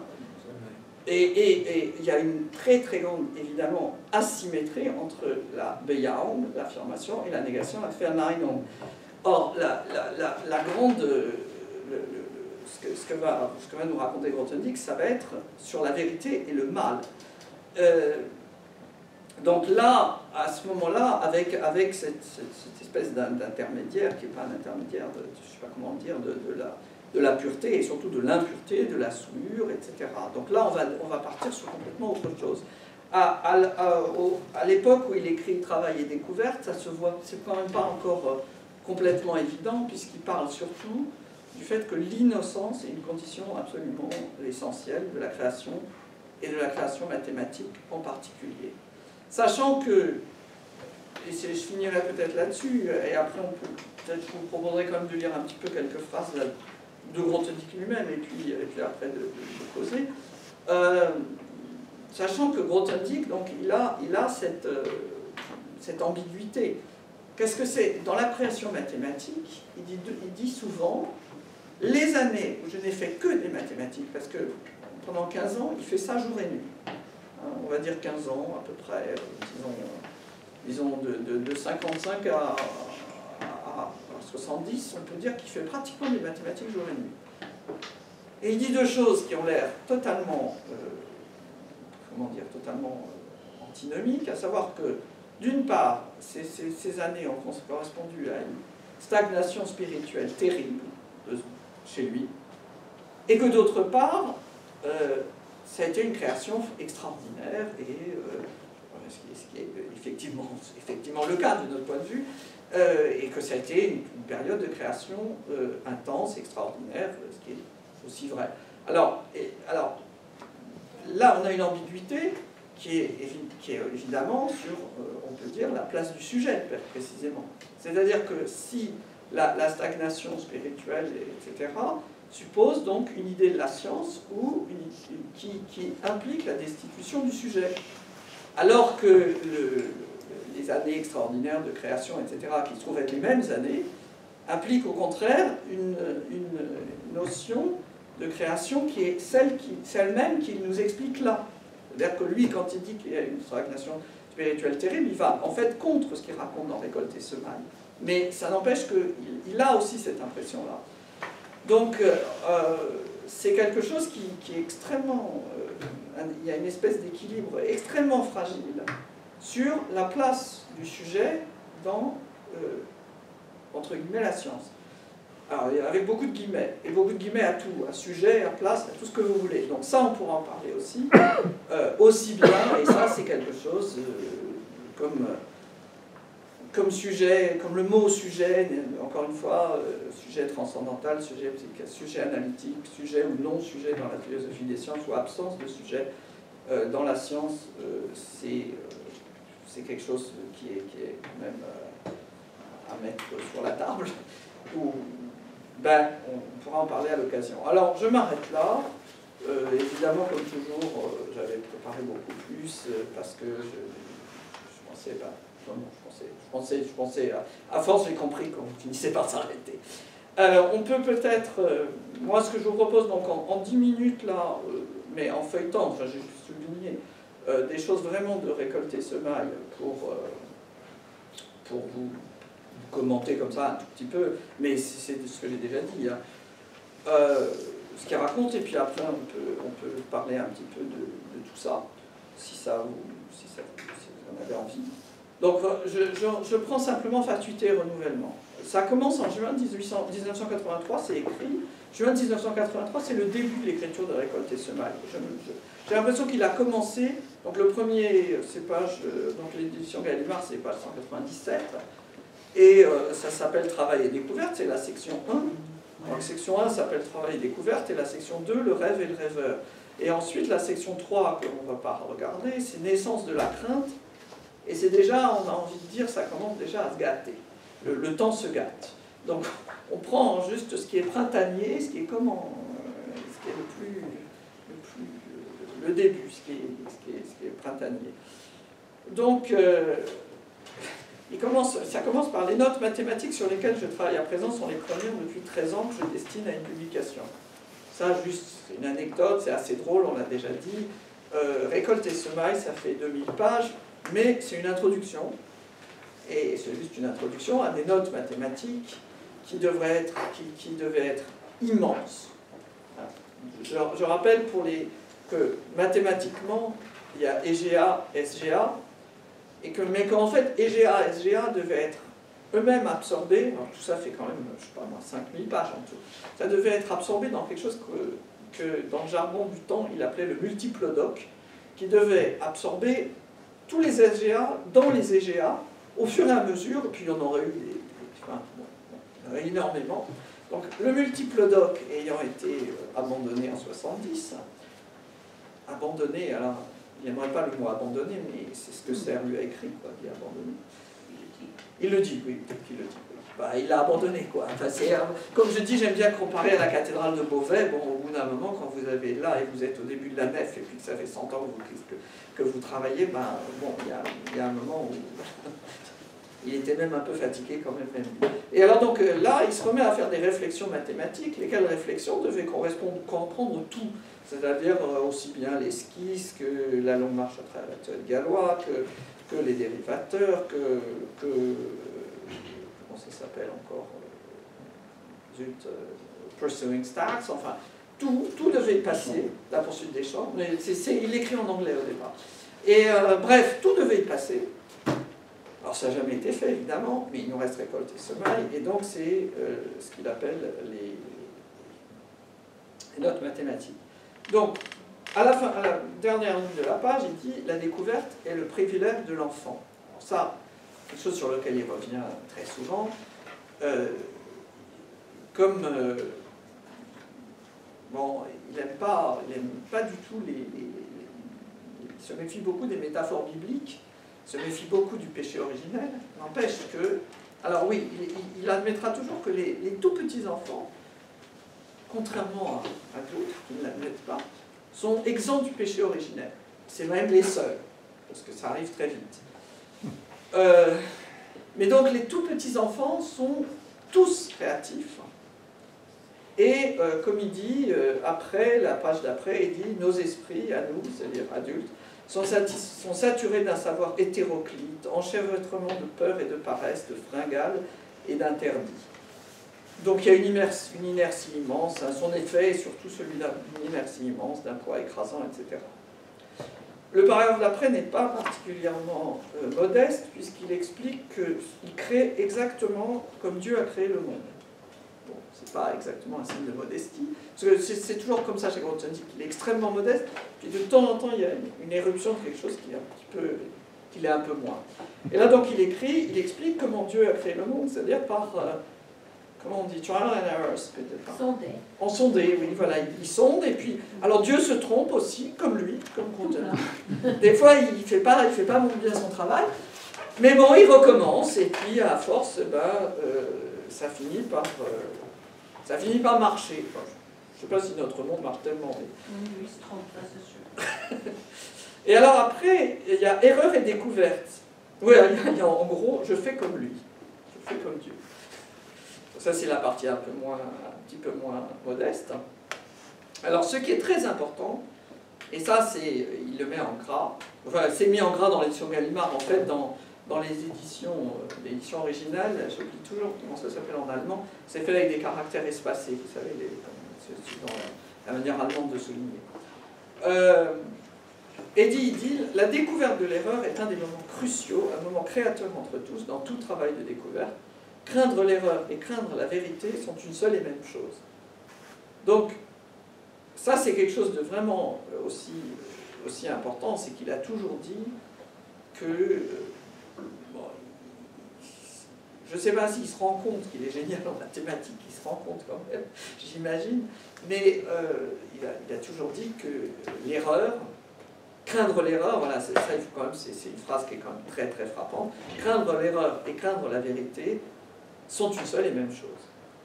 Et il y a une très très grande, évidemment, asymétrie entre la Bejahung, l'affirmation, et la négation, la Verneinung. Or, la, la, la, la grande, le, le, ce, que, ce, que va, ce que va nous raconter Grothendieck, ça va être sur la vérité et le mal. Euh, donc là, à ce moment-là, avec, avec cette, cette, cette espèce d'intermédiaire, qui n'est pas un intermédiaire, de, je ne sais pas comment dire, de, de, la, de la pureté, et surtout de l'impureté, de la souillure, et cetera. Donc là, on va, on va partir sur complètement autre chose. À, à, à, à l'époque où il écrit Travail et découverte, ça se voit, c'est quand même pas encore complètement évident, puisqu'il parle surtout du fait que l'innocence est une condition absolument essentielle de la création, et de la création mathématique en particulier. Sachant que, et je finirai peut-être là-dessus, et après on peut, peut-être je vous proposerai quand même de lire un petit peu quelques phrases de Grothendieck lui-même, et puis, et puis après de, de, de causer. Euh, sachant que Grothendieck, donc, il a, il a cette, euh, cette ambiguïté. Qu'est-ce que c'est? Dans la création mathématique, il dit, il dit souvent, les années où je n'ai fait que des mathématiques, parce que pendant quinze ans, il fait ça jour et nuit. On va dire quinze ans à peu près, disons, disons de, de, de cinquante-cinq à, à, à soixante-dix, on peut dire qu'il fait pratiquement des mathématiques jour et nuit. Et il dit deux choses qui ont l'air totalement, euh, comment dire, totalement euh, antinomiques, à savoir que, d'une part, ces, ces, ces années ont correspondu à une stagnation spirituelle terrible de, chez lui, et que d'autre part, euh, ça a été une création extraordinaire, et euh, ce, qui est, ce qui est effectivement, effectivement le cas de notre point de vue, euh, et que ça a été une, une période de création euh, intense, extraordinaire, ce qui est aussi vrai. Alors, et, alors là, on a une ambiguïté qui est, qui est évidemment sur, euh, on peut dire, la place du sujet, précisément. C'est-à-dire que si la, la stagnation spirituelle, et cetera, suppose donc une idée de la science ou une, une, qui, qui implique la destitution du sujet. Alors que le, les années extraordinaires de création, et cetera, qui se trouvent être les mêmes années, impliquent au contraire une, une notion de création qui est celle qui, celle-même qu'il nous explique là. C'est-à-dire que lui, quand il dit qu'il y a une stagnation spirituelle terrible, il va en fait contre ce qu'il raconte dans Récolte et Semailles. Mais ça n'empêche qu'il il a aussi cette impression-là. Donc, euh, c'est quelque chose qui, qui est extrêmement... Euh, il y a une espèce d'équilibre extrêmement fragile sur la place du sujet dans, euh, entre guillemets, la science. Alors, avec beaucoup de guillemets, et beaucoup de guillemets à tout, à sujet, à place, à tout ce que vous voulez. Donc ça, on pourra en parler aussi, euh, aussi bien, et ça, c'est quelque chose euh, comme... Euh, comme sujet, comme le mot sujet, encore une fois, euh, sujet transcendantal, sujet, sujet analytique, sujet ou non-sujet dans la philosophie des sciences, ou absence de sujet euh, dans la science, euh, c'est euh, quelque chose qui est, qui est même euh, à mettre sur la table, ou ben, on pourra en parler à l'occasion. Alors, je m'arrête là. Euh, évidemment, comme toujours, euh, j'avais préparé beaucoup plus, euh, parce que je, je pensais... Ben, Non, non, je pensais, je pensais, je pensais à, à force j'ai compris qu'on finissait par s'arrêter. Euh, on peut peut-être, euh, moi ce que je vous propose donc en, en dix minutes là, euh, mais en feuilletant, enfin j'ai juste souligné, euh, des choses vraiment de Récolte et Semailles pour, euh, pour vous commenter comme ça un tout petit peu, mais c'est ce que j'ai déjà dit, hein. euh, ce qu'il raconte, et puis après on peut, on peut parler un petit peu de, de tout ça, si ça vous, si ça, si vous en avez envie. Donc je, je, je prends simplement fatuité et renouvellement. ça commence en juin mille neuf cent quatre-vingt-trois, c'est écrit. Juin mille neuf cent quatre-vingt-trois, c'est le début de l'écriture de Récolte et Semailles. J'ai l'impression qu'il a commencé, donc le premier, c'est page, donc l'édition Gallimard, c'est page cent quatre-vingt-dix-sept, et euh, ça s'appelle Travail et découverte, c'est la section un. Donc, la section un s'appelle Travail et découverte, et la section deux, le rêve et le rêveur. Et ensuite, la section trois, qu'on ne va pas regarder, c'est Naissance de la crainte, et c'est déjà, on a envie de dire, ça commence déjà à se gâter. Le, le temps se gâte. Donc, on prend juste ce qui est printanier, ce qui est comment, euh, ce qui est le plus, le plus, le début, ce qui est, ce qui est, ce qui est printanier. Donc, euh, il commence, ça commence par les notes mathématiques sur lesquelles je travaille à présent sont les premières depuis treize ans que je destine à une publication. Ça, juste, c'est une anecdote, c'est assez drôle, on l'a déjà dit. Euh, Récolte et Semailles, ça fait deux mille pages, mais c'est une introduction. Et c'est juste une introduction à des notes mathématiques qui devraient être, qui, qui devaient être immenses. Je, je rappelle pour les, que mathématiquement, il y a E G A, S G A, et que, mais qu'en fait, E G A, S G A devaient être eux-mêmes absorbés, alors tout ça fait quand même, je sais pas moi, cinq mille pages en tout, ça devait être absorbé dans quelque chose que, que dans le jargon du temps, il appelait le multiplodoc, qui devait absorber tous les S G A dans les E G A, au fur et à mesure, et puis il y en aurait eu des, des, enfin, bon, il y en aurait énormément. Donc le multiplodoc ayant été abandonné en soixante-dix, abandonné, alors il n'aimerait pas le mot abandonné, mais c'est ce que Serre lui a écrit, quoi, il a abandonné. Il le dit, oui, il le dit. Bah, il a abandonné, quoi. Enfin, comme je dis, j'aime bien comparer à la cathédrale de Beauvais. Bon, au bout d'un moment, quand vous avez là et vous êtes au début de la nef, et puis que ça fait cent ans que vous, que, que vous travaillez, ben, bon, il y a, il y a un moment où il était même un peu fatigué quand même. Et alors donc là, il se remet à faire des réflexions mathématiques, lesquelles réflexions devaient correspondre, comprendre tout, c'est-à-dire aussi bien l'esquisse que la longue marche à travers la théorie de Galois, que, que les dérivateurs, que, que comment ça s'appelle encore, zut, euh, Pursuing Stacks, enfin, tout, tout devait passer, la poursuite des champs, mais c'est, c'est, il écrit en anglais au départ. Et euh, bref, tout devait y passer. Alors ça n'a jamais été fait évidemment, mais il nous reste Récolte et Semailles, et donc c'est euh, ce qu'il appelle les, les notes mathématiques. Donc, à la, fin, à la dernière ligne de la page, il dit « La découverte est le privilège de l'enfant ». Alors ça, quelque chose sur lequel il revient très souvent, euh, comme, euh, bon, il n'aime pas, il aime pas du tout les, les, les... Il se méfie beaucoup des métaphores bibliques, se méfie beaucoup du péché originel, n'empêche que, alors oui, il, il admettra toujours que les, les tout petits enfants, contrairement à, à d'autres qui ne l'admettent pas, sont exempts du péché originel. C'est même les seuls, parce que ça arrive très vite. Euh, mais donc les tout petits enfants sont tous créatifs, et euh, comme il dit, euh, après, la page d'après, il dit « Nos esprits, à nous, c'est-à-dire adultes, Sont, sont saturés d'un savoir hétéroclite, enchevêtrement de peur et de paresse, de fringales et d'interdits. » Donc il y a une inertie, une inertie immense, hein, son effet est surtout celui d'une inertie immense, d'un poids écrasant, et cetera. Le paragraphe d'après n'est pas particulièrement euh, modeste, puisqu'il explique qu'il crée exactement comme Dieu a créé le monde. Bon, c'est pas exactement un signe de modestie, parce que c'est toujours comme ça chez Grothendieck, il est extrêmement modeste, puis de temps en temps il y a une, une éruption de quelque chose qui est un petit peu, qu'il est un peu moins. Et là donc il écrit, il explique comment Dieu a créé le monde, c'est-à-dire par, euh, comment on dit, trial and error, peut-être. Sonder. En sonder, oui, voilà, il, il sonde, et puis, alors Dieu se trompe aussi, comme lui, comme Grothendieck. Des fois il fait pas, il fait pas bien son travail, mais bon, il recommence, et puis à force, ben, euh, ça finit par... Euh, ça finit par marcher. Enfin, je ne sais pas si notre monde marche tellement. Mais... Oui, oui, il se trompe, ça c'est sûr. Et alors après, il y a erreur et découverte. Oui, il y a en gros, je fais comme lui. Je fais comme Dieu. Ça, c'est la partie un peu moins, un petit peu moins modeste. Alors, ce qui est très important, et ça, c'est, il le met en gras, enfin, c'est mis en gras dans l'édition Gallimard, en fait, dans... Dans les éditions, euh, l'édition originale, j'oublie toujours comment ça s'appelle en allemand, c'est fait avec des caractères espacés, vous savez, les, c'est dans la manière allemande de souligner. Euh, Eddie dit, la découverte de l'erreur est un des moments cruciaux, un moment créateur entre tous, dans tout travail de découverte, craindre l'erreur et craindre la vérité sont une seule et même chose. Donc, ça c'est quelque chose de vraiment aussi, aussi important, c'est qu'il a toujours dit que, bon, je ne sais pas s'il se rend compte qu'il est génial en mathématiques, il se rend compte quand même, j'imagine, mais euh, il, a, il a toujours dit que l'erreur, craindre l'erreur, voilà, ça, il faut quand même, c'est une phrase qui est quand même très très frappante, craindre l'erreur et craindre la vérité sont une seule et même chose.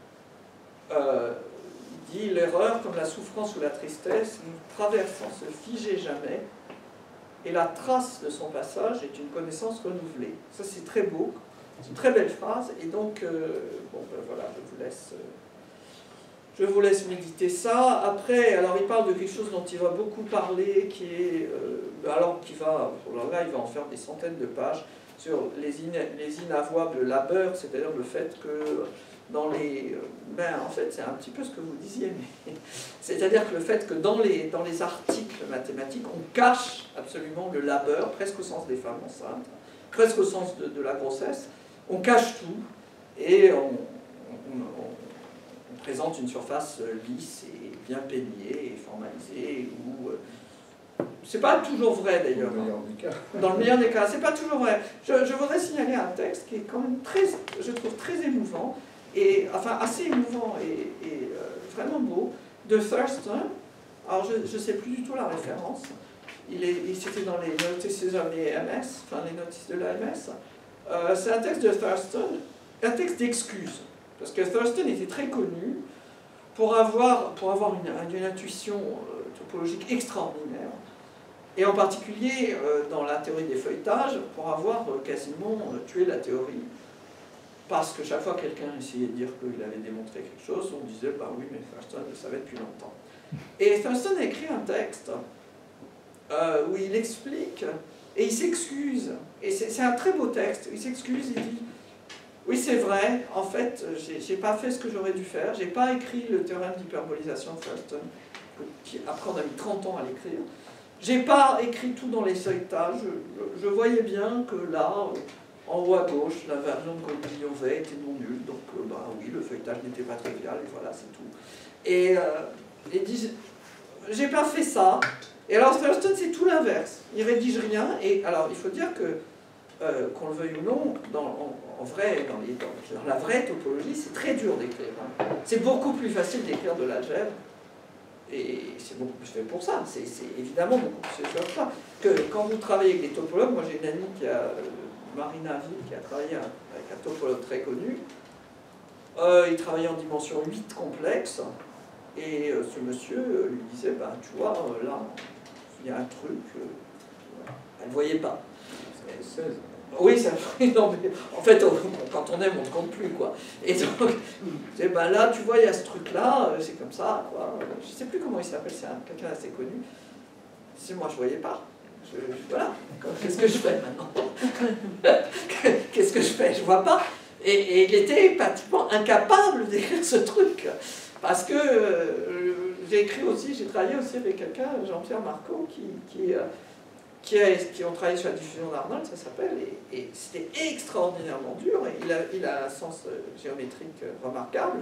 Euh, il dit l'erreur, comme la souffrance ou la tristesse, nous traverse sans se figer jamais, et la trace de son passage est une connaissance renouvelée. Ça c'est très beau, c'est une très belle phrase, et donc, euh, bon ben voilà, je vous laisse... Euh, Je vous laisse méditer ça. Après, alors il parle de quelque chose dont il va beaucoup parler, qui est, euh, alors qui va, alors là il va en faire des centaines de pages, sur les, in, les inavouables labeurs, c'est-à-dire le fait que dans les... Ben en fait c'est un petit peu ce que vous disiez, mais c'est-à-dire que le fait que dans les, dans les articles mathématiques, on cache absolument le labeur, presque au sens des femmes enceintes, presque au sens de, de la grossesse, on cache tout, et on... on, on présente une surface lisse et bien peignée et formalisée, ou euh, c'est pas toujours vrai d'ailleurs. Dans le meilleur des cas. Dans le meilleur des cas, c'est pas toujours vrai. Je, je voudrais signaler un texte qui est quand même très, je trouve très émouvant, et enfin assez émouvant et, et euh, vraiment beau, de Thurston. Alors je ne sais plus du tout la référence. Il est, il c'était dans les notices de l'A M S, enfin les notices de l'A M S. Euh, c'est un texte de Thurston, un texte d'excuses. Parce que Thurston était très connu pour avoir, pour avoir une, une intuition euh, topologique extraordinaire, et en particulier euh, dans la théorie des feuilletages, pour avoir euh, quasiment euh, tué la théorie. Parce que chaque fois que quelqu'un essayait de dire qu'il avait démontré quelque chose, on disait, bah oui, mais Thurston le savait depuis longtemps. Et Thurston a écrit un texte euh, où il explique, et il s'excuse, et c'est un très beau texte, il s'excuse, il dit, oui, c'est vrai, en fait, j'ai pas fait ce que j'aurais dû faire, j'ai pas écrit le théorème d'hyperbolisation de Thurston, qui après on a mis trente ans à l'écrire, j'ai pas écrit tout dans les feuilletages, je, je voyais bien que là, en haut à gauche, la version de Colby-Liovet était non nulle, donc euh, bah oui, le feuilletage n'était pas trivial, et voilà, c'est tout. Et euh, il dit, j'ai pas fait ça, et alors Thurston c'est tout l'inverse, il rédige rien, et alors il faut dire que Euh, qu'on le veuille ou non, dans, en, en vrai, dans, les, dans, dans la vraie topologie, c'est très dur d'écrire. Hein. C'est beaucoup plus facile d'écrire de l'algèbre, et c'est beaucoup plus fait pour ça. C'est évidemment beaucoup plus fait pour ça. Que quand vous travaillez avec des topologues, moi j'ai une amie, qui a, euh, Marina Ville, qui a travaillé avec un topologue très connu. Euh, il travaillait en dimension huit complexe, et euh, ce monsieur euh, lui disait, ben, tu vois, euh, là, il y a un truc, euh, elle ne voyait pas. seize. Oui, ça, non, mais en fait, quand on aime, on ne compte plus, quoi. Et donc, et ben là, tu vois, il y a ce truc-là, c'est comme ça, quoi. Je ne sais plus comment il s'appelle, c'est quelqu'un assez connu. C'est moi, je ne voyais pas. Je, voilà, qu'est-ce que je fais maintenant? Qu'est-ce que je fais? Je ne vois pas. Et, et il était pratiquement incapable d'écrire ce truc. Parce que euh, j'ai écrit aussi, j'ai travaillé aussi avec quelqu'un, Jean-Pierre Marco, qui... qui euh, Qui, a, qui ont travaillé sur la diffusion d'Arnold, ça s'appelle, et, et c'était extraordinairement dur, et il a, il a un sens géométrique remarquable.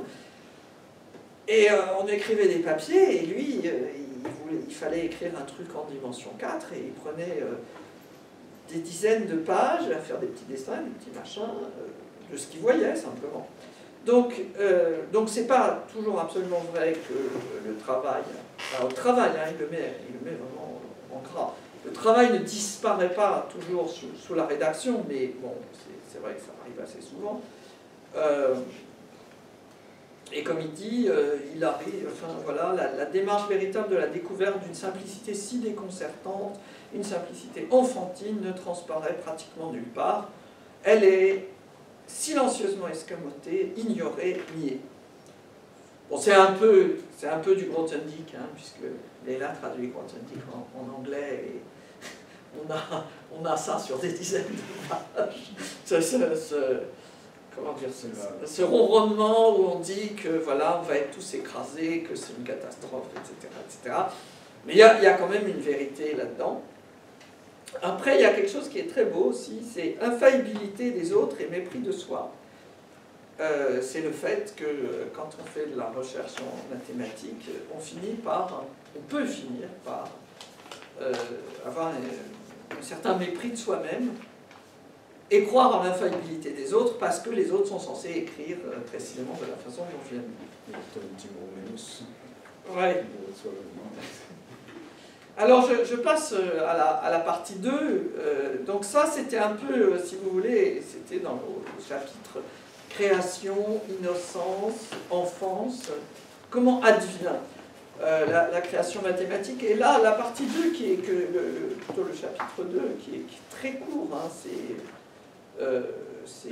Et euh, on écrivait des papiers, et lui, euh, il, voulait, il fallait écrire un truc en dimension quatre, et il prenait euh, des dizaines de pages à faire des petits dessins, des petits machins, euh, de ce qu'il voyait, simplement. Donc, euh, donc c'est pas toujours absolument vrai que le travail, alors le travail, hein, il, le met, il le met vraiment en gras. Le travail ne disparaît pas toujours sous, sous la rédaction, mais bon, c'est vrai que ça arrive assez souvent. Euh, et comme il dit, euh, il arrive, enfin voilà, la, la démarche véritable de la découverte d'une simplicité si déconcertante, une simplicité enfantine, ne transparaît pratiquement nulle part. Elle est silencieusement escamotée, ignorée, niée. Bon, c'est un peu, c'est un peu du Grothendieck, hein, puisque Léla traduit Grothendieck en, en anglais, et on a, on a ça sur des dizaines de pages. Ce, ce, ce, comment dire, ce, ce ronronnement où on dit que voilà, on va être tous écrasés, que c'est une catastrophe, et cetera, et cetera. Mais il y a, il y a quand même une vérité là-dedans. Après, il y a quelque chose qui est très beau aussi, c'est infaillibilité des autres et mépris de soi. euh, c'est le fait que euh, quand on fait de la recherche en mathématiques, on finit par, on peut finir par euh, avoir un, un certain mépris de soi-même et croire en l'infaillibilité des autres parce que les autres sont censés écrire euh, précisément de la façon dont je viens de dire. Ouais. Alors je, je passe à la, à la partie deux. Euh, donc ça c'était un peu, si vous voulez, c'était dans le chapitre création, innocence, enfance, comment advient euh, la, la création mathématique. Et là, la partie deux, qui est que le, plutôt le chapitre deux, qui est, qui est très court, hein, c'est euh, c'est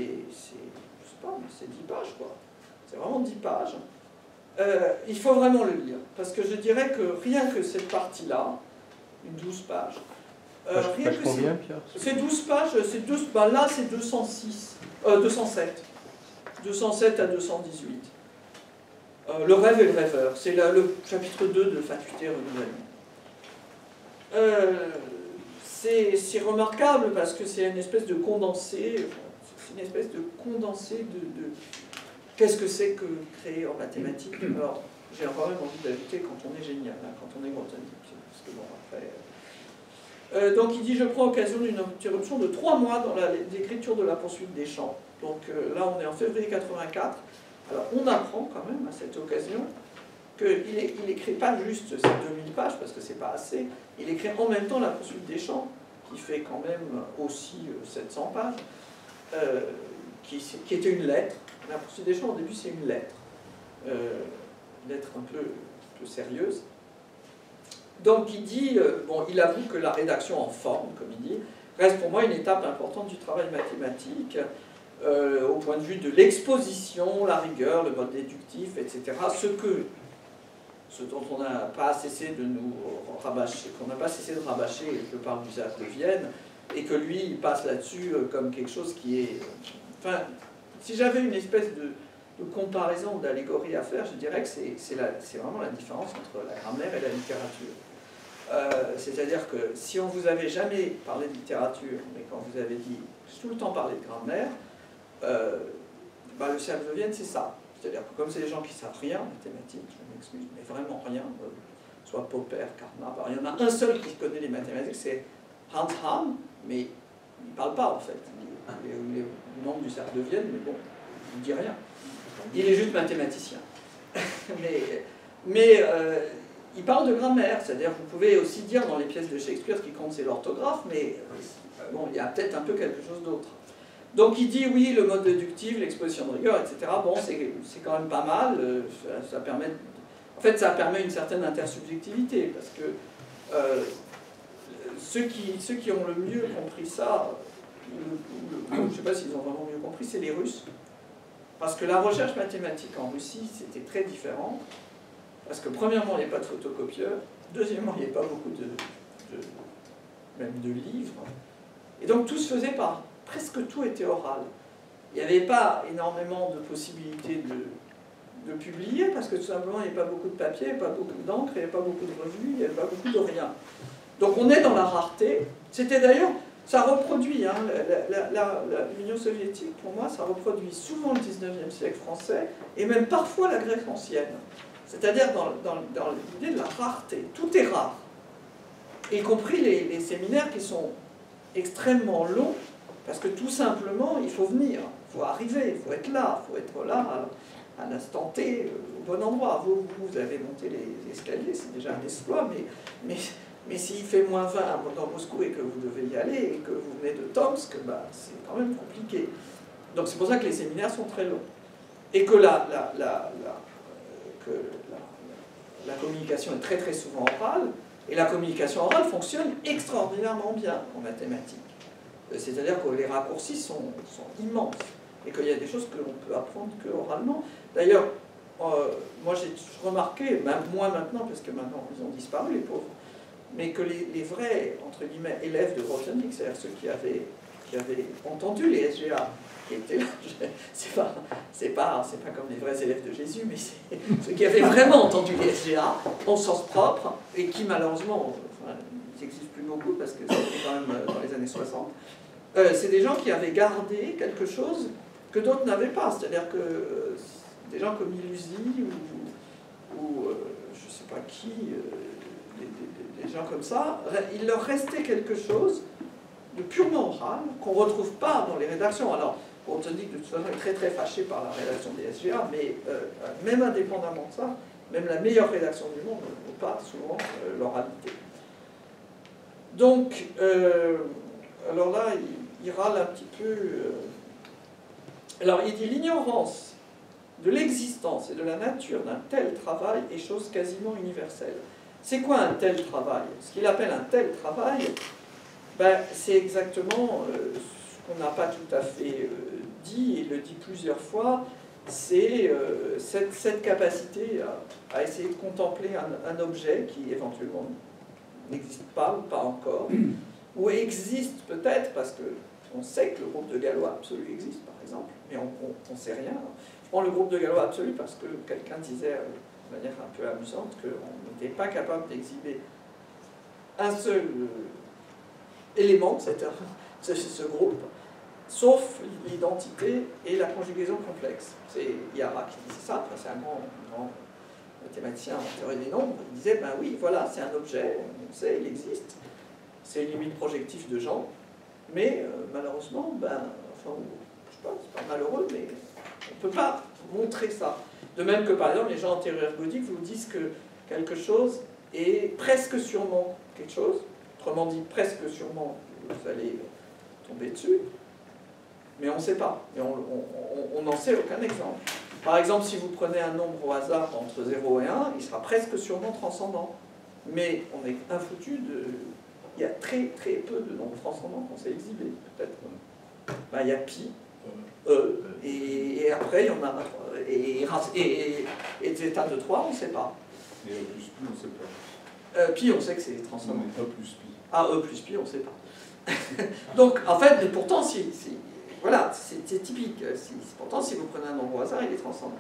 dix pages, quoi. C'est vraiment dix pages. Euh, il faut vraiment le lire, parce que je dirais que rien que cette partie-là, une douze pages, euh, page, rien page que combien, Pierre? c'est douze pages, c'est deux, bah là c'est deux cent six, euh, deux cent sept, deux cent sept à deux cent dix-huit. Euh, le rêve et le rêveur, c'est le chapitre deux de Fatuité et Renouvellement. Euh, c'est remarquable parce que c'est une espèce de condensé, c'est une espèce de condensé de... de qu'est-ce que c'est que créer en mathématiques? Alors, j'ai quand même envie d'ajouter quand on est génial, hein, quand on est botanique. Parce que bon, après... Euh, donc il dit, je prends occasion d'une interruption de trois mois dans l'écriture de la poursuite des champs. Donc euh, là, on est en février quatre-vingt-quatre. Alors, on apprend quand même à cette occasion qu'il n'écrit pas juste ces deux mille pages, parce que c'est pas assez. Il écrit en même temps la poursuite des champs, qui fait quand même aussi sept cents pages, euh, qui, qui était une lettre. La poursuite des champs, au début, c'est une lettre. Euh, une lettre un peu, un peu sérieuse. Donc, il dit, euh, bon, il avoue que la rédaction en forme, comme il dit, reste pour moi une étape importante du travail mathématique, euh, au point de vue de l'exposition, la rigueur, le mode déductif, et cetera. Ce que, ce dont on n'a pas cessé de nous rabâcher, qu'on n'a pas cessé de rabâcher, je parle du cercle de Vienne, et que lui, il passe là-dessus comme quelque chose qui est... Enfin, si j'avais une espèce de, de comparaison ou d'allégorie à faire, je dirais que c'est vraiment la différence entre la grammaire et la littérature. Euh, C'est-à-dire que si on vous avait jamais parlé de littérature, mais quand vous avez dit tout le temps parler de grammaire, euh, bah, le cercle de Vienne, c'est ça. C'est-à-dire que comme c'est des gens qui ne savent rien en mathématiques, je m'excuse, mais vraiment rien, euh, soit Popper, Carnap, il y en a un seul qui connaît les mathématiques, c'est Hans Hahn, mais il ne parle pas en fait. Il est, il est membre du cercle de Vienne, mais bon, il ne dit rien. Il est juste mathématicien. mais mais euh, il parle de grammaire, c'est-à-dire vous pouvez aussi dire dans les pièces de Shakespeare ce qui compte c'est l'orthographe, mais euh, bon, il y a peut-être un peu quelque chose d'autre. Donc il dit oui, le mode déductif, l'exposition de rigueur, et cetera. Bon, c'est quand même pas mal, euh, ça, ça permet, en fait ça permet une certaine intersubjectivité, parce que euh, ceux, qui, ceux qui ont le mieux compris ça, le, le, je ne sais pas s'ils ont vraiment mieux compris, c'est les Russes. Parce que la recherche mathématique en Russie, c'était très différent. Parce que premièrement, il n'y avait pas de photocopieur. Deuxièmement, il n'y avait pas beaucoup de, de, même de livres. Et donc tout se faisait par, presque tout était oral. Il n'y avait pas énormément de possibilités de, de publier, parce que tout simplement, il n'y avait pas beaucoup de papier, il n'y avait pas beaucoup d'encre, il n'y avait pas beaucoup de revues, il n'y avait pas beaucoup de rien. Donc on est dans la rareté. C'était d'ailleurs... Ça reproduit, hein, l'Union soviétique, pour moi, ça reproduit souvent le dix-neuvième siècle français, et même parfois la Grèce ancienne. C'est-à-dire dans, dans, dans l'idée de la rareté. Tout est rare. Y compris les, les séminaires qui sont extrêmement longs, parce que tout simplement, il faut venir, il faut arriver, il faut être là, il faut être là à, à l'instant T, au bon endroit. Vous, vous avez monté les escaliers, c'est déjà un exploit, mais... mais Mais s'il fait moins vingt dans Moscou et que vous devez y aller et que vous venez de Tomsk, bah, c'est quand même compliqué. Donc c'est pour ça que les séminaires sont très longs. Et que la, la, la, la, que la, la communication est très très souvent orale, et la communication orale fonctionne extraordinairement bien en mathématiques. C'est-à-dire que les raccourcis sont, sont immenses, et qu'il y a des choses que l'on peut apprendre que oralement. D'ailleurs, euh, moi j'ai remarqué, ben, moins maintenant, parce que maintenant ils ont disparu les pauvres, mais que les, les vrais, entre guillemets, élèves de Grothendieck, c'est-à-dire ceux qui avaient, qui avaient entendu les S G A, qui étaient là, c'est pas, c'est pas, c'est pas comme les vrais élèves de Jésus, mais c'est ceux qui avaient vraiment entendu les S G A, en sens propre, et qui malheureusement, enfin, ils n'existent plus beaucoup, parce que c'était quand même dans les années soixante, euh, c'est des gens qui avaient gardé quelque chose que d'autres n'avaient pas. C'est-à-dire que euh, des gens comme Ilusi ou, ou euh, je ne sais pas qui, euh, des, des, des gens comme ça, il leur restait quelque chose de purement oral qu'on ne retrouve pas dans les rédactions. Alors, on te dit que de toute façon, il est très très fâché par la rédaction des S G A, mais euh, même indépendamment de ça, même la meilleure rédaction du monde ne vaut pas souvent euh, l'oralité. Donc, euh, alors là, il, il râle un petit peu. Euh, alors, il dit l'ignorance de l'existence et de la nature d'un tel travail est chose quasiment universelle. C'est quoi un tel travail? Ce qu'il appelle un tel travail, ben, c'est exactement euh, ce qu'on n'a pas tout à fait euh, dit, et il le dit plusieurs fois, c'est euh, cette, cette capacité à, à essayer de contempler un, un objet qui éventuellement n'existe pas ou pas encore, ou existe peut-être parce qu'on sait que le groupe de Galois absolu existe, par exemple, mais on ne sait rien. Je prends le groupe de Galois absolu parce que quelqu'un disait de manière un peu amusante qu'on n'était pas capable d'exhiber un seul euh, élément de cette, ce, ce groupe, sauf l'identité et la conjugaison complexe. C'est Yara qui disait ça, c'est un grand, grand mathématicien en théorie des nombres. Il disait, ben oui, voilà, c'est un objet, on sait, il existe, c'est une limite projective de Jean, mais euh, malheureusement, ben, enfin, je sais pas, c'est pas malheureux, mais on ne peut pas montrer ça. De même que, par exemple, les gens en théorie ergodique vous disent que quelque chose est presque sûrement quelque chose, autrement dit, presque sûrement, vous allez tomber dessus, mais on ne sait pas, et on n'en sait aucun exemple. Par exemple, si vous prenez un nombre au hasard entre zéro et un, il sera presque sûrement transcendant. Mais on est infoutu de... Il y a très très peu de nombres transcendants qu'on sait exhiber, peut-être. Ben, il y a pi, e, et, et après il y en a... Et, et, et, et des états de trois, on ne sait pas. Et E plus pi, on ne sait pas. Euh, pi, on sait que c'est transcendant. Non, mais E plus pi. Ah, E plus pi, on ne sait pas. Donc, en fait, mais pourtant, si... si voilà, c'est typique. Si, pourtant, si vous prenez un nombre au hasard, il est transcendant.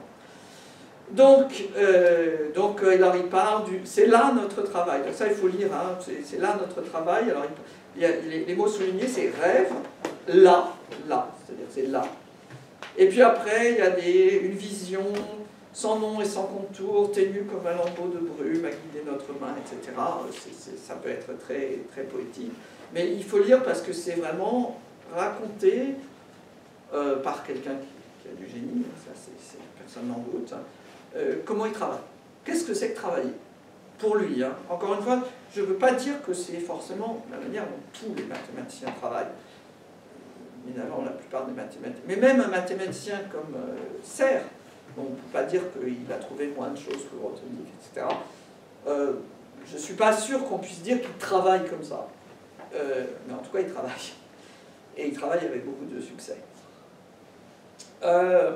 Donc, euh, donc alors il parle du... C'est là notre travail. Donc ça, il faut lire. Hein, c'est là notre travail. Alors, il y a, les, les mots soulignés, c'est rêve, là, là. C'est-à-dire, c'est là. Et puis après, il y a des, une vision sans nom et sans contour, ténue comme un lambeau de brume à guider notre main, et cetera. C'est, c'est, ça peut être très, très poétique. Mais il faut lire parce que c'est vraiment raconté euh, par quelqu'un qui, qui a du génie, ça, c'est, c'est, personne n'en doute, hein. euh, comment il travaille. Qu'est-ce que c'est que travailler? Pour lui, hein. Encore une fois, je ne veux pas dire que c'est forcément la manière dont tous les mathématiciens travaillent. Évidemment, la plupart des mathématiciens. Mais même un mathématicien comme euh, Serre, on ne peut pas dire qu'il a trouvé moins de choses que Grothendieck, et cetera. Euh, je ne suis pas sûr qu'on puisse dire qu'il travaille comme ça. Euh, mais en tout cas, il travaille. Et il travaille avec beaucoup de succès. Euh,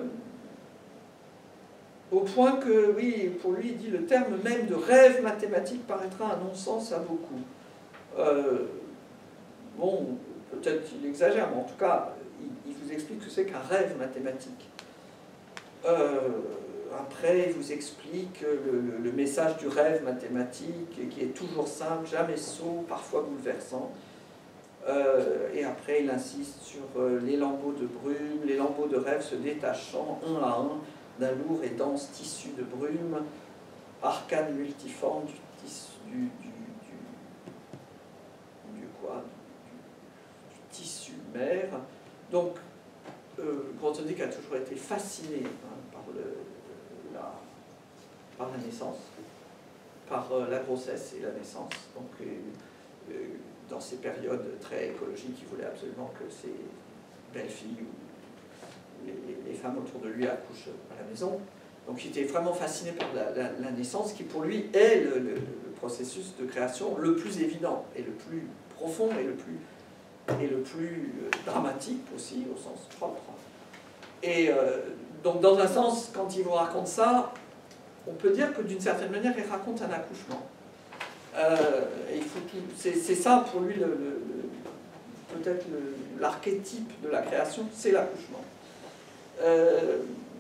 au point que, oui, pour lui, il dit le terme même de rêve mathématique paraîtra un non-sens à beaucoup. Euh, bon, peut-être qu'il exagère, mais en tout cas, il, il vous explique ce que c'est qu'un rêve mathématique. Euh, après, il vous explique le, le, le message du rêve mathématique, qui est toujours simple, jamais sot, parfois bouleversant. Euh, et après, il insiste sur euh, les lambeaux de brume, les lambeaux de rêve se détachant un à un d'un lourd et dense tissu de brume, arcane multiforme du tissu, du, du, du, du quoi, du, du tissu mère. Donc, euh, Grothendieck a toujours été fasciné hein, par, le, la, par la naissance, par euh, la grossesse et la naissance. Donc, euh, euh, dans ces périodes très écologiques, il voulait absolument que ses belles-filles ou les, les femmes autour de lui accouchent à la maison. Donc il était vraiment fasciné par la, la, la naissance, qui pour lui est le, le, le processus de création le plus évident, et le plus profond, et le plus, et le plus dramatique aussi, au sens propre. Et euh, donc dans un sens, quand il vous raconte ça, on peut dire que d'une certaine manière, il raconte un accouchement. Euh, c'est ça pour lui le, le, le, peut-être l'archétype de la création, c'est l'accouchement. Euh,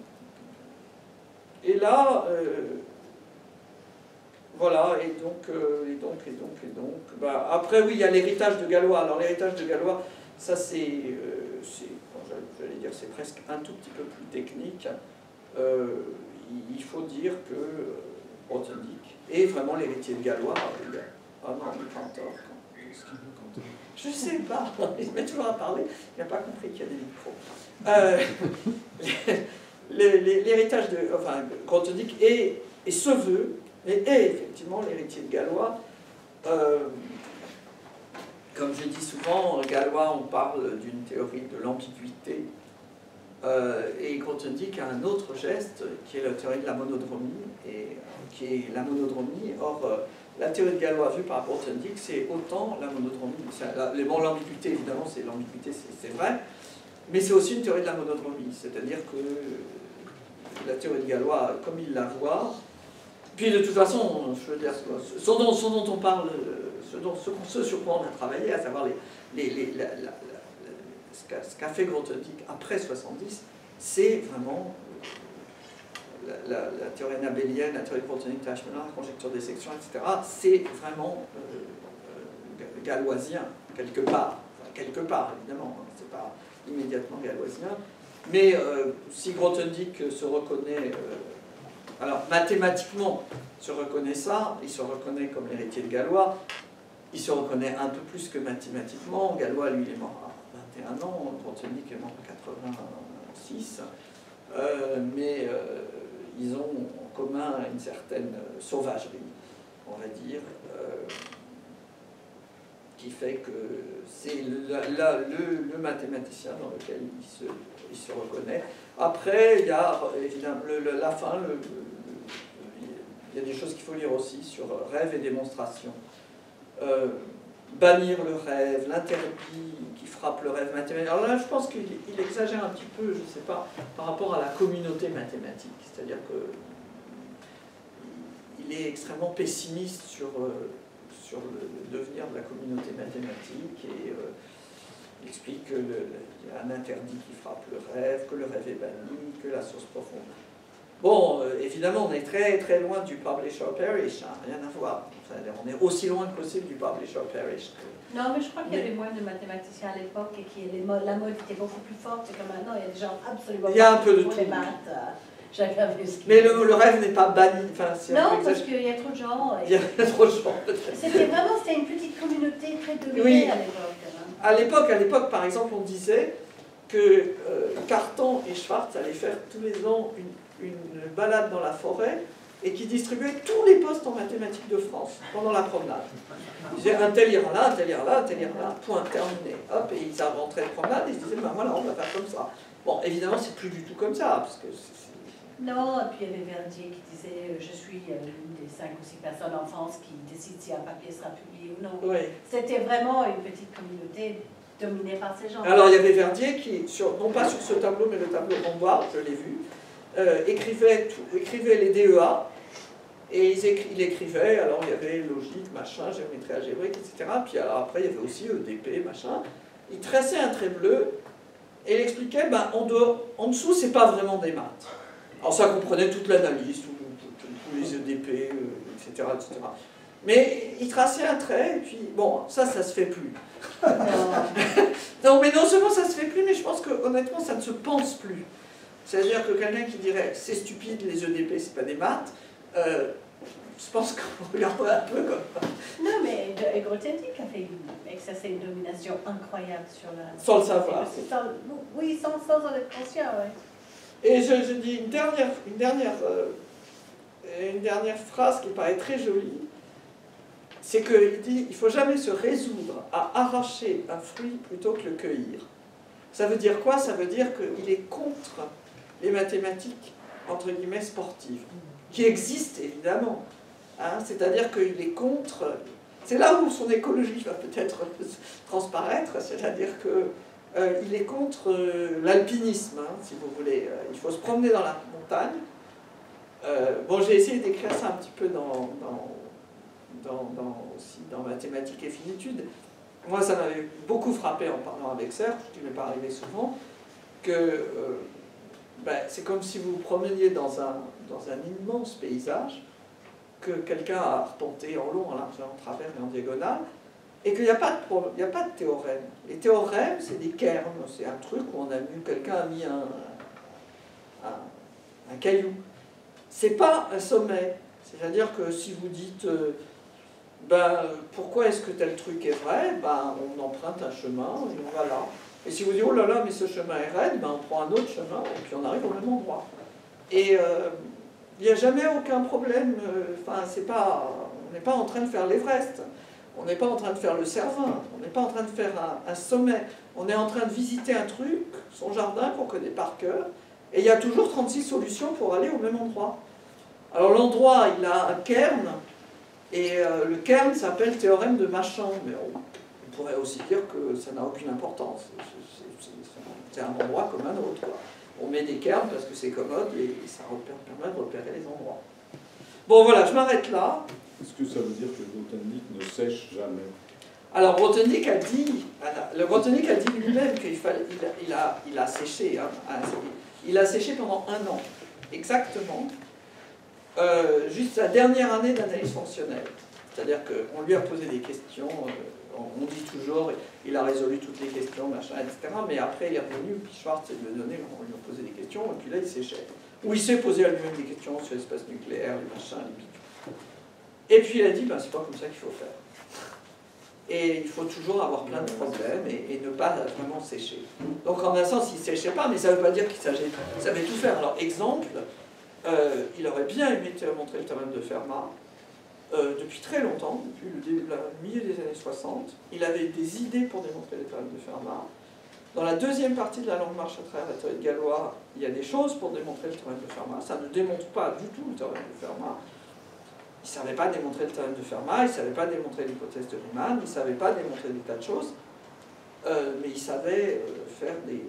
et là, euh, voilà, et donc, euh, et donc, et donc, et donc, bah, après oui, il y a l'héritage de Galois. Alors l'héritage de Galois, ça c'est, euh, bon, je j'allais dire, c'est presque un tout petit peu plus technique, euh, il faut dire que Grothendieck est vraiment l'héritier de Galois. Ah non, il est pas en tort. Je ne sais pas, il se met toujours à parler, il n'a pas compris qu'il y a des micros. Euh, L'héritage de enfin, Grothendieck est, et se veut, et est effectivement l'héritier de Galois. Euh, comme je dis souvent, Galois, on parle d'une théorie de l'ambiguïté, euh, et Grothendieck a un autre geste qui est la théorie de la monodromie, et, qui est la monodromie. Or, euh, la théorie de Galois vue par Grothendieck, c'est autant la monodromie. Bon, l'ambiguïté, évidemment, c'est l'ambiguïté, c'est vrai, mais c'est aussi une théorie de la monodromie, c'est-à-dire que la théorie de Galois, comme il la voit, puis de toute façon, je veux dire, ce dont, ce dont on parle, ce, dont, ce, ce sur quoi on a travaillé, à savoir les, les, les, la, la, la, ce qu'a ce qu'a fait Grothendieck après soixante-dix, c'est vraiment la, la, la théorie nabélienne, la théorie de Grothendieck-Teichmann, la conjecture des sections, et cetera. C'est vraiment euh, galoisien, quelque part. Enfin, quelque part, évidemment, hein, c'est pas immédiatement galoisien. Mais euh, si Grothendieck se reconnaît, euh, alors mathématiquement se reconnaît ça, il se reconnaît comme l'héritier de Galois, il se reconnaît un peu plus que mathématiquement. Galois, lui, il est mort à vingt et un ans, Grothendieck est mort en quatre-vingt-six, euh, mais euh, ils ont en commun une certaine sauvagerie, on va dire, euh, qui fait que c'est le, le, le mathématicien dans lequel il se, il se reconnaît. Après, il y a évidemment le, le, la fin, le, le, il y a des choses qu'il faut lire aussi sur rêve et démonstration. Euh, bannir le rêve, l'interdit qui frappe le rêve mathématique. Alors là, je pense qu'il exagère un petit peu, je ne sais pas, par rapport à la communauté mathématique. C'est-à-dire qu'il est extrêmement pessimiste sur... Euh, sur le devenir de la communauté mathématique et euh, il explique qu'il y a un interdit qui frappe le rêve, que le rêve est banni, que la source profonde. Bon, euh, évidemment, on est très très loin du publish-or-perish, hein, rien à voir. Enfin, on est aussi loin que possible du publish-or-perish. Non, mais je crois qu'il y avait moins de mathématiciens à l'époque et que la mode était beaucoup plus forte que maintenant. Il y a des gens absolument il y a un peu de pour tout. les maths. Mais le, le rêve n'est pas banni. Enfin, non, parce qu'il y a trop de gens. Il y a trop de gens. C'était vraiment c'était une petite communauté très dominée oui. à l'époque. À l'époque, à l'époque, par exemple, on disait que euh, Cartan et Schwartz allaient faire tous les ans une, une balade dans la forêt et qui distribuaient tous les postes en mathématiques de France pendant la promenade. Ils disaient un tel ira là, un tel ira là, un tel ira là, point, terminé. Hop, et ils rentraient de promenade et ils se disaient, ben voilà, on va faire comme ça. Bon, évidemment, c'est plus du tout comme ça, parce que c'est non, et puis il y avait Verdier qui disait euh, je suis euh, l'une des cinq ou six personnes en France qui décide si un papier sera publié ou non. Oui. C'était vraiment une petite communauté dominée par ces gens. Alors il y avait Verdier qui, sur, non pas sur ce tableau, mais le tableau en bas, je l'ai vu, euh, écrivait, tout, écrivait les D E A, et il, écri, il écrivait, alors il y avait logique, machin, géométrie algébrique, et cetera. Puis alors après il y avait aussi E D P, machin. Il tressait un trait bleu, et il expliquait, ben, en, dehors, en dessous, c'est pas vraiment des maths. Alors ça comprenait toute l'analyse, tous les E D P, euh, et cetera, et cetera. Mais il traçait un trait, et puis bon, ça, ça se fait plus. Non, mais non seulement ça se fait plus, mais je pense que honnêtement, ça ne se pense plus. C'est-à-dire que quelqu'un qui dirait c'est stupide, les E D P, c'est pas des maths, euh, je pense qu'on regarderait un peu comme. Non, mais Grothendieck a fait une, exercé une domination incroyable sur la. Sans le savoir. Sans, oui, sans, sans en être conscient, oui. Et je, je dis une dernière, une, dernière, euh, une dernière phrase qui paraît très jolie, c'est qu'il dit « il ne faut jamais se résoudre à arracher un fruit plutôt que le cueillir ». Ça veut dire quoi? Ça veut dire qu'il est contre les mathématiques, entre guillemets, sportives, qui existent évidemment. Hein, c'est-à-dire qu'il est contre... C'est là où son écologie va peut-être transparaître, c'est-à-dire que Euh, il est contre euh, l'alpinisme, hein, si vous voulez. Euh, il faut se promener dans la montagne. Euh, bon, j'ai essayé d'écrire ça un petit peu dans, dans, dans, dans, aussi dans Mathématiques et Finitude. Moi, ça m'avait beaucoup frappé en parlant avec Serge, ce qui ne m'est pas arrivé souvent, que euh, ben, c'est comme si vous vous promeniez dans un, dans un immense paysage que quelqu'un a arpenté en long, en large, en travers et en diagonale. et qu'il n'y a, pas de pro- il y a pas de théorème. Les théorèmes, c'est des cairns, c'est un truc où on a mis, quelqu'un a mis un, un, un caillou. C'est pas un sommet. C'est-à-dire que si vous dites, euh, ben, pourquoi est-ce que tel truc est vrai, ben, on emprunte un chemin et on va là. Et si vous dites, oh là là, mais ce chemin est raide, ben, on prend un autre chemin et puis on arrive au même endroit. Et euh, il n'y a jamais aucun problème. Enfin, c'est pas, on n'est pas en train de faire l'Everest. On n'est pas en train de faire le Cervin, on n'est pas en train de faire un, un sommet, on est en train de visiter un truc, son jardin qu'on connaît par cœur, et il y a toujours trente-six solutions pour aller au même endroit. Alors l'endroit, il a un cairn, et euh, le cairn s'appelle théorème de machin, mais on, on pourrait aussi dire que ça n'a aucune importance, c'est un endroit comme un autre, quoi. On met des cairns parce que c'est commode, et ça repère, permet de repérer les endroits. Bon voilà, je m'arrête là. Est-ce que ça veut dire que Grothendieck ne sèche jamais? Alors Grothendieck a dit, le Grothendieck a dit lui-même qu'il fallait, il a, il a, il a séché, hein, il a séché pendant un an, exactement, euh, juste sa dernière année d'analyse fonctionnelle. C'est-à-dire qu'on lui a posé des questions, euh, on dit toujours, il a résolu toutes les questions, machin, et cetera. Mais après il est revenu, puis Schwartz lui a donné, on lui a posé des questions, et puis là il séchait. Ou il s'est posé à lui-même des questions sur l'espace nucléaire, les machins, les pics. Et puis il a dit, ben, c'est pas comme ça qu'il faut faire. Et il faut toujours avoir plein de problèmes et, et ne pas vraiment sécher. Donc en un sens, il ne séchait pas, mais ça ne veut pas dire qu'il savait, savait tout faire. Alors exemple, euh, il aurait bien aimé montrer le théorème de Fermat. Euh, depuis très longtemps, depuis le, début, le milieu des années soixante, il avait des idées pour démontrer le théorème de Fermat. Dans la deuxième partie de la longue marche à travers la théorie de Galois, il y a des choses pour démontrer le théorème de Fermat. Ça ne démontre pas du tout le théorème de Fermat. Il ne savait pas démontrer le théorème de Fermat, il ne savait pas démontrer l'hypothèse de Riemann, il ne savait pas démontrer des tas de choses, euh, mais il savait euh, faire des,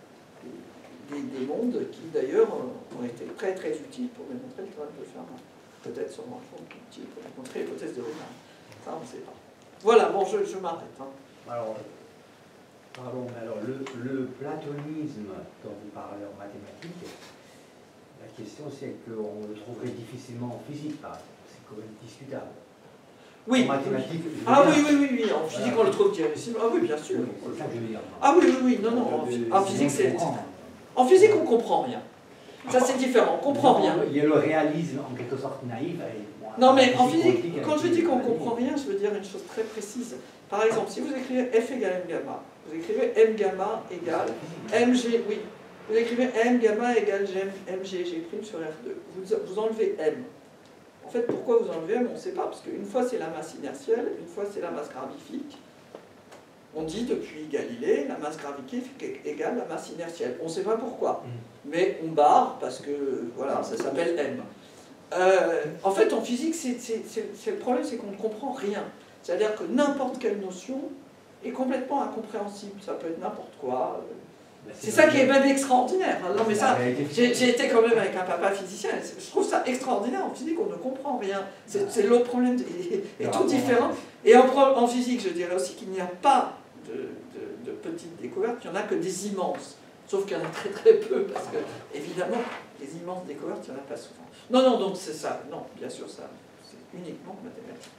des, des, des mondes qui d'ailleurs ont été très très utiles pour démontrer le théorème de Fermat. Peut-être sûrement utile pour démontrer l'hypothèse de Riemann. Ça, on ne sait pas. Voilà, bon, je, je m'arrête. Hein. Alors, pardon, mais alors le, le platonisme dont vous parlez en mathématiques, la question c'est qu'on le trouverait difficilement en physique, par exemple. C'est quand même discutable. Oui. En mathématiques. Ah oui, oui, oui, oui. En physique, on le trouve difficilement. Ah oui, bien sûr. Oui, c'est ça que je veux dire. Ah oui, oui, oui. Non, non. En, en physique, c'est. En physique, on ne comprend rien. Ça, c'est différent. On ne comprend rien. Il y a le réalisme en quelque sorte naïf. Bon, non, mais en physique, quand je dis qu'on ne comprend rien, je veux dire une chose très précise. Par exemple, si vous écrivez F égale M gamma, vous écrivez M gamma égale Mg, oui. Vous écrivez M gamma égale Mg, G' sur R deux. Vous, vous enlevez M. En fait, pourquoi vous enlevez M, on ne sait pas, parce qu'une fois c'est la masse inertielle, une fois c'est la masse gravifique. On dit depuis Galilée, la masse gravifique égale la masse inertielle. On ne sait pas pourquoi, mais on barre parce que voilà, ça s'appelle M. Euh, en fait, en physique, c'est, c'est, c'est, c'est le problème, c'est qu'on ne comprend rien. C'est-à-dire que n'importe quelle notion est complètement incompréhensible. Ça peut être n'importe quoi. C'est ça qui est même extraordinaire. Non, mais ça, j'ai, j'ai été quand même avec un papa physicien. Je trouve ça extraordinaire. En physique, on ne comprend rien. C'est, c'est l'autre problème est, est tout différent. Et en, en physique, je dirais aussi qu'il n'y a pas de, de, de petites découvertes. Il n'y en a que des immenses. Sauf qu'il y en a très très peu, parce que, évidemment, les immenses découvertes, il n'y en a pas souvent. Non, non, donc c'est ça. Non, bien sûr, ça, c'est uniquement mathématique.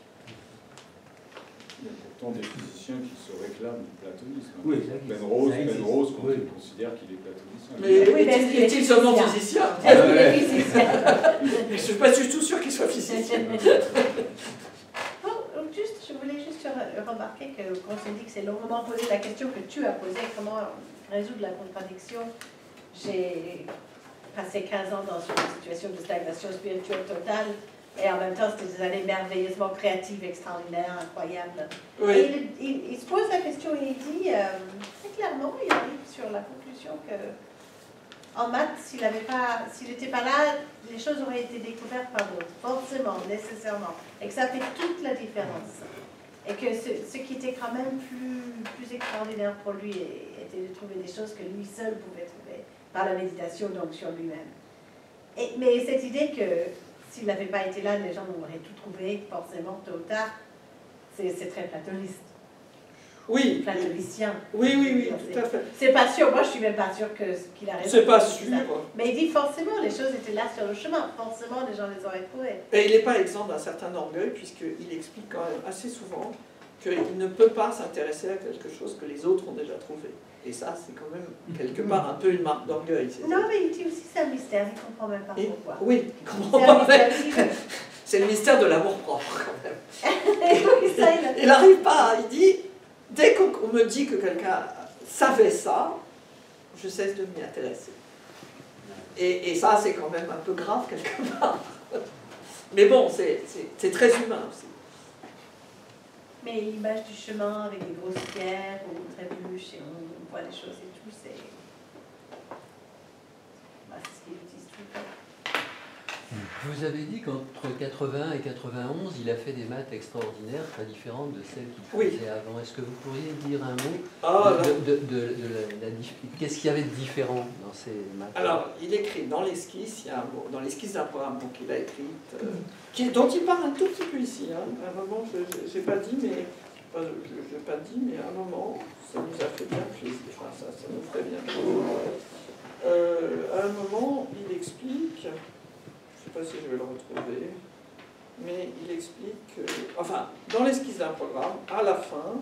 Il y a pourtant des physiciens qui se réclament du platonisme. Oui, Penrose, Penrose oui. considère qu'il est platonicien. Mais oui, est-il, est-il seulement physicien? Est-ce qu'il est physicien? Je ne suis pas du tout sûr qu'il soit physicien. Oh, juste, je voulais juste remarquer que Grothendieck s'est longuement posé la question que tu as posée, comment résoudre la contradiction. J'ai passé quinze ans dans une situation de stagnation spirituelle totale. Et en même temps, c'était des années merveilleusement créatives, extraordinaires, incroyables. Oui. Et il, il, il se pose la question et il dit, euh, très clairement, il arrive sur la conclusion que en maths, s'il n'était pas, s'il pas là, les choses auraient été découvertes par d'autres, forcément, nécessairement. Et que ça fait toute la différence. Et que ce, ce qui était quand même plus, plus extraordinaire pour lui était de trouver des choses que lui seul pouvait trouver par la méditation, donc sur lui-même. Et, mais cette idée que s'il n'avait pas été là, les gens auraient tout trouvé, forcément, tôt ou tard. C'est, c'est très platoniste. Oui. Platonicien. Oui, oui, oui, tout à fait. C'est pas sûr, moi je suis même pas sûre que, qu'il a raison. C'est pas sûr. Mais il dit forcément, les choses étaient là sur le chemin, forcément les gens les auraient trouvées. Et il n'est pas exempt d'un certain orgueil, puisqu'il explique quand même assez souvent qu'il ne peut pas s'intéresser à quelque chose que les autres ont déjà trouvé. Et ça, c'est quand même quelque part un peu une marque d'orgueil. Non, mais il dit aussi c'est un mystère, il ne comprend même pas Et, pourquoi. oui, il comprend C'est pas. un mystère. C'est le mystère de l'amour-propre, quand même. Oui, ça, il a- Il n'arrive pas, il dit, dès qu'on me dit que quelqu'un savait ça, je cesse de m'y intéresser. Et, et ça, c'est quand même un peu grave, quelque part. Mais bon, c'est très humain aussi. Mais l'image du chemin avec des grosses pierres, on trébuche et on voit les choses et tout, c'est... Bah, c'est ce qu'il utilise tout le temps. Vous avez dit qu'entre quatre-vingt et quatre-vingt-onze, il a fait des maths extraordinaires, très différentes de celles qu'il Oui. faisait avant. Est-ce que vous pourriez dire un mot Ah, de, de, de, de la, la, qu'est-ce qu'il y avait de différent dans ces maths? Alors, il écrit dans l'esquisse, il y a un mot, dans l'esquisse d'un programme qu'il a écrit, euh, qui, dont il parle un tout petit peu ici. Hein. À un moment, je n'ai pas dit, mais enfin, je n'ai pas dit, mais à un moment, ça nous a fait bien plaisir. Enfin, ça, ça nous ferait bien plaisir. Euh, à un moment, il explique, je ne sais pas si je vais le retrouver, mais il explique, que, enfin, dans l'esquisse d'un programme, à la fin.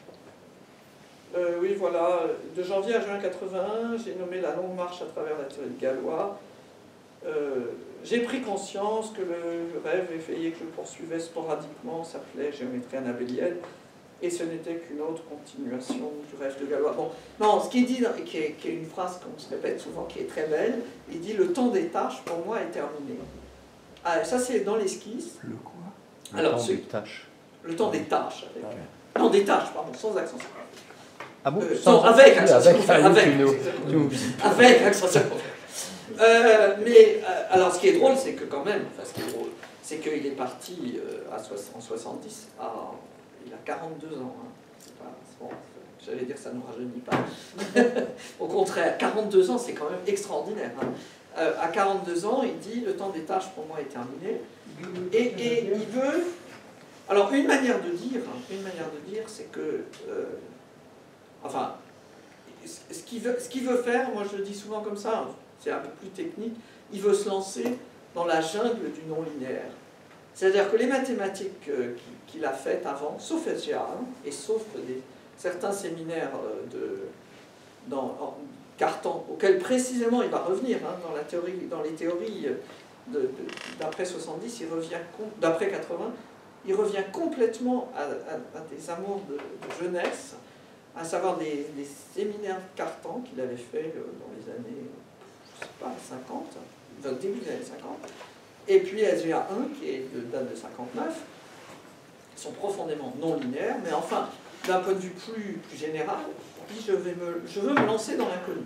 Euh, oui, voilà, de janvier à juin quatre-vingt-un, j'ai nommé la longue marche à travers la théorie de Galois. Euh, j'ai pris conscience que le rêve effrayé que je poursuivais sporadiquement s'appelait géométrie anabélienne, et ce n'était qu'une autre continuation du rêve de Galois. Bon, non, ce qu'il dit, qui est, qui est une phrase qu'on se répète souvent, qui est très belle, il dit « Le temps des tâches, pour moi, est terminé ». Ah, ça, c'est dans l'esquisse. Le quoi? Le Alors, temps ce- des tâches. Le temps des tâches. Avec, Ouais. non, des tâches, pardon, sans accent circonflexe. Ah bon? Euh, Sans- non, avec accent avec, circonflexe, avec, avec. tu nous- tu nous- Avec accent circonflexe. Euh, mais, euh, alors, ce qui est drôle, c'est que quand même, enfin, ce qui est drôle, c'est qu'il est parti euh, à soixante, en soixante-dix, à, il a quarante-deux ans. Hein. C'est pas, bon, j'allais dire, ça ne nous rajeunit pas. Au contraire, quarante-deux ans, c'est quand même extraordinaire. Hein. Euh, à quarante-deux ans, il dit, le temps des tâches pour moi est terminé. Et, et il veut... Alors, une manière de dire, une manière de dire, c'est que... Euh, enfin, ce qu'il veut, ce qu'il veut faire, moi je le dis souvent comme ça, c'est un peu plus technique, il veut se lancer dans la jungle du non-linéaire. C'est-à-dire que les mathématiques euh, qu'il a faites avant, sauf S G A, hein, et sauf des, certains séminaires euh, de, dans, en, Cartan, auxquels précisément il va revenir, hein, dans, la théorie, dans les théories de, de, d'après soixante-dix, il revient, d'après quatre-vingts, il revient complètement à, à, à des amours de, de jeunesse, à savoir des, des séminaires Cartan qu'il avait fait dans les années, je sais pas, cinquante, enfin, début des années cinquante, et puis S G A un, qui est de date de cinquante-neuf, qui sont profondément non linéaires, mais enfin, d'un point de vue plus, plus général, je, vais me, je veux me lancer dans l'inconnu.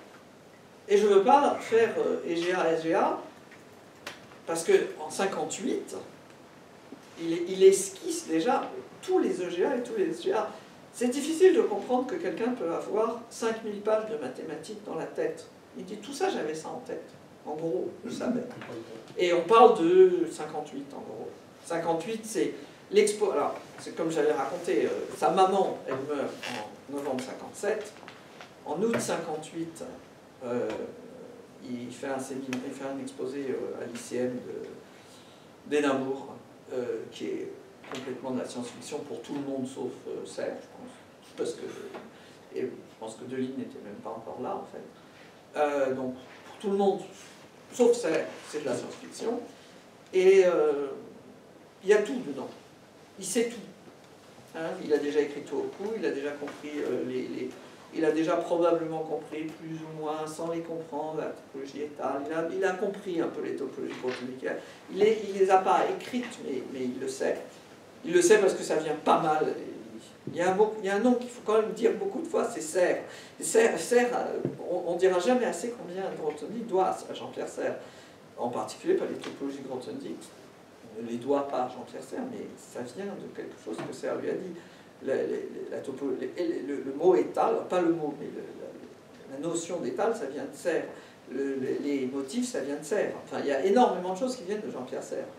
Et je ne veux pas faire euh, E G A, S G A, parce qu'en cinquante-huit, il, il esquisse déjà tous les E G A et tous les S G A. C'est difficile de comprendre que quelqu'un peut avoir cinq mille pages de mathématiques dans la tête. Il dit, tout ça, j'avais ça en tête. En gros, je savais. Et on parle de cinquante-huit, en gros. cinquante-huit, c'est l'expo... Alors, c'est comme j'avais raconté, euh, sa maman, elle meurt en novembre cinquante-sept. En août cinquante-huit, euh, il, fait un séminaire, il fait un exposé euh, à l'I C M d'Édimbourg, euh, qui est complètement de la science-fiction pour tout le monde, sauf euh, Serre, je pense. Parce que, et je pense que Deligne n'était même pas encore là, en fait. Euh, donc, pour tout le monde, sauf Serre, c'est de la science-fiction. Et euh, il y a tout dedans. Il sait tout. Hein, il a déjà écrit tout au coup, il a déjà compris euh, les, les... Il a déjà probablement compris, plus ou moins, sans les comprendre, la topologie étale. Il a, il a compris un peu les topologies quantiques. Il ne les a pas écrites, mais, mais il le sait. Il le sait parce que ça vient pas mal. Il y a un, mot, il y a un nom qu'il faut quand même dire beaucoup de fois, c'est Serre. Serre, Serre on ne dira jamais assez combien Grothendieck doit à Jean-Pierre Serre. En particulier par les topologies Grothendieck. On ne les doit pas à Jean-Pierre Serre, mais ça vient de quelque chose que Serre lui a dit. La, la, la topo, le, le, le mot étal, pas le mot, mais le, la, la notion d'étal, ça vient de Serre. Le, le, les motifs, ça vient de Serre. Enfin, il y a énormément de choses qui viennent de Jean-Pierre Serre.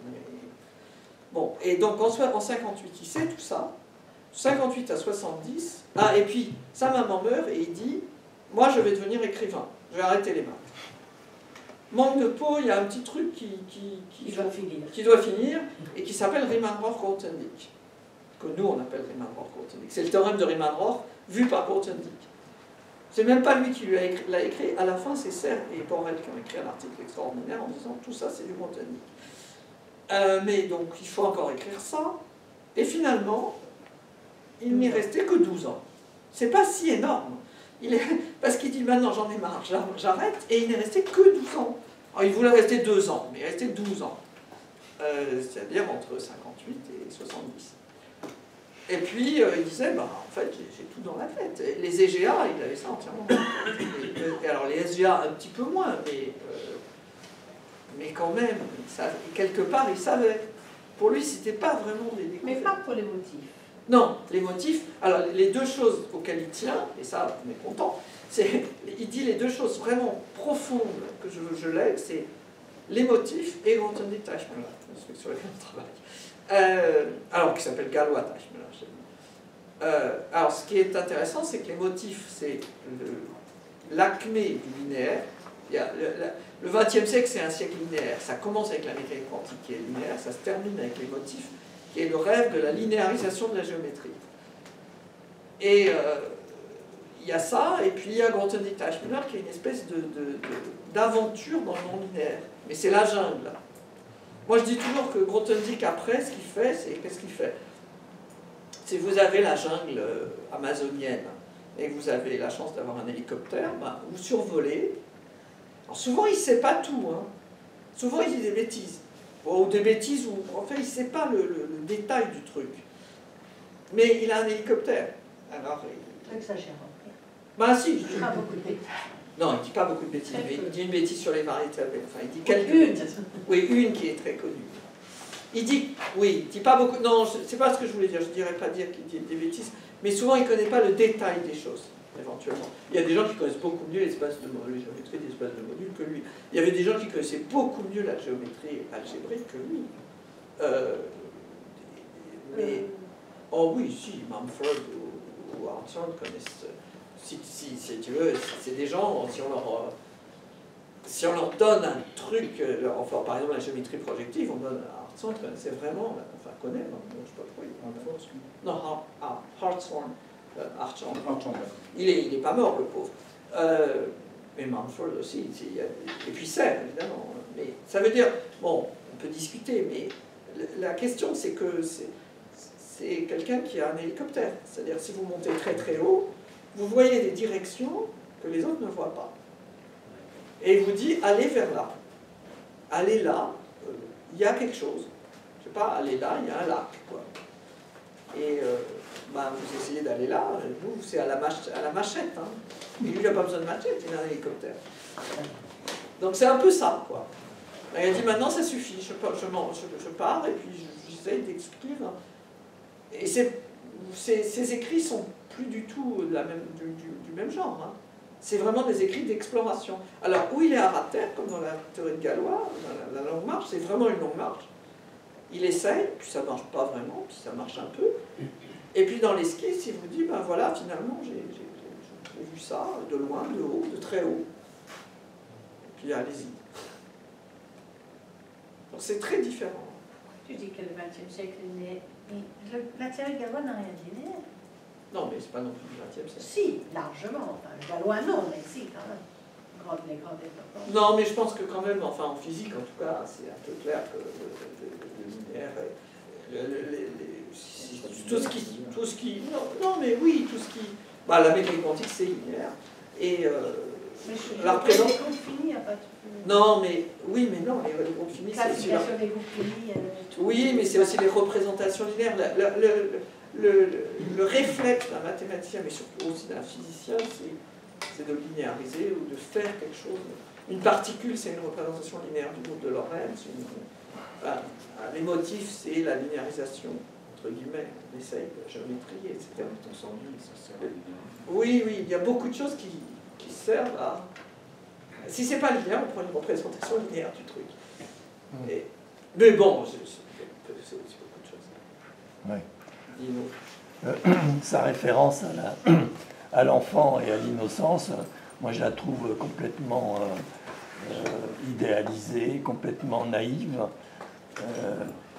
Bon, et donc en, en cinquante-huit, il sait tout ça. cinquante-huit à soixante-dix. Ah, et puis, sa maman meurt et il dit, moi je vais devenir écrivain, je vais arrêter les maths. Manque de peau, il y a un petit truc qui, qui, qui, Il doit finir. qui doit finir et qui s'appelle Riemann-Roch-Grothendieck. que nous on appelle Riemann-Roch-Grothendieck. C'est le théorème de Riemann-Roch vu par Grothendieck. C'est même pas lui qui l'a écrit, l'a écrit. À la fin, c'est Serre et Borel qui ont écrit un article extraordinaire en disant tout ça c'est du Grothendieck. Euh, mais donc il faut encore écrire ça. Et finalement, il n'y restait que douze ans. C'est pas si énorme. Il est... Parce qu'il dit maintenant j'en ai marre, j'arrête, et il n'est resté que douze ans. Alors il voulait rester deux ans, mais il restait douze ans. Euh, C'est-à-dire entre cinquante-huit et soixante-dix. Et puis, euh, il disait, bah, en fait, j'ai tout dans la tête. Et les E G A, il avait ça entièrement dans la tête. Et, et alors, les S G A, un petit peu moins, mais, euh, mais quand même, ça, quelque part, il savait. Pour lui, c'était pas vraiment des découvertes. Mais pas pour les motifs. Non, les motifs, alors les deux choses auxquelles il tient, et ça, on est content, c'est, il dit les deux choses vraiment profondes que je, je lègue, c'est les motifs et Grothendieck-Teichmüller, sur lesquels on travaille. Euh, alors, qui s'appelle Galois-Teichmüller. Euh, alors, ce qui est intéressant, c'est que les motifs, c'est l'acmé du linéaire. Il y a le vingtième siècle, c'est un siècle linéaire. Ça commence avec la mécanique quantique qui est linéaire, ça se termine avec les motifs, qui est le rêve de la linéarisation de la géométrie. Et euh, il y a ça, et puis il y a Grothendieck-Teichmüller qui est une espèce de, de, de, d'aventure dans le non-linéaire. Mais c'est la jungle. Moi je dis toujours que Grothendieck, après, ce qu'il fait, c'est qu'est-ce qu'il fait? Si vous avez la jungle amazonienne et que vous avez la chance d'avoir un hélicoptère, ben, vous survolez. Alors souvent il ne sait pas tout, hein. Souvent il dit des bêtises. Ou des bêtises, ou en fait il ne sait pas le, le, le détail du truc. Mais il a un hélicoptère. Alors, il... Exagérant. Ben si. Il pas beaucoup de bêtises. Non, il ne dit pas beaucoup de bêtises, mais il dit une bêtise sur les variétés. Enfin, il dit quelques une. bêtises. Oui, une qui est très connue. Il dit, oui, il dit pas beaucoup. Non, c'est pas ce que je voulais dire. Je ne dirais pas dire qu'il dit des bêtises, mais souvent il ne connaît pas le détail des choses, éventuellement. Il y a des gens qui connaissent beaucoup mieux l'espace de les géométries des espaces de modules que lui. Il y avait des gens qui connaissaient beaucoup mieux la géométrie algébrique que lui. Euh, mais, oh oui, si, Mumford ou, ou Hartshorne connaissent. Si, si, si tu veux, c'est des gens, si on leur, si on leur donne un truc, enfin, par exemple la géométrie projective, on donne à Hartshorne, connaissait vraiment, enfin connaît, non, je ne sais pas pourquoi. Non, Hartshorne, Hartshorne. Il n'est il est pas mort, le pauvre. Euh, mais Mumford aussi, il y a, et puis Serre, évidemment. Mais ça veut dire, bon, on peut discuter, mais la question c'est que c'est quelqu'un qui a un hélicoptère. C'est-à-dire, si vous montez très très haut, vous voyez des directions que les autres ne voient pas. Et il vous dit, allez vers là. Allez là, il euh, y a quelque chose. Je ne sais pas, allez là, il y a un lac, quoi. Et euh, ben, vous essayez d'aller là, vous, c'est à, à la machette. Hein. Et lui, il n'a pas besoin de machette, il a un hélicoptère. Donc c'est un peu ça, quoi. Et il a dit, maintenant, ça suffit, je, je, je, je pars, et puis j'essaye d'expliquer. Hein. Et ces, ces, ces écrits sont plus du tout de la même, du, du, du même genre. Hein. C'est vraiment des écrits d'exploration. Alors, où il est à ras terre, comme dans la théorie de Galois, la, la longue marche, c'est vraiment une longue marche. Il essaye, puis ça ne marche pas vraiment, puis ça marche un peu. Et puis dans l'esquisse, il vous dit, ben voilà, finalement, j'ai vu ça de loin, de haut, de très haut. Et puis allez-y. Donc c'est très différent. Tu dis que le vingtième siècle est né. La théorie de Galois n'a rien dit linéaire. Non, mais c'est pas non plus le vingtième siècle. Si, largement. Enfin, le Galois, non, mais si, quand même. Grand, les grands développements. Non, mais je pense que quand même, enfin en physique en tout cas, c'est un peu clair que le, le, le linéaire, le, le, le, le, tout ce qui, tout ce qui, non, non, mais oui, tout ce qui, bah la mécanique quantique c'est linéaire et euh, mais je, la représente. Les groupes finis, il n'y a pas tout. Non, mais oui, mais non, les, les groupes finis, c'est aussi la... des groupes finis. Euh, oui, mais c'est aussi les représentations linéaires. Le, le, le, le, le réflexe d'un mathématicien, mais surtout aussi d'un physicien, c'est c'est de linéariser ou de faire quelque chose. Une particule, c'est une représentation linéaire du groupe de Lorentz. Une, enfin, les motifs, c'est la linéarisation, entre guillemets, on essaye de la géométrie, et cetera. Oui, oui, il y a beaucoup de choses qui, qui servent à... Si c'est pas linéaire, on prend une représentation linéaire du truc. Et, mais bon, c'est aussi beaucoup de choses. Oui. Dis-nous. Euh, sa référence à la... à l'enfant et à l'innocence, moi je la trouve complètement euh, euh, idéalisée, complètement naïve. Euh,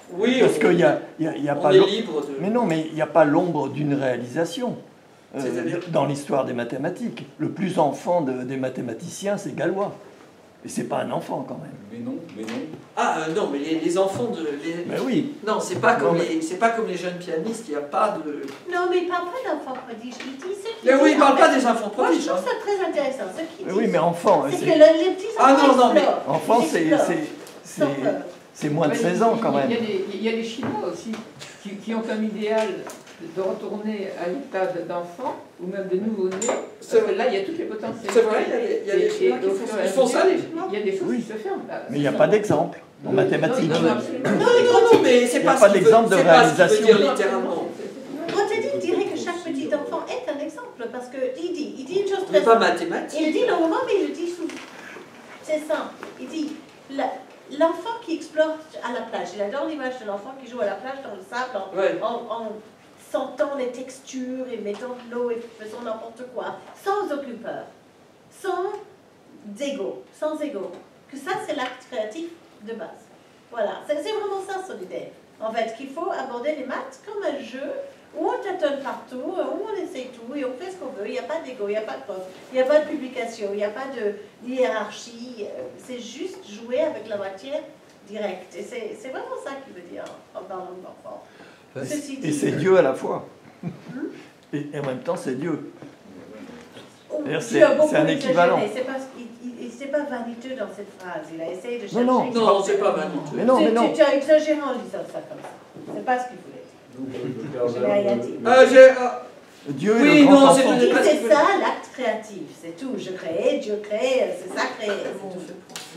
Oui, Parce on- qu'il n'y a, il y a, il y a on pas est l'om- libre de... Mais non, mais il n'y a pas l'ombre d'une réalisation euh, C'est-à-dire dans l'histoire des mathématiques. Le plus enfant de- des mathématiciens, c'est Galois. Et c'est pas un enfant quand même. Mais non, mais non. Ah euh, non, mais les, les enfants de... les- Mais oui, Non, c'est pas, comme Non, mais- les- c'est pas comme les jeunes pianistes, il n'y a pas de... Non, mais il ne parle pas d'enfants prodiges. Il dit ce qu'il Mais oui, dit, il parle en pas fait, des enfants Moi, je prodiges. trouve hein. ça très intéressant. Ce qu'il mais dit, oui, mais enfant, c'est que c'est- le- les petits enfants Ah non, non, mais- explorent. enfant, Ils c'est explorent, c'est- c'est- sans peur. c'est moins de Ouais, seize il- ans quand il- même. Il y, a des, il y a des Chinois aussi qui, qui ont comme idéal de retourner à l'état d'enfant ou même de nouveau-né. C'est Parce que vrai. là, il y a toutes les potentialités. C'est vrai, il y a des- il y a des Et- Chinois et qui au font fur ça. et à Ils font ça, mesure, les Chinois. Il y a des choses Oui. qui se ferment. Bah, Mais il n'y a pas d'exemple en Oui, mathématiques. non, Non, mais- absolument. Non, non, non, mais c'est Il y a pas, pas ce qu'il d'exemple veut- de c'est pas ce qu'il veut réalisation. dire littéralement. Grothendieck dirait que chaque petit enfant est un exemple parce qu'il dit, il dit une chose Mais très pas simple. mathématique. Il le dit normalement, mais il le dit souvent. C'est simple. Il dit la- l'enfant qui explore à la plage. Il adore l'image de l'enfant qui joue à la plage dans le sable en, Ouais. en- en sentant les textures et mettant de l'eau et faisant n'importe quoi, sans occupeur, sans égo, sans égo. Que ça, c'est l'acte créatif de base. Voilà, c'est c'est vraiment ça son idée. En fait, qu'il faut aborder les maths comme un jeu où on tâtonne partout, où on essaye tout et on fait ce qu'on veut. Il n'y a pas d'ego, il n'y a pas de prof, il n'y a pas de publication, il n'y a pas de hiérarchie. Euh, C'est juste jouer avec la matière directe. Et c'est c'est vraiment ça qu'il veut dire en parlant de l'enfant. Ouais. Ceci dit, Et c'est Dieu à la fois. Et et en même temps, c'est Dieu. oh, D'ailleurs, Dieu c'est- a beaucoup c'est un exagéré. équivalent. C'est pas, il, il- c'est pas vaniteux dans cette phrase. Il a essayé de chercher. Non, non. Non, c'est pas vaniteux. Mais non, Tu- mais non. Tu, tu as exagéré en disant ça comme ça. C'est pas ce qu'il voulait dire. Donc, le- le Je Père n'ai rien Jacques, dit. le- Ah, j'ai... ah, Dieu Oui, est le grand non, c'est enfant. peut-être- Il pas ce c'est qu'il ça l'acte créatif, c'est tout. Je crée, Dieu crée, c'est ça créer. c'est comment on tout. fait pour-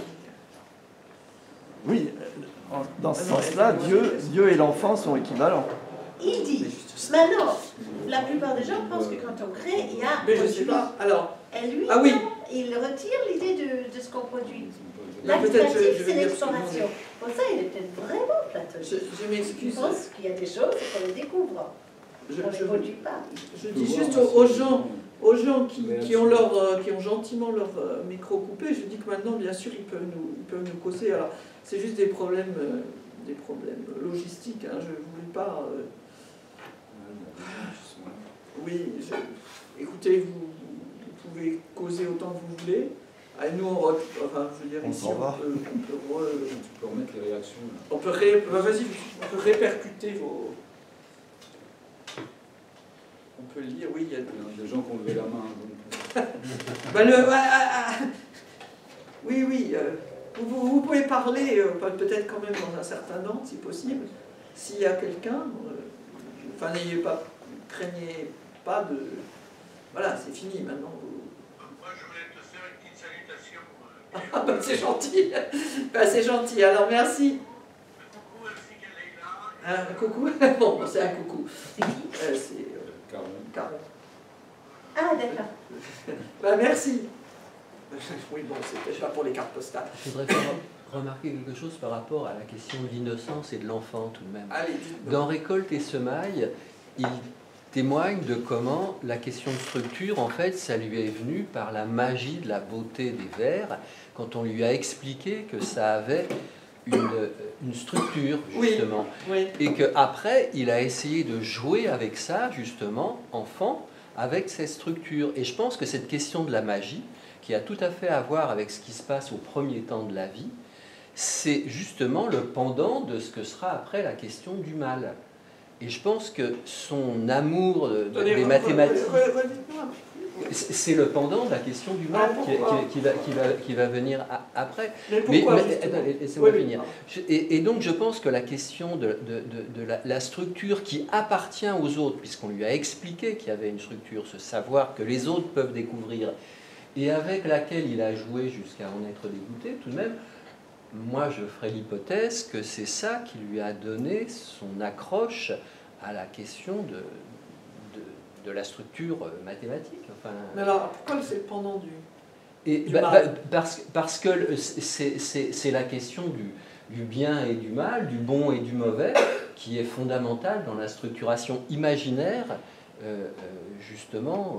Oui, euh, en- dans ce Ah non, sens-là, mais- Dieu, Dieu et l'enfant sont équivalents. Il dit, Mais juste ça. maintenant, la plupart des gens pensent que quand on crée, il y a Mais je sais pas. Alors, Et lui, Ah oui. non, il retire l'idée de, de ce qu'on produit. Mais L'acte peut-être je- créatif, je vais c'est dire l'exploration. Pour ça, il est peut-être vraiment platoniste. je, je Il m'excuse. pense qu'il y a des choses et qu'on les découvre. Je, On ne les je- produit pas. je dis juste aux, aux gens, aux gens qui, qui ont leur, euh, qui ont gentiment leur euh, micro coupé, je dis que maintenant, bien sûr, ils peuvent nous, ils peuvent nous causer. Alors, c'est juste des problèmes, euh, des problèmes logistiques. Hein, je ne voulais pas. euh, oui, je- écoutez, vous, vous pouvez causer autant que vous voulez. Ah, nous, on, re- enfin, je veux dire, On ici, s'en on va. peut, on peut re- Tu peux remettre les réactions. là. On peut, ré... bah, vas-y, on peut répercuter vos... On peut lire, oui, il y a... Il y a des gens qui ont levé la main. donc, Bah, le... ah, ah, ah. Oui, oui, euh, vous, vous pouvez parler, euh, peut-être quand même dans un certain ordre, si possible. S'il y a quelqu'un, euh, enfin, n'ayez pas, craignez pas de... Voilà, c'est fini, maintenant. Vous... Moi, je voulais te faire une petite salutation. euh, Ah, bah, c'est gentil. Bah, c'est gentil, alors merci. Coucou, ainsi qu'elle est là. Un coucou. Bon, c'est un coucou. C'est qui Euh, c'est euh, Caron. Caron. Ah, d'accord. Bah, merci. Oui, bon, c'est peut-être pas pour les cartes postales. Je voudrais faire remarquer quelque chose par rapport à la question de l'innocence et de l'enfant tout de même. Allez, dites-moi. Dans Récolte et Semailles, il témoigne de comment la question de structure, en fait, ça lui est venu par la magie de la beauté des vers, quand on lui a expliqué que ça avait une, une structure, Oui. justement. Oui. Et qu'après, il a essayé de jouer avec ça, justement, enfant, avec ces structures. Et je pense que cette question de la magie, qui a tout à fait à voir avec ce qui se passe au premier temps de la vie, c'est justement le pendant de ce que sera après la question du mal. Et je pense que son amour de- de- Donnez- des re- mathématiques, re- re- redites-moi. c'est c'est le pendant de la question du mal Ah, qui, pourquoi qui- qui va, qui, va, qui va venir a- après. Mais Mais, pourquoi mais- justement attends, laissez-moi Oui, oui. finir. Je- Et, et donc je pense que la question de, de- de- de la, la structure qui appartient aux autres, puisqu'on lui a expliqué qu'il y avait une structure, ce savoir que les autres peuvent découvrir, et avec laquelle il a joué jusqu'à en être dégoûté, tout de même, moi je ferai l'hypothèse que c'est ça qui lui a donné son accroche à la question de, de, de la structure mathématique. Enfin, Mais alors, pourquoi c'est le pendant du... et Du bah, mal. bah, parce, parce que le- c'est c'est- c'est la question du, du bien et du mal, du bon et du mauvais, qui est fondamentale dans la structuration imaginaire, euh, euh, justement,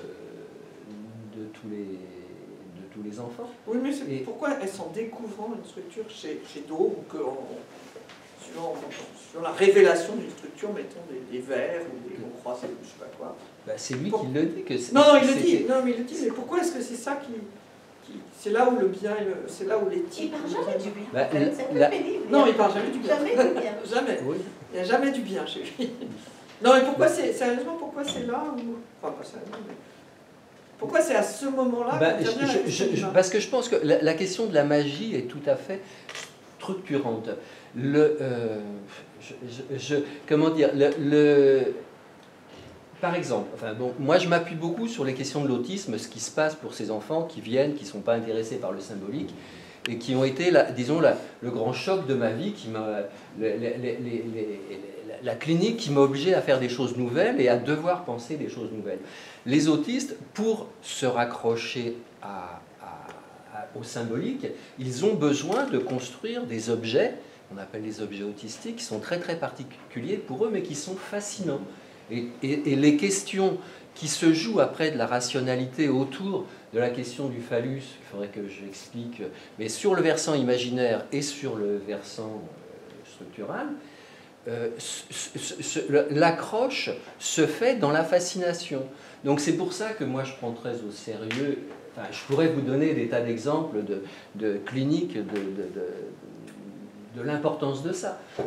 de, de, tous les, de tous les enfants. Oui, mais c'est Et- pourquoi est-ce en découvrant une structure chez, chez d'autres ou que en- sur, sur la révélation d'une structure, mettons des, des vers ou des mots croisés ou je sais pas quoi. Bah, c'est lui Pour... qui le dit. Que non, non, il le dit. Non, mais il le dit. Mais pourquoi est-ce que c'est ça qui, qui c'est là où le bien, c'est là où l'éthique. Il parle jamais du bien. Bah, c'est la... plus pénible. Non, il parle jamais du bien. Jamais du bien. Jamais. Oui. Il n'y a jamais du bien chez lui. Non, mais pourquoi c'est sérieusement pourquoi c'est là ou... Enfin, pas sérieusement, mais pourquoi c'est à ce moment-là bah, qu'intervient la question du mal ? Parce que je pense que la, la question de la magie est tout à fait structurante. Le, euh, je, je, je, comment dire, le, le, par exemple, enfin, bon, moi je m'appuie beaucoup sur les questions de l'autisme, ce qui se passe pour ces enfants qui viennent, qui ne sont pas intéressés par le symbolique, et qui ont été, la, disons, la, le grand choc de ma vie, qui m'a, les, les, les, les, la clinique qui m'a obligé à faire des choses nouvelles et à devoir penser des choses nouvelles. Les autistes, pour se raccrocher à, à, à, au symbolique, ils ont besoin de construire des objets, on appelle les objets autistiques, qui sont très très particuliers pour eux, mais qui sont fascinants. Et, et, et les questions qui se jouent après de la rationalité autour de la question du phallus, il faudrait que j'explique, mais sur le versant imaginaire et sur le versant euh, structural, euh, l'accroche se fait dans la fascination. Donc c'est pour ça que moi je prends très au sérieux, enfin, je pourrais vous donner des tas d'exemples de, de cliniques, de, de, de, de l'importance de ça. Euh,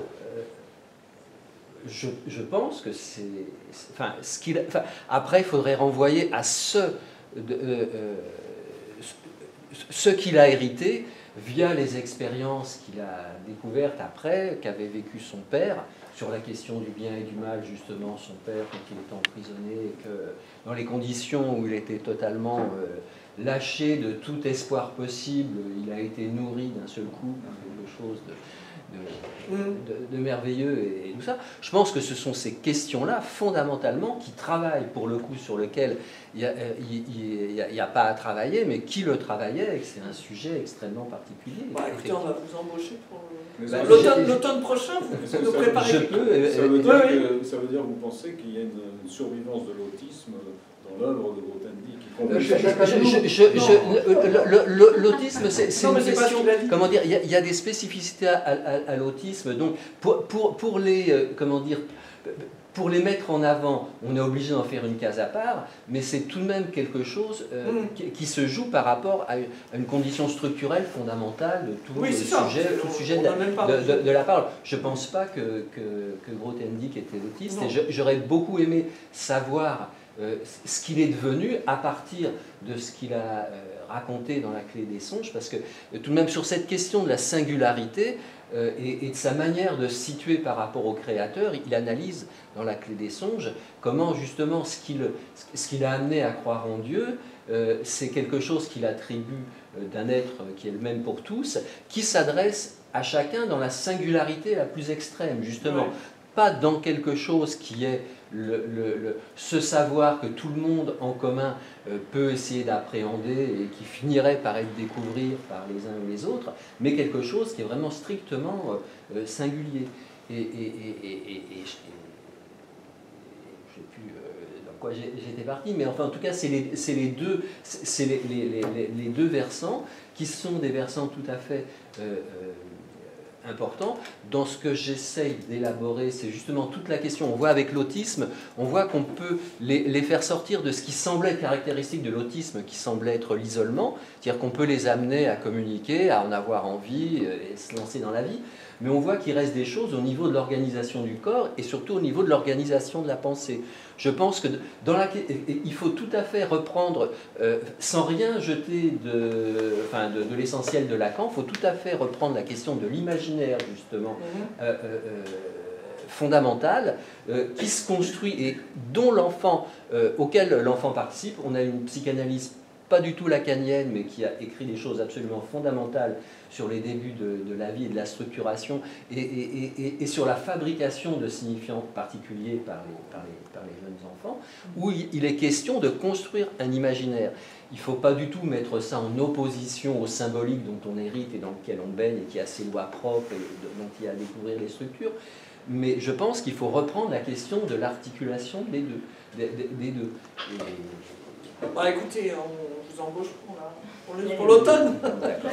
je, je pense que c'est... Enfin, ce qu'il, enfin, après, il faudrait renvoyer à ce, de, euh, ce qu'il a hérité via les expériences qu'il a découvertes après, qu'avait vécu son père, sur la question du bien et du mal, justement, son père, quand il était emprisonné, et que dans les conditions où il était totalement euh, lâché de tout espoir possible, il a été nourri d'un seul coup par quelque chose de, de, de, de merveilleux et, et tout ça. Je pense que ce sont ces questions-là, fondamentalement, qui travaillent, pour le coup, sur lequel il n'y a, a, a pas à travailler, mais qui le travaillait, et que c'est un sujet extrêmement particulier. Bah, écoutez, on va vous embaucher pour bah, l'automne prochain, vous, vous nous préparez. Je peux, ça, veut dire que, ça veut dire que vous pensez qu'il y a une, une survivance de l'autisme dans l'œuvre de Grothendieck. L'autisme, c'est une question. Comment dire, il y, a, il y a des spécificités à, à, à l'autisme. Donc, pour, pour, pour les, comment dire, pour les mettre en avant, on est obligé d'en faire une case à part, mais c'est tout de même quelque chose euh, mm. qui, qui se joue par rapport à une, à une condition structurelle fondamentale de tout oui, le ça, sujet, tout le sujet de, de, de, de la parole. Je ne pense pas que, que, que Grothendieck était autiste, non. Et j'aurais beaucoup aimé savoir euh, ce qu'il est devenu à partir de ce qu'il a euh, raconté dans La Clé des songes, parce que euh, tout de même sur cette question de la singularité, Euh, et, et de sa manière de se situer par rapport au créateur, il analyse dans La Clé des songes comment justement ce qu'il ce qu'il a amené à croire en Dieu, euh, c'est quelque chose qu'il attribue euh, d'un être qui est le même pour tous, qui s'adresse à chacun dans la singularité la plus extrême, justement. Ouais. Pas dans quelque chose qui est le, le, le, ce savoir que tout le monde en commun euh, peut essayer d'appréhender et qui finirait par être découvert par les uns ou les autres, mais quelque chose qui est vraiment strictement euh, singulier. Et, et, et, et, et, et, et je ne sais plus euh, dans quoi j'étais parti, mais enfin en tout cas c'est les, les, deux, c'est les, les, les, les deux versants qui sont des versants tout à fait euh, euh, important. Dans ce que j'essaye d'élaborer, c'est justement toute la question. On voit avec l'autisme, on voit qu'on peut les, les faire sortir de ce qui semblait caractéristique de l'autisme, qui semblait être l'isolement, c'est-à-dire qu'on peut les amener à communiquer, à en avoir envie et se lancer dans la vie, mais on voit qu'il reste des choses au niveau de l'organisation du corps et surtout au niveau de l'organisation de la pensée. Je pense que dans la, il faut tout à fait reprendre, euh, sans rien jeter de, enfin de, de l'essentiel de Lacan, il faut tout à fait reprendre la question de l'imaginaire, justement, euh, euh, euh, fondamental, euh, qui se construit et dont l'enfant, euh, auquel l'enfant participe. On a une psychanalyse pas du tout lacanienne, mais qui a écrit des choses absolument fondamentales sur les débuts de, de la vie et de la structuration, et, et, et, et sur la fabrication de signifiants particuliers par les, par les, par les jeunes enfants, où il, il est question de construire un imaginaire. Il ne faut pas du tout mettre ça en opposition au symbolique dont on hérite et dans lequel on baigne, et qui a ses lois propres et dont il y a à découvrir les structures, mais je pense qu'il faut reprendre la question de l'articulation des deux. Des, des, des deux. Et... Bah écoutez, on vous embauche pour la... pour l'automne.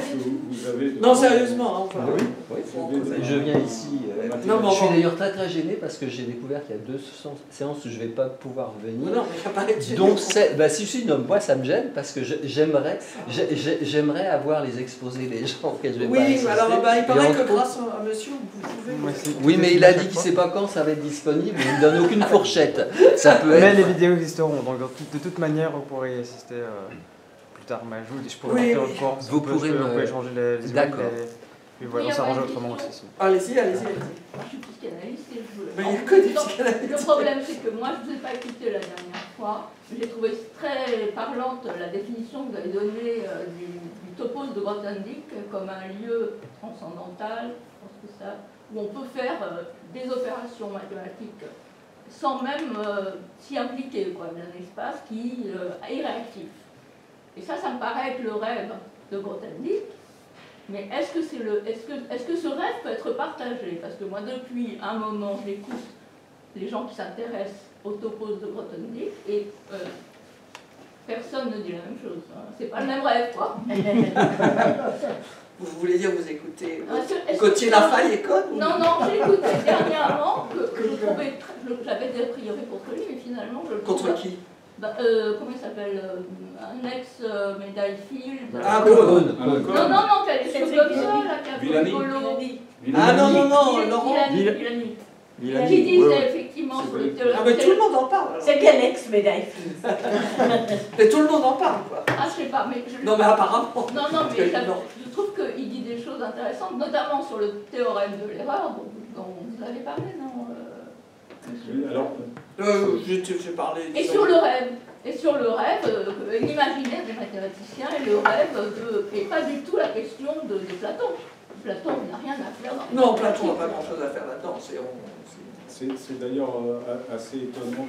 que vous, vous avez... Non, sérieusement, hein, enfin, Oui, oui. bon, Vous avez- Je viens ici. euh, Non, mais je suis bon. d'ailleurs très très gêné parce que j'ai découvert qu'il y a deux séances où je ne vais pas pouvoir venir. Non, mais il n'y a pas de Donc, c'est- bah, si, si, non, moi ça me gêne parce que je- j'aimerais j'ai- j'ai- j'aimerais avoir les exposés des gens auxquels je vais pas Oui, assister. mais alors bah, il Et paraît entre que grâce à monsieur, vous pouvez. Moi, c'est- Oui, mais il à a chaque dit qu'il fois. ne sait pas quand ça va être disponible, il ne donne aucune fourchette. Ça peut Mais être. les vidéos existeront, donc de toute manière, vous pourrez y assister euh, plus tard. Mais je, vous- je pourrais Oui, faire oui. le corps. Vous on peut- pourrez je peux- me- Vous pouvez changer les, les D'accord. images, et- Puis voilà, Oui, on s'arrange il y a pas une autrement question. aussi. sinon. Allez-y, allez-y, allez-y. Moi, je suis psychanalyste et je voulais. Mais il y a que des Non, psychanalystes. Le problème, c'est que moi, je ne vous ai pas écouté la dernière fois. J'ai trouvé très parlante la définition que vous avez donnée euh, du, du topos de Grothendieck comme un lieu transcendantal, je pense que ça, où on peut faire euh, des opérations mathématiques sans même euh, s'y impliquer, quoi, d'un espace qui euh, est réactif. Et ça, ça me paraît être le rêve de Grothendieck. Mais est-ce que, c'est le, est-ce que, est-ce que ce rêve peut être partagé? Parce que moi, depuis un moment, j'écoute les gens qui s'intéressent au topos de Grothendieck et euh, personne ne dit la même chose. Hein. C'est pas le même rêve, quoi. Vous voulez dire vous écoutez Est-ce que- est-ce Gauthier que- Lafay et Code? Non, non, j'ai écouté dernièrement que, que je trouvais. très- je- J'avais des a priori contre lui, mais finalement, je le Contre trouvais- qui? Bah, euh, comment il s'appelle euh, Un ex-médaille Field. Ah, Cohn, Cohn. Cohn. Non, non, non, qui a des C'est cheveux lui comme qui ça, dit. là, qui a un peu Villani. rigolo. Ah non, non, non, Villani, Laurent. Villani, Villani. Villani. Il a Qui dit, disait ouais, ouais. effectivement C'est sur le vrai. théorie. Ah, mais tout le monde en parle. alors. C'est quel ex-médaille Fields? Mais tout le monde en parle, quoi. Ah, je sais pas, mais je... Non, mais apparemment. Non, non, Parce mais que- ça- non. je trouve qu'il dit des choses intéressantes, notamment sur le théorème de l'erreur, dont, dont vous avez parlé, non euh, monsieur Oui, alors, Euh, j'ai j'ai parlé. Et sur le rêve, et sur le rêve, euh, l'imaginaire des mathématiciens et le rêve de... Et pas du tout la question de, de Platon. Platon n'a rien à faire dans les Non, Platon n'a mathématiques. pas grand-chose à faire là-dedans. C'est on- c'est- c'est c'est d'ailleurs euh, assez étonnant.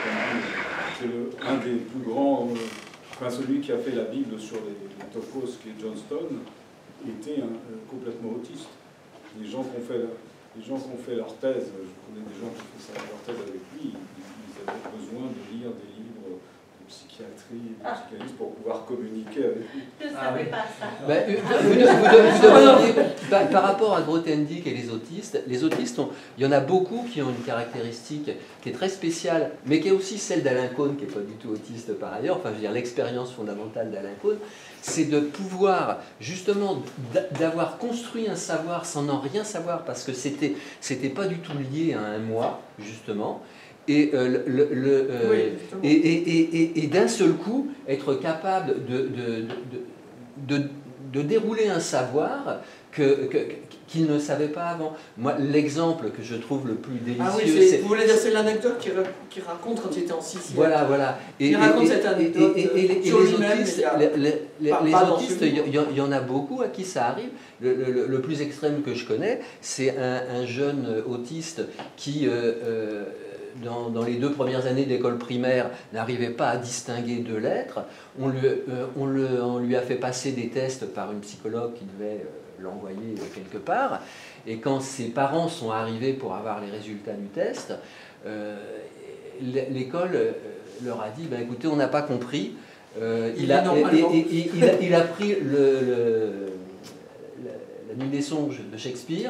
C'est le- un des plus grands, euh, enfin celui qui a fait la Bible sur les, les topos, qui est Johnston, était un- euh, complètement autiste. Les gens qui ont fait, la- les gens qui ont fait leur thèse, je connais des gens qui ont fait ça, leur thèse avec lui, ils, ils avaient besoin de lire des livres de psychiatrie et de Ah. psychanalyse pour pouvoir communiquer avec lui. Je ne Ah savais oui. pas ça. Ben, euh, vous, vous- vous demandiez, par, par rapport à Grothendieck et les autistes, les autistes, ont- il y en a beaucoup qui ont une caractéristique qui est très spéciale, mais qui est aussi celle d'Alain Cohn, qui n'est pas du tout autiste par ailleurs, enfin je veux dire l'expérience fondamentale d'Alain Cohn, c'est de pouvoir justement d'a- d'avoir construit un savoir sans en rien savoir, parce que c'était c'était pas du tout lié à un moi, justement, et euh, le, le- le, euh, Oui, justement. et, et- et- et- et d'un seul coup être capable de, de, de, de, de dérouler un savoir que, que- qu'il ne savait pas avant. Moi, l'exemple que je trouve le plus Ah oui, délicieux, c'est- c'est... vous voulez dire c'est l'anecdote qu'il ra- qu'il raconte quand il était en sixième. Voilà, voilà. Et, Il raconte et- cette et- anecdote, et- et- et les- et sur les lui-même, autistes, il y a- les, les- les- pas- les pas dans autistes, ce il y, livre. il y en- il y en a beaucoup à qui ça arrive. Le, le- le plus extrême que je connais, c'est un, un jeune autiste qui, euh, euh, dans, dans les deux premières années d'école primaire, n'arrivait pas à distinguer deux lettres. On lui, euh, on, le- on lui a fait passer des tests par une psychologue qui devait euh, l'envoyer quelque part. Et quand ses parents sont arrivés pour avoir les résultats du test, euh, l'école euh, leur a dit, ben, écoutez, on n'a pas compris. Euh, il, Il a, est normalement. et- et- et- il, a, il a pris le, le- la, la Nuit des songes de Shakespeare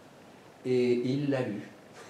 et il l'a lu.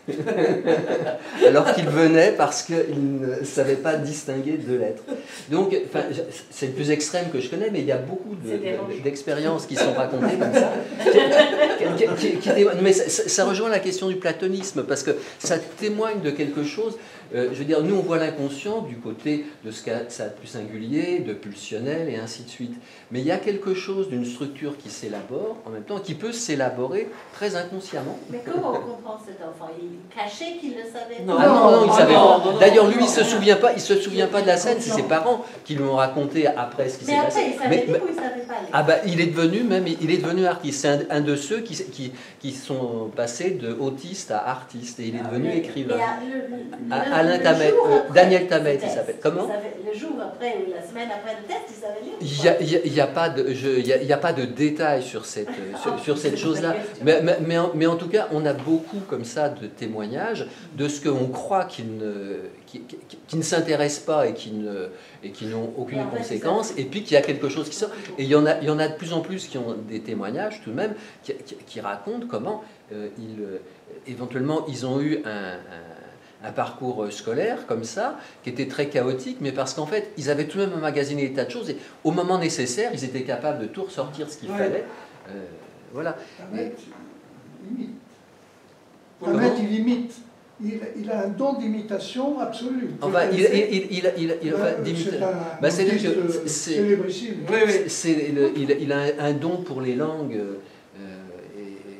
Alors qu'il venait parce qu'il ne savait pas distinguer deux lettres. Donc, enfin, c'est le plus extrême que je connais, mais il y a beaucoup de- C'est dérangeant. de- d'expériences qui sont racontées comme ça. Qui- qui- qui témoignent- mais ça, ça- ça rejoint la question du platonisme, parce que ça témoigne de quelque chose. Euh, je veux dire, nous, on voit l'inconscient du côté de ce qu'a ça a de plus singulier, de pulsionnel, et ainsi de suite. Mais il y a quelque chose d'une structure qui s'élabore, en même temps, qui peut s'élaborer très inconsciemment. Mais comment on comprend cet enfant? Il cachait qu'il ne savait Non. pas. Ah non, non, il Ah savait non, pas. non, non, D'ailleurs, non, lui, non, il se non. souvient pas. Il se souvient pas de la scène. C'est Non. ses parents qui lui ont raconté après ce qui s'est Mais passé. après, il savait Mais- lire ou il savait pas lire? Ah bah, il est devenu même, il est devenu artiste. C'est un, un de ceux qui, qui, qui sont passés de autiste à artiste, et il est devenu Mais- écrivain. mais à- le- le- À- le- Alain le Tammet, jour euh, après Daniel Tammet, ce il test, s'appelle. Comment? savait- Le jour après ou la semaine après le test, il savait lire. ou Il pas? n'y a, il y a- il y a pas de, je- il y a, il y a pas de détails sur cette, sur, sur cette chose-là. Mais, mais, mais en, mais en tout cas, on a beaucoup comme ça de témoignages de ce qu'on croit qu'il ne, qu'il qui, qui, qui ne s'intéressent pas et qui ne et qui n'ont aucune Et en fait, conséquence, et puis qu'il y a quelque chose qui sort. Et il y en a, il y en a de plus en plus qui ont des témoignages tout de même qui, qui, qui racontent comment euh, ils, euh, éventuellement ils ont eu un, un, un parcours scolaire comme ça, qui était très chaotique, mais parce qu'en fait ils avaient tout de même emmagasiné des tas de choses, et au moment nécessaire, ils étaient capables de tout ressortir ce qu'il Ouais. fallait. Euh, voilà. Ahmed, il imite. Comment Ahmed, il imite. Il, il a un don d'imitation absolu. Enfin, il, il, il, il, il, il- enfin, Euh, d'imita- c'est un bah, c'est-à-dire artiste, que euh, c'est- célébrissime. Oui, oui. c'est le- il, il a un don pour les langues euh, et-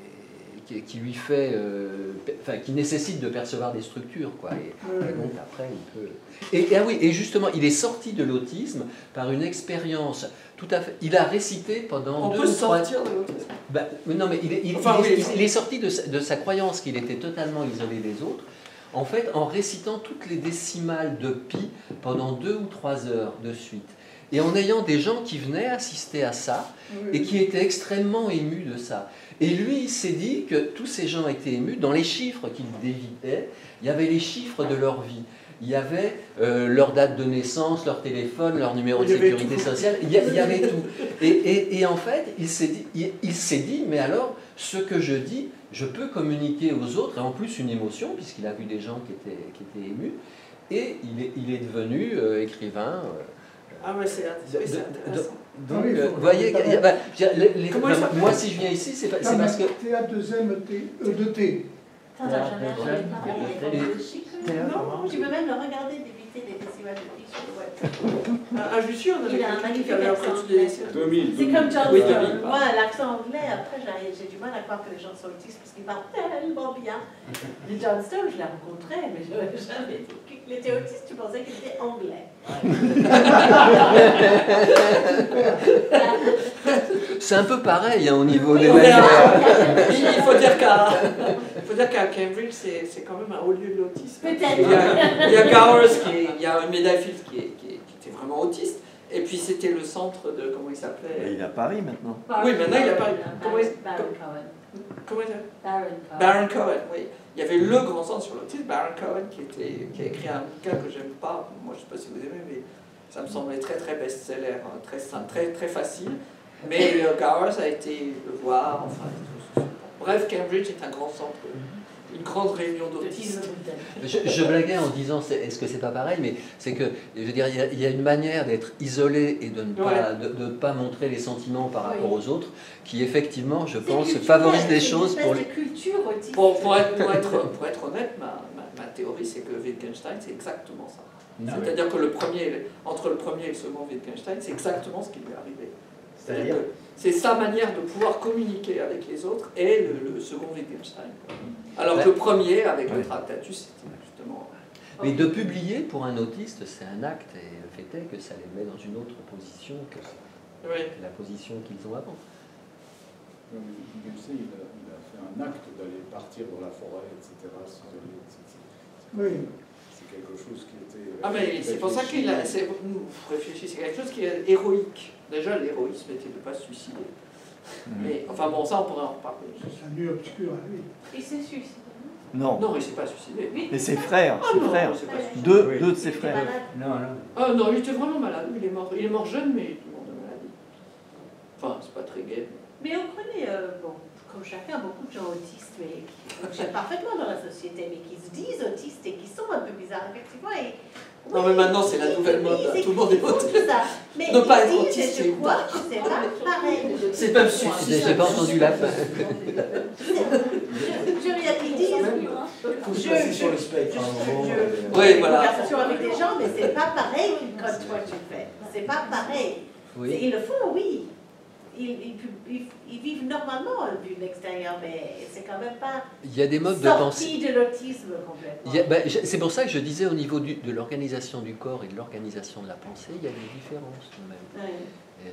et qui, qui lui fait, euh, pe- enfin, qui nécessite de percevoir des structures, quoi. Et, Ouais. et donc après, il peut. Et, et ah oui, et justement, il est sorti de l'autisme par une expérience tout à fait. Il a récité pendant On deux peut ou trois. sortir de l'autisme. Bah, mais non, mais il est, il- Enfin, il est- oui. il est sorti de sa, de sa croyance qu'il était totalement isolé des autres, en fait, en récitant toutes les décimales de pi pendant deux ou trois heures de suite. Et en ayant des gens qui venaient assister à ça et qui étaient extrêmement émus de ça. Et lui, il s'est dit que tous ces gens étaient émus. Dans les chiffres qu'il dévitait, il y avait les chiffres de leur vie. Il y avait euh, leur date de naissance, leur téléphone, leur numéro de Il y avait sécurité tout. sociale. Il y, a- il y avait tout. Et, et- et en fait, il s'est dit, il, il s'est dit, mais alors, ce que je dis, je peux communiquer aux autres, et en plus une émotion, puisqu'il a vu des gens qui étaient, qui étaient émus. Et il est, il est devenu euh, écrivain. euh, Ah, mais c'est de- oui, c'est de- intéressant. donc, Ah oui, il euh, faut- vous voyez, faut- il y a- bah, je veux dire, les- les- Comment il enfin, s'appelle moi, si je viens ici, c'est pas- c'est parce que. T A deux M T, E deux T. Attends, jamais entendu parler. Et- Non, tu peux même le regarder d'éviter des festivals de filles sur le web. Ah, je suis sûr, on avait Il a un quelqu'un magnifique qui avait accent appris toutes les anglais. deux mille. C'est comme John Oui, Stone. deux mille, Moi, l'accent anglais, après, j'ai j'ai du mal à croire que les gens sont autistes parce qu'ils parlent tellement bien. Mais John Stone, je l'ai rencontré, mais je n'avais jamais dit qu'il était autiste, tu pensais qu'il était anglais. C'est un peu pareil hein, au niveau des On verra. manières. Il faut dire qu'à il faut dire qu'à Cambridge, c'est c'est quand même un haut lieu de l'autisme. Peut-être. Il y a, il y a Gowers, qui est, il y a une médaille Fields qui, est- qui, est- qui était vraiment autiste. Et puis c'était le centre de, comment il s'appelait Il est à Paris maintenant. Oui, maintenant il a pas. Comment il Baron Cohen. comment il s'appelle Baron Cohen. Baron Cohen, oui. Il y avait le grand centre sur l'autisme, Baron Cohen, qui, était, qui a écrit un bouquin que j'aime pas. Moi, je ne sais pas si vous aimez, mais ça me semblait très, très best-seller, hein, très, simple, très, très facile. Mais euh, Gowers a été le voir, enfin. tout- tout- Bref, Cambridge est un grand centre, une grande réunion d'autistes. Je, je blaguais en disant c'est- est-ce que c'est pas pareil, mais c'est que je veux dire il y a, il y a une manière d'être isolé et de ne pas de, de pas montrer les sentiments par rapport Oui. aux autres qui effectivement je C'est pense culturel, favorise des c'est une choses espèce pour de les. culture autiste. Pour, pour, être, pour, être, pour être honnête, ma, ma, ma théorie, c'est que Wittgenstein, c'est exactement ça. C'est-à-dire que le premier, entre le premier et le second Wittgenstein, c'est exactement ce qui lui est arrivé. C'est-à-dire que c'est sa manière de pouvoir communiquer avec les autres et le, le second Wittgenstein. Alors que le premier, avec le Tractatus, c'était justement... Mais de publier pour un autiste, c'est un acte, et le fait est que ça les met dans une autre position que Oui. la position qu'ils ont avant. Wittgenstein, il a, il a fait un acte d'aller partir dans la forêt, et cetera. s'isoler, et cetera. Oui. C'est quelque chose qui était. Ah mais c'est pour ça qu'il a... c'est- Vous réfléchissez, c'est quelque chose qui est héroïque. Déjà, l'héroïsme était de ne pas se suicider. Mais, enfin bon, ça, on pourrait en reparler. C'est un lieu obscur à lui. Il s'est suicidé. Non. Non, il ne s'est pas suicidé. Oui. Et ses frères, Ah ses non, frères. il s'est pas suicidé. Deux, Oui. deux de ses Il était frères. malade. Non, non. Ah non, il était vraiment malade. Il est mort, il est mort jeune, mais il est mort de maladie. Enfin, c'est pas très gai. Mais on connaît, euh, bon, comme chacun, beaucoup de gens autistes, mais qui fonctionnent parfaitement dans la société, mais qui se disent autistes et qui sont un peu bizarres, effectivement. Et, Non, mais maintenant, c'est la nouvelle mode, ils tout le monde est écrivent autiste. tout ça. Mais Ne pas ils être disent, autiste, et c'est je une crois que c'est pas pareil. C'est même J'ai suicide. j'ai pas entendu la fin. Je veux dire, ils disent, je, je, sur le spectre. je, à un moment, je, euh, Oui, une voilà. conversation avec des gens, mais c'est pas pareil que quand toi tu fais. C'est pas pareil. Oui. Ils le font, oui. Ils, ils, ils- ils vivent normalement vu de l'extérieur, mais c'est quand même pas Il y a des modes de pensée. sorti de l'autisme complètement. Il y a- ben, je- c'est pour ça que je disais au niveau du- de l'organisation du corps et de l'organisation de la pensée, il y a des différences quand même. Ouais. Euh,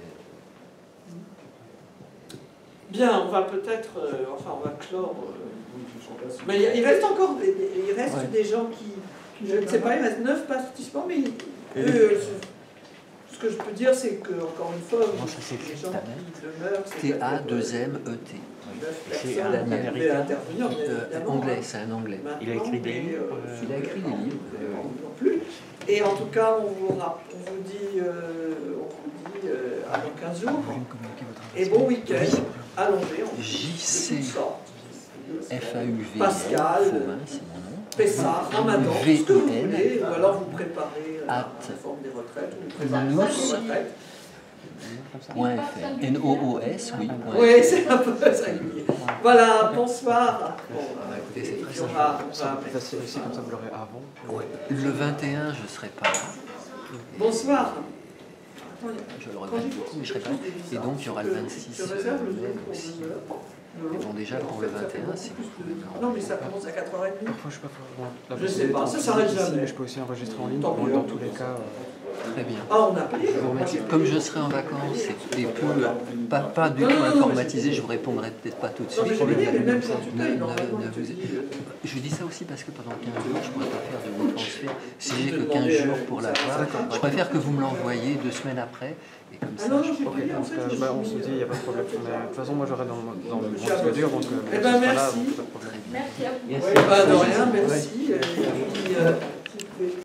Bien, on va peut-être... euh, enfin, on va clore... euh, Oui, je sais pas si- Mais il y a- il reste encore des, des- il reste Ouais. des gens qui... Je ne sais pas, il reste neuf participants, mais... Et eux, les- euh, ce que je peux dire, c'est que, encore une fois, Comment ça s'écrit, les gens ta qui demeurent... c'est T A peut-être, deux M E T. neuf C'est personnes un qui pouvaient Américain. intervenir, bien Euh, évidemment. anglais, hein. c'est un anglais. Il a écrit des Maintenant, livres, mais, euh, Il a écrit des livres. euh, non plus. Et en tout cas, on vous, rap- on vous dit, euh, on vous dit euh, à dans quinze jours. Et bon week-end, allongé, en J C de toutes sortes. F A U V Pascal, Fauvin, c'est mon nom. Pessard, Ramadan, V ce que vous I N. voulez, ou alors vous préparez euh, la At réforme des retraites, ou vous préparez Nous. la retraite. Point F R. N O O S, oui. point Oui, F R. c'est un peu singulier. Voilà, bonsoir. Bon, Bah, écoutez, c'est et très puis on simple. va- on C'est va- plus facile aussi, comme ça vous l'aurez avant. Ouais. Le vingt et un, je ne serai pas là. Bonsoir. Attendez, Je le quand regrette j'ai beaucoup, mais je quelque serai pas. chose de Et donc, il y aura le bizarre, vingt-six je réserve le mai jour pour aussi. deux heures. Bon, déjà, pour le En fait, ça vingt et un, fait c'est beaucoup plus de- Non, mais ça commence à quatre heures trente. Parfois, je sais pas, bon, la Je sais possibilité pas, en ça physique s'arrête ici, jamais. mais je peux aussi enregistrer en ligne. Tant Dans, mieux. dans tous les cas, euh, très bien. Ah, on a payé. Je vous remercie. Comme je serai en vacances et, et peu, pas, pas du Non, tout non, non, informatisé, mais je vous répondrai peut-être pas tout de Non, mais suite. je veux dire, mais même quand tu Ne- payes, ne- normalement, ne tu te vous- dis, euh, Je dis ça aussi parce que pendant quinze jours, je ne pourrais pas faire de vos transferts. Si Je j'ai te que demandais, quinze euh, jours pour ça- l'avoir, ça- je préfère que vous me l'envoyiez deux semaines après. Et comme Ah ça, non, non, je- j'ai ok, payé, en dans ce fait, cas, je bah, on suis- se dit, il n'y a pas de problème. Mais de toute façon, moi j'aurai dans, mon- dans mon Je suis disque dur, donc euh, Eh ce ben, sera là, merci. donc pas de problème. Merci à vous. Merci. Pas de rien, merci. Et puis, euh,